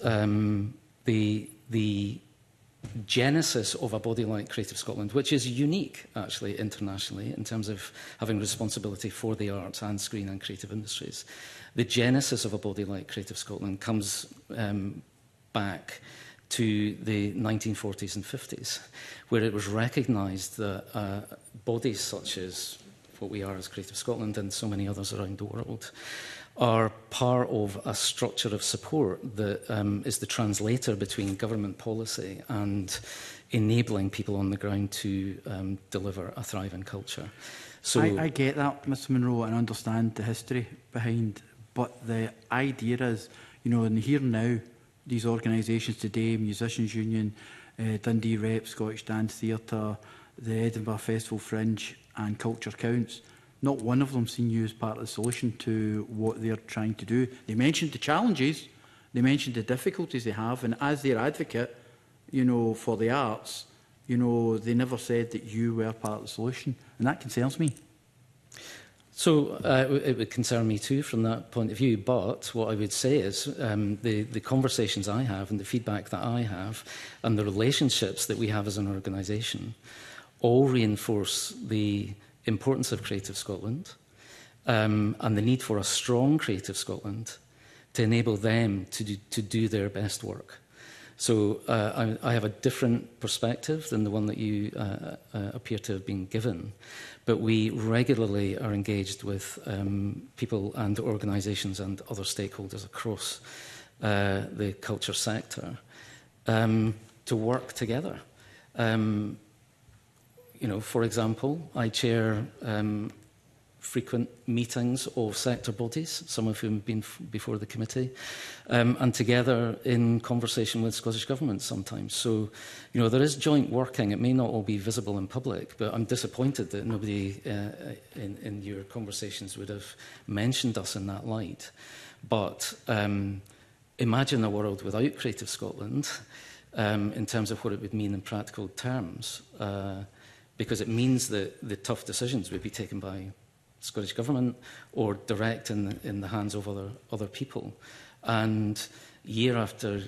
K: the genesis of a body like Creative Scotland, which is unique, actually, internationally, in terms of having responsibility for the arts and screen and creative industries. The genesis of a body like Creative Scotland comes back to the 1940s and 50s, where it was recognised that bodies such as what we are as Creative Scotland and so many others around the world are part of a structure of support that is the translator between government policy and enabling people on the ground to deliver a thriving culture. So
J: I get that, Mr Munro, and understand the history behind, but the idea is, you know, in the here and now, these organisations today, Musicians Union, Dundee Rep, Scottish Dance Theatre, the Edinburgh Festival Fringe and Culture Counts, not one of them seen you as part of the solution to what they're trying to do. They mentioned the challenges, they mentioned the difficulties they have, and as their advocate, you know, for the arts, you know, they never said that you were part of the solution, and that concerns me.
K: So it would concern me too from that point of view, but what I would say is the conversations I have and the feedback that I have and the relationships that we have as an organisation all reinforce the importance of Creative Scotland and the need for a strong Creative Scotland to enable them to do their best work. So I have a different perspective than the one that you appear to have been given, but we regularly are engaged with people and organisations and other stakeholders across the culture sector to work together. You know, for example, I chair frequent meetings of sector bodies, some of whom have been before the committee, and together in conversation with Scottish Government sometimes. So, you know, there is joint working. It may not all be visible in public, but I'm disappointed that nobody in your conversations would have mentioned us in that light. But imagine a world without Creative Scotland in terms of what it would mean in practical terms, because it means that the tough decisions would be taken by Scottish Government or direct in the hands of other people. And year after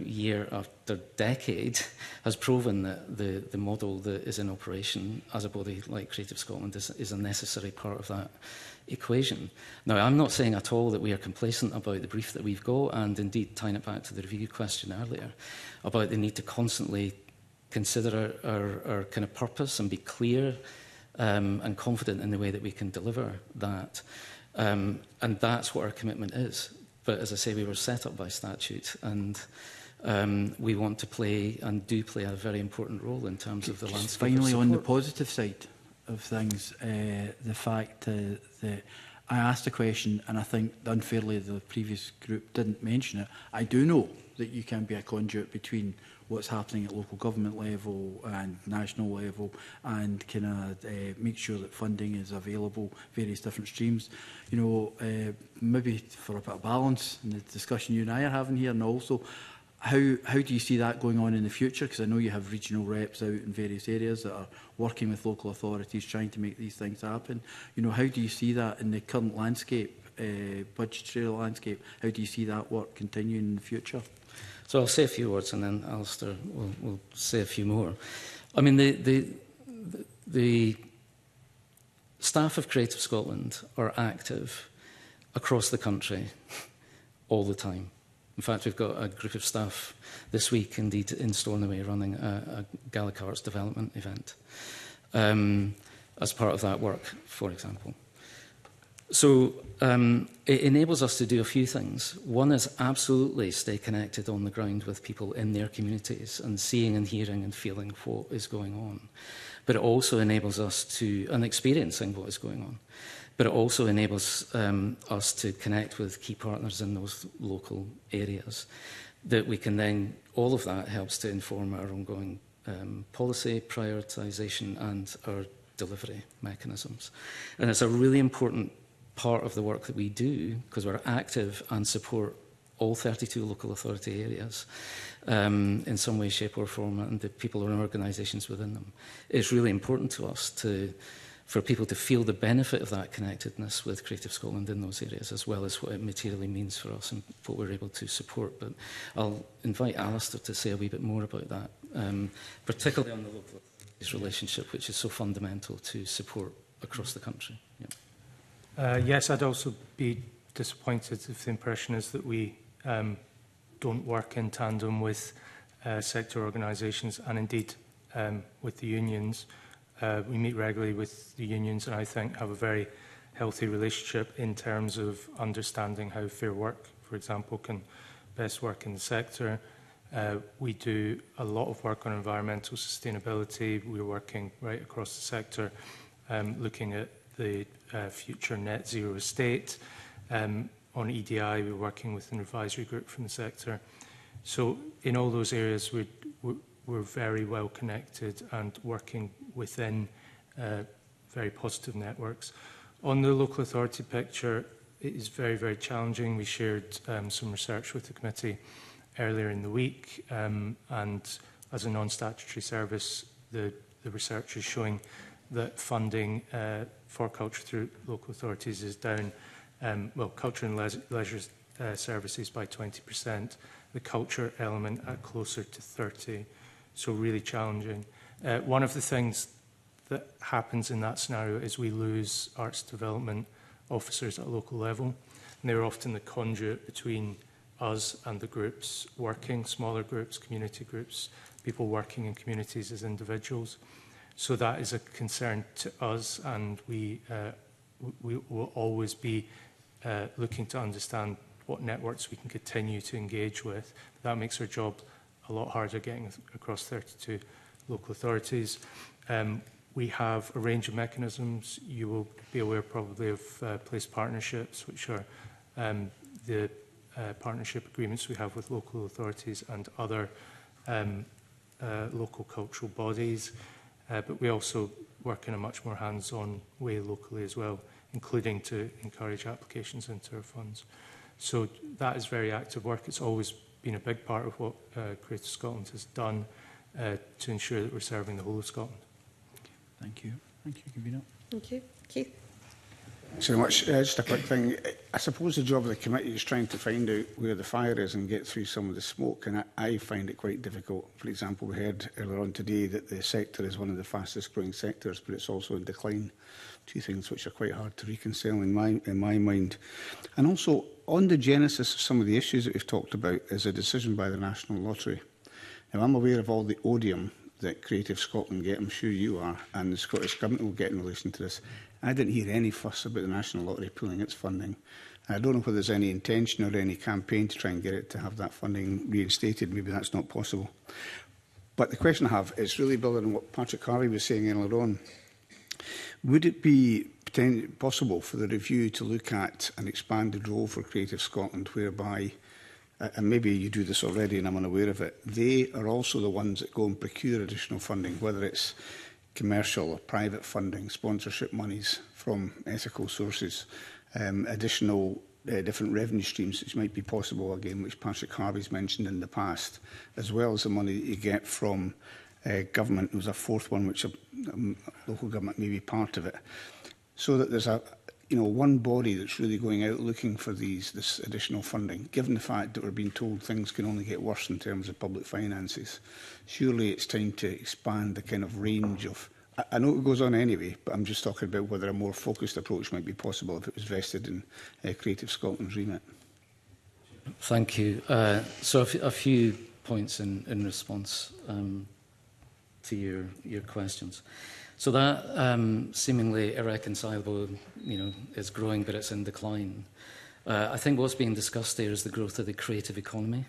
K: decade has proven that the model that is in operation as a body like Creative Scotland is a necessary part of that equation. Now, I'm not saying at all that we are complacent about the brief that we've got, and indeed tying it back to the review question earlier about the need to constantly consider our kind of purpose and be clear and confident in the way that we can deliver that. And that's what our commitment is. But as I say, we were set up by statute, and we want to play and do play a very important role in terms of the landscape.
J: Finally, on the positive side of things, the fact that I asked a question, and I think unfairly the previous group didn't mention it. I do know that you can be a conduit between what's happening at local government level and national level, and kind of make sure that funding is available, various different streams. You know, maybe for a bit of balance in the discussion you and I are having here, and also how do you see that going on in the future? Because I know you have regional reps out in various areas that are working with local authorities trying to make these things happen. You know, how do you see that in the current landscape, budgetary landscape? How do you see that work continuing in the future?
K: So I'll say a few words, and then Alistair will say a few more. I mean, the staff of Creative Scotland are active across the country all the time. In fact, we've got a group of staff this week, indeed, in Stornoway, running a Gaelic Arts development event as part of that work, for example. So it enables us to do a few things. One is absolutely stay connected on the ground with people in their communities and seeing and hearing and feeling what is going on. But it also enables us to, and experiencing what is going on, but it also enables us to connect with key partners in those local areas. That we can then, all of that helps to inform our ongoing policy, prioritisation and our delivery mechanisms. And it's a really important part of the work that we do, because we're active and support all 32 local authority areas in some way, shape or form, and the people and organisations within them. It's really important to us for people to feel the benefit of that connectedness with Creative Scotland in those areas, as well as what it materially means for us and what we're able to support. But I'll invite Alistair to say a wee bit more about that, particularly on the local authorities relationship, which is so fundamental to support across the country. Yeah.
L: Yes, I'd also be disappointed if the impression is that we don't work in tandem with sector organisations and indeed with the unions. We meet regularly with the unions and I think have a very healthy relationship in terms of understanding how Fair Work, for example, can best work in the sector. We do a lot of work on environmental sustainability. We're working right across the sector, looking at the future net zero estate. On EDI, we're working with an advisory group from the sector. So in all those areas, we're very well connected and working within very positive networks. On the local authority picture, it is very, very challenging. We shared some research with the committee earlier in the week, and as a non-statutory service, the research is showing that funding for culture through local authorities is down, well, culture and leisure services by 20%, the culture element at closer to 30%, so really challenging. One of the things that happens in that scenario is we lose arts development officers at a local level, and they're often the conduit between us and the groups working, smaller groups, community groups, people working in communities as individuals. So that is a concern to us, and we will always be looking to understand what networks we can continue to engage with. That makes our job a lot harder getting across 32 local authorities. We have a range of mechanisms. You will be aware probably of place partnerships, which are the partnership agreements we have with local authorities and other local cultural bodies. But we also work in a much more hands-on way locally as well, including to encourage applications into our funds. So that is very active work. It's always been a big part of what Creative Scotland has done to ensure that we're serving the whole of Scotland.
J: Thank you. Thank you, Convener.
A: Thank you. Keith?
H: Thanks very much. Just a quick thing. I suppose the job of the committee is trying to find out where the fire is and get through some of the smoke, and I find it quite difficult. For example, we heard earlier on today that the sector is one of the fastest growing sectors, but it's also in decline. Two things which are quite hard to reconcile in my mind. And also, on the genesis of some of the issues that we've talked about is a decision by the National Lottery. Now, I'm aware of all the odium that Creative Scotland get, I'm sure you are, and the Scottish Government will get in relation to this. I didn't hear any fuss about the National Lottery pulling its funding. I don't know whether there's any intention or any campaign to try and get it to have that funding reinstated. Maybe that's not possible. But the question I have is really building on what Patrick Harvey was saying earlier on. Would it be possible for the review to look at an expanded role for Creative Scotland whereby, and maybe you do this already and I'm unaware of it, they are also the ones that go and procure additional funding, whether it's commercial or private funding, sponsorship monies from ethical sources, additional different revenue streams which might be possible, again, which Patrick Harvey's mentioned in the past, as well as the money that you get from government. There was a fourth one which local government may be part of it, so that there's one body that's really going out looking for this additional funding. Given the fact that we're being told things can only get worse in terms of public finances, surely it's time to expand the kind of range of. I know it goes on anyway, but I'm just talking about whether a more focused approach might be possible if it was vested in Creative Scotland's remit.
K: Thank you. So a few points in response to your questions. So that seemingly irreconcilable, is growing, but it's in decline. I think what's being discussed there is the growth of the creative economy,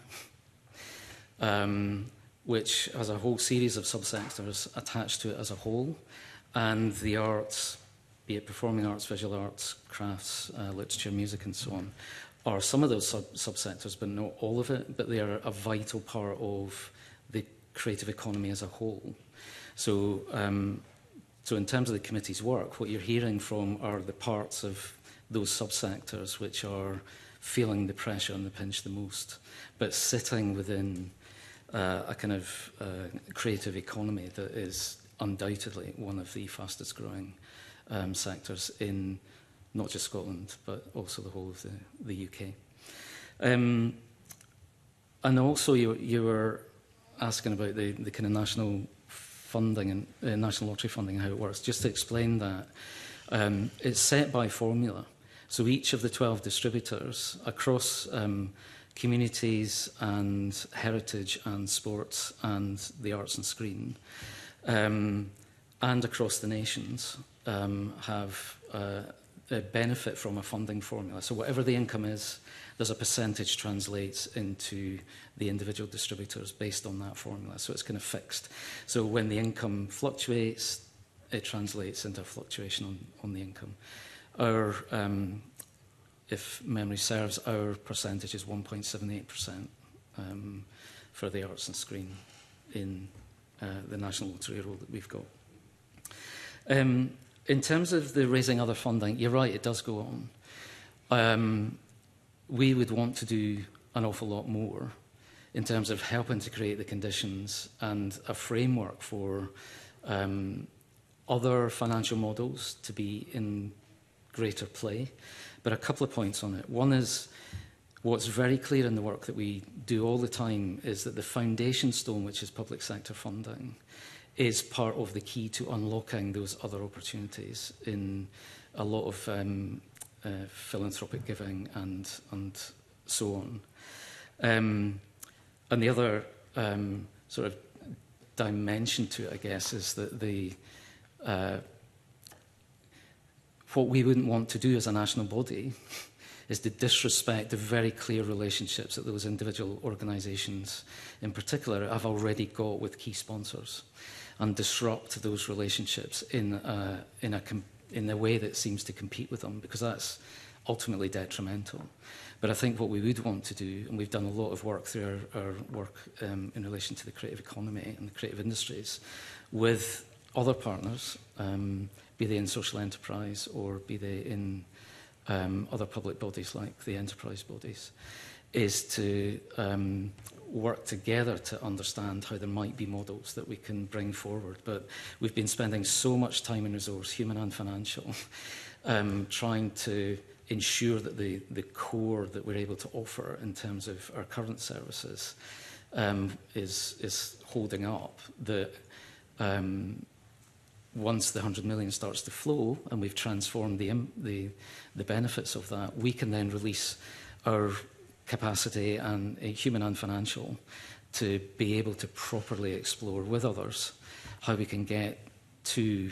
K: which has a whole series of subsectors attached to it as a whole, and the arts, be it performing arts, visual arts, crafts, literature, music, and so on, are some of those subsectors, but not all of it. But they are a vital part of the creative economy as a whole. So in terms of the committee's work, what you're hearing from are the parts of those subsectors which are feeling the pressure and the pinch the most, but sitting within a kind of creative economy that is undoubtedly one of the fastest growing sectors in not just Scotland, but also the whole of the UK. And also you were asking about the kind of national funding and national lottery funding and how it works. Just to explain that, it's set by formula. So each of the 12 distributors across communities and heritage and sports and the arts and screen and across the nations have benefit from a funding formula. So whatever the income is, there's a percentage translates into the individual distributors based on that formula. So it's kind of fixed. So when the income fluctuates, it translates into a fluctuation on the income. Our, if memory serves, our percentage is 1.78% for the arts and screen in the National Lottery role that we've got. In terms of the raising other funding, you're right, it does go on. We would want to do an awful lot more in terms of helping to create the conditions and a framework for other financial models to be in greater play. But a couple of points on it. One is, what's very clear in the work that we do all the time is that the foundation stone, which is public sector funding, is part of the key to unlocking those other opportunities in a lot of philanthropic giving and so on. And the other sort of dimension to it, I guess, is that what we wouldn't want to do as a national body is to disrespect the very clear relationships that those individual organisations in particular have already got with key sponsors, and disrupt those relationships in a way that seems to compete with them, because that's ultimately detrimental. But I think what we would want to do, and we've done a lot of work through our work in relation to the creative economy and the creative industries, with other partners, be they in social enterprise or be they in other public bodies like the enterprise bodies, is to work together to understand how there might be models that we can bring forward. But we've been spending so much time and resource, human and financial, trying to ensure that the core that we're able to offer in terms of our current services is holding up. That once the 100 million starts to flow and we've transformed the benefits of that, we can then release our capacity, and human and financial, to be able to properly explore with others how we can get to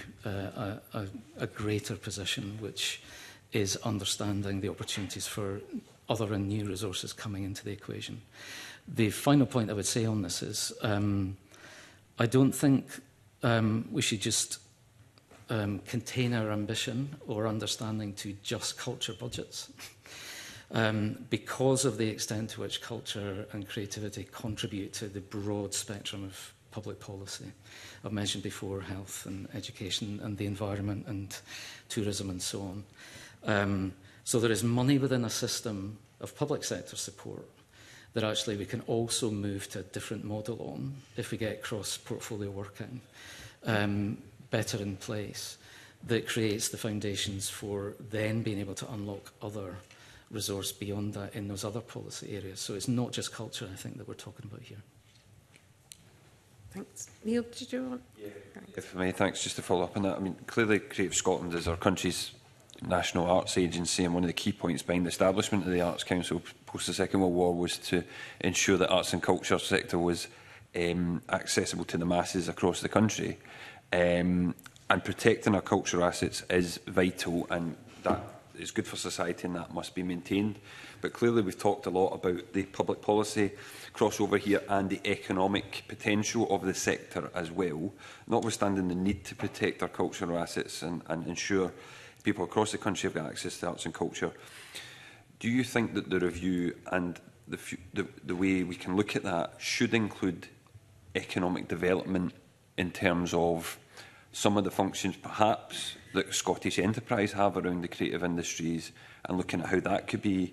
K: a greater position, which is understanding the opportunities for other and new resources coming into the equation. The final point I would say on this is I don't think we should just contain our ambition or understanding to just culture budgets. Because of the extent to which culture and creativity contribute to the broad spectrum of public policy. I've mentioned before health and education and the environment and tourism and so on. So there is money within a system of public sector support that actually we can also move to a different model on if we get cross-portfolio working better in place, that creates the foundations for then being able to unlock other resource beyond that in those other policy areas. So it's not just culture, I think, that we're talking about here.
A: Thanks. Neil, did you want?
G: Yeah, if I may, thanks. Just to follow up on that, I mean, clearly Creative Scotland is our country's national arts agency, and one of the key points behind the establishment of the Arts Council post the Second World War was to ensure that arts and culture sector was accessible to the masses across the country. And protecting our cultural assets is vital, and that is good for society, and that must be maintained. But clearly we've talked a lot about the public policy crossover here and the economic potential of the sector as well, notwithstanding the need to protect our cultural assets and ensure people across the country have got access to arts and culture. Do you think that the review and the way we can look at that should include economic development in terms of some of the functions perhaps that Scottish Enterprise have around the creative industries, and looking at how that could be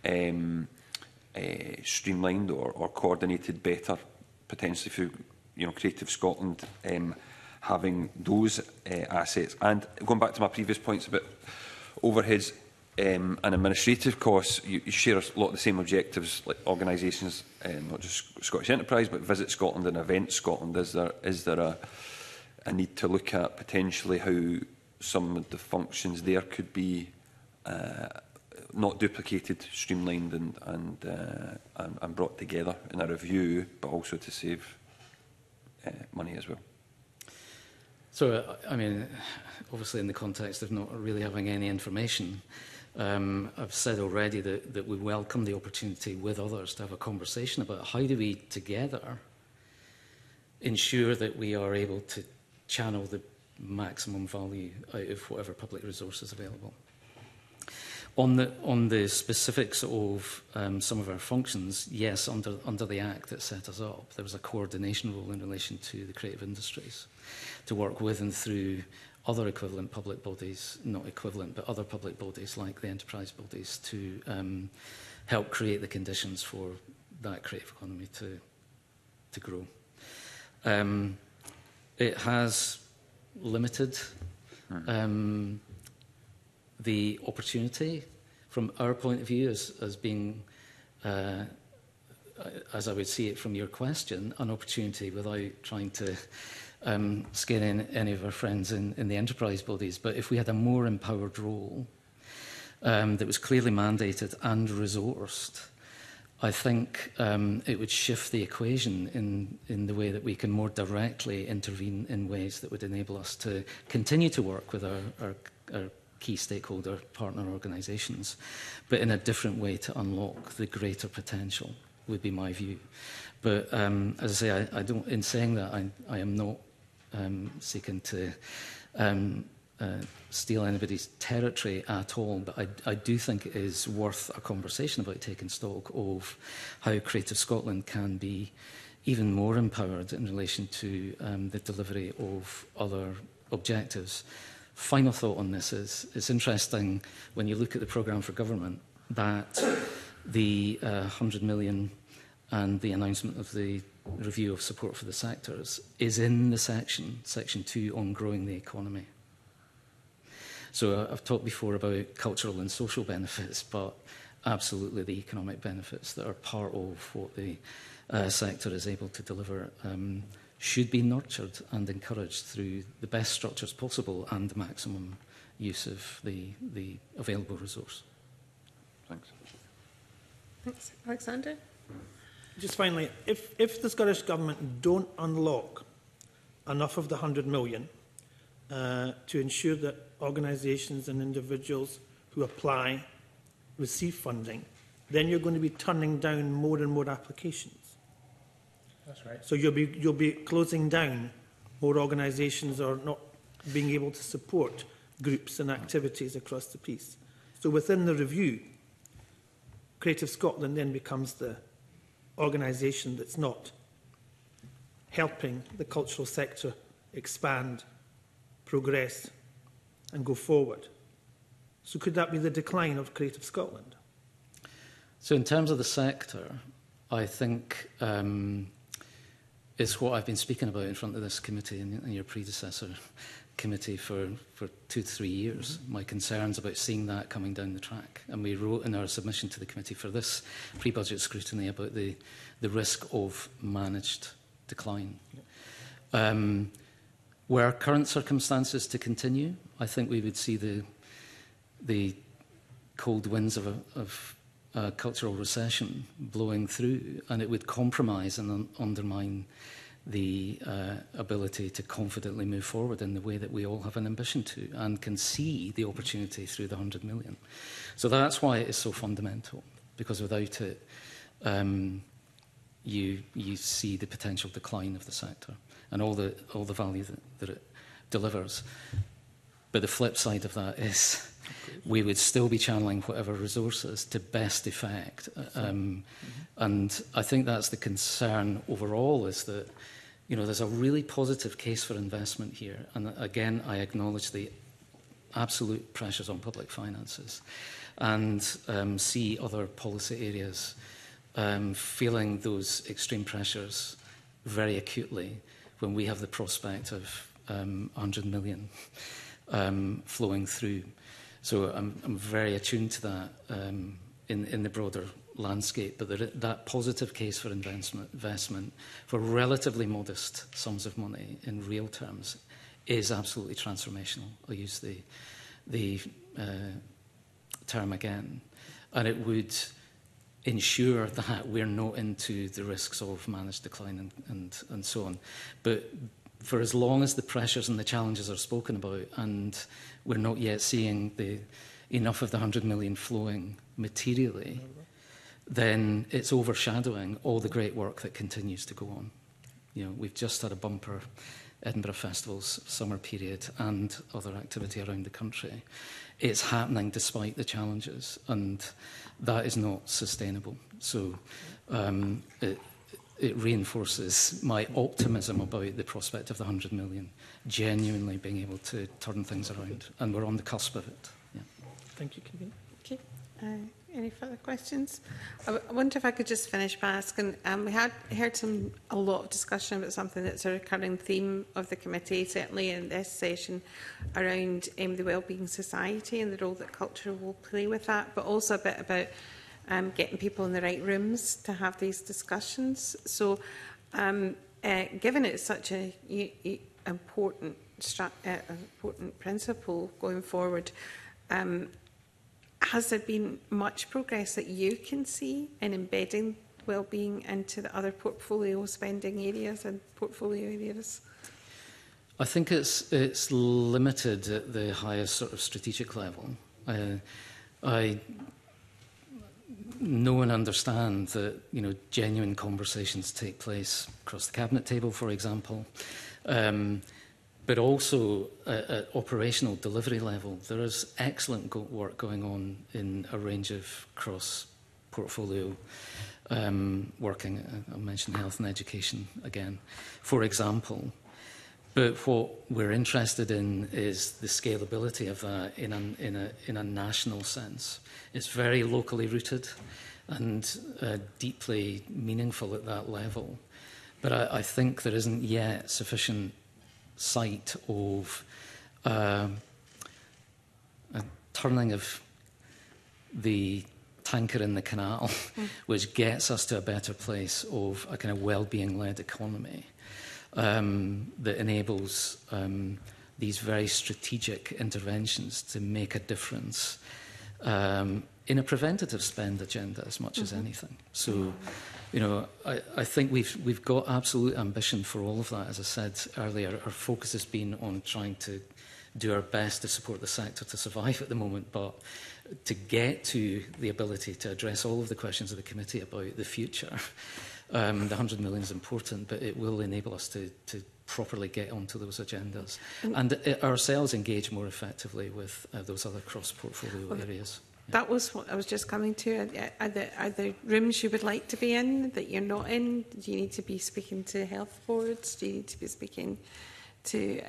G: streamlined or coordinated better, potentially through Creative Scotland having those assets? And going back to my previous points about overheads and administrative costs, you share a lot of the same objectives like organisations, not just Scottish Enterprise, but Visit Scotland and Event Scotland. Is there a need to look at potentially how some of the functions there could be not duplicated, streamlined and brought together in a review, but also to save money as well?
K: So, I mean, obviously in the context of not really having any information, I've said already that we welcome the opportunity with others to have a conversation about how do we together ensure that we are able to channel the maximum value out of whatever public resource is available. On the specifics of some of our functions, yes, under the Act that set us up, there was a coordination role in relation to the creative industries to work with and through other equivalent public bodies, not equivalent, but other public bodies like the enterprise bodies to help create the conditions for that creative economy to grow. It has limited the opportunity from our point of view as being, as I would see it from your question, an opportunity without trying to scare in any of our friends in the enterprise bodies. But if we had a more empowered role that was clearly mandated and resourced, I think it would shift the equation in the way that we can more directly intervene in ways that would enable us to continue to work with our key stakeholder partner organisations, but in a different way to unlock the greater potential, would be my view. But as I say, I don't. In saying that, I am not seeking to steal anybody's territory at all, but I do think it is worth a conversation about taking stock of how Creative Scotland can be even more empowered in relation to the delivery of other objectives. Final thought on this is, it's interesting when you look at the programme for government that the 100 million and the announcement of the review of support for the sectors is in the section 2 on growing the economy. So I've talked before about cultural and social benefits, but absolutely the economic benefits that are part of what the sector is able to deliver should be nurtured and encouraged through the best structures possible and the maximum use of the available resource.
G: Thanks.
A: Thanks. Alexander?
F: Just finally, if the Scottish Government don't unlock enough of the 100 million to ensure that organisations and individuals who apply receive funding, then you're going to be turning down more and more applications.
L: That's right.
F: So you'll be closing down more organisations or not being able to support groups and activities across the piece. So within the review, Creative Scotland then becomes the organisation that's not helping the cultural sector expand, progress and go forward. So could that be the decline of Creative Scotland?
K: So in terms of the sector, I think it's what I've been speaking about in front of this committee and your predecessor committee for 2 to 3 years. My concerns about seeing that coming down the track. And we wrote in our submission to the committee for this pre-budget scrutiny about the risk of managed decline. Were current circumstances to continue, I think we would see the cold winds of a cultural recession blowing through, and it would compromise and undermine the ability to confidently move forward in the way that we all have an ambition to and can see the opportunity through the 100 million. So that's why it is so fundamental, because without it, you see the potential decline of the sector and all the value that it delivers. But the flip side of that is we would still be channeling whatever resources to best effect. And I think that's the concern overall, is that there's a really positive case for investment here. And again, I acknowledge the absolute pressures on public finances and see other policy areas feeling those extreme pressures very acutely when we have the prospect of 100 million flowing through. So I'm very attuned to that in the broader landscape, but that positive case for investment for relatively modest sums of money in real terms is absolutely transformational. I'll use the term again. And it would ensure that we're not into the risks of managed decline and so on. But for as long as the pressures and the challenges are spoken about, and we're not yet seeing enough of the 100 million flowing materially, then it's overshadowing all the great work that continues to go on. You know, we've just had a bumper Edinburgh Festival's summer period and other activity around the country. It's happening despite the challenges, and that is not sustainable. So it reinforces my optimism about the prospect of the 100 million genuinely being able to turn things around, and we're on the cusp of it. Yeah.
F: Thank you, Convener.
A: Okay. Any further questions? I wonder if I could just finish by asking, we had heard a lot of discussion about something that's a recurring theme of the committee, certainly in this session, around the Wellbeing Society and the role that culture will play with that, but also a bit about getting people in the right rooms to have these discussions. So given it's such an important principle going forward, has there been much progress that you can see in embedding wellbeing into the other portfolio spending areas and portfolio areas?
K: I think it's limited at the highest sort of strategic level. I know and understand that, you know, genuine conversations take place across the cabinet table, for example. But also at operational delivery level, there is excellent work going on in a range of cross-portfolio working. I'll mention health and education again, for example. But what we're interested in is the scalability of that in a national sense. It's very locally rooted and deeply meaningful at that level. But I think there isn't yet sufficient sight of a turning of the tanker in the canal, which gets us to a better place of a kind of well-being-led economy that enables these very strategic interventions to make a difference in a preventative spend agenda as much as anything. So, you know, I think we've got absolute ambition for all of that. As I said earlier, our focus has been on trying to do our best to support the sector to survive at the moment, but to get to the ability to address all of the questions of the committee about the future, the 100 million is important, but it will enable us to properly get onto those agendas and ourselves engage more effectively with those other cross-portfolio areas.
A: That was what I was just coming to. Are there rooms you would like to be in that you're not in? Do you need to be speaking to health boards? Do you need to be speaking to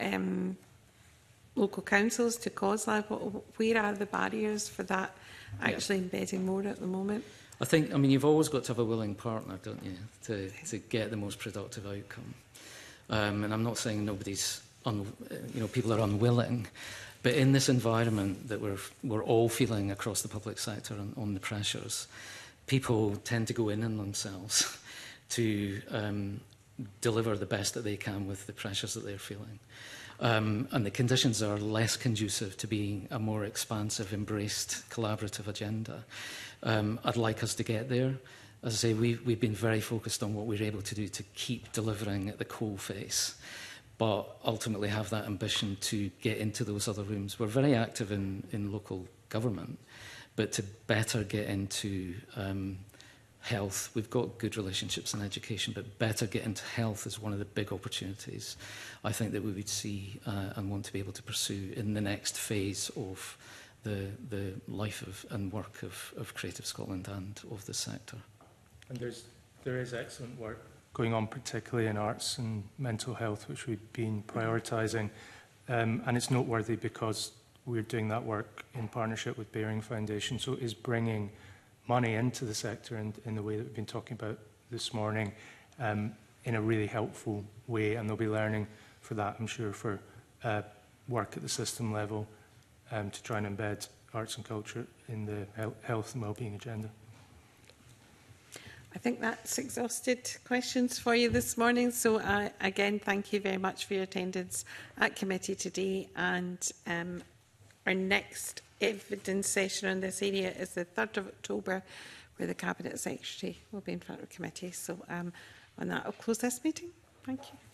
A: local councils, to COSLA? Where are the barriers for that actually embedding more at the moment? I
K: think, I mean, you've always got to have a willing partner, don't you, to get the most productive outcome. And I'm not saying nobody's, people are unwilling. But in this environment that we're all feeling across the public sector on the pressures, people tend to go in on themselves to deliver the best that they can with the pressures that they're feeling. And the conditions are less conducive to being a more expansive, embraced, collaborative agenda. I'd like us to get there. As I say, we've been very focused on what we're able to do to keep delivering at the coalface, but ultimately have that ambition to get into those other rooms. We're very active in local government, but to better get into health. We've got good relationships in education, but better get into health is one of the big opportunities I think that we would see and want to be able to pursue in the next phase of the life and work of Creative Scotland and of the sector.
L: And there is excellent work going on, particularly in arts and mental health, which we've been prioritising. And it's noteworthy because we're doing that work in partnership with Baring Foundation, so it is bringing money into the sector in the way that we've been talking about this morning, in a really helpful way, and they'll be learning for that, I'm sure, for work at the system level to try and embed arts and culture in the health and wellbeing agenda.
A: I think that's exhausted questions for you this morning. So again, thank you very much for your attendance at committee today. And our next evidence session on this area is the 3rd of October, where the Cabinet Secretary will be in front of committee. So on that, I'll close this meeting. Thank you.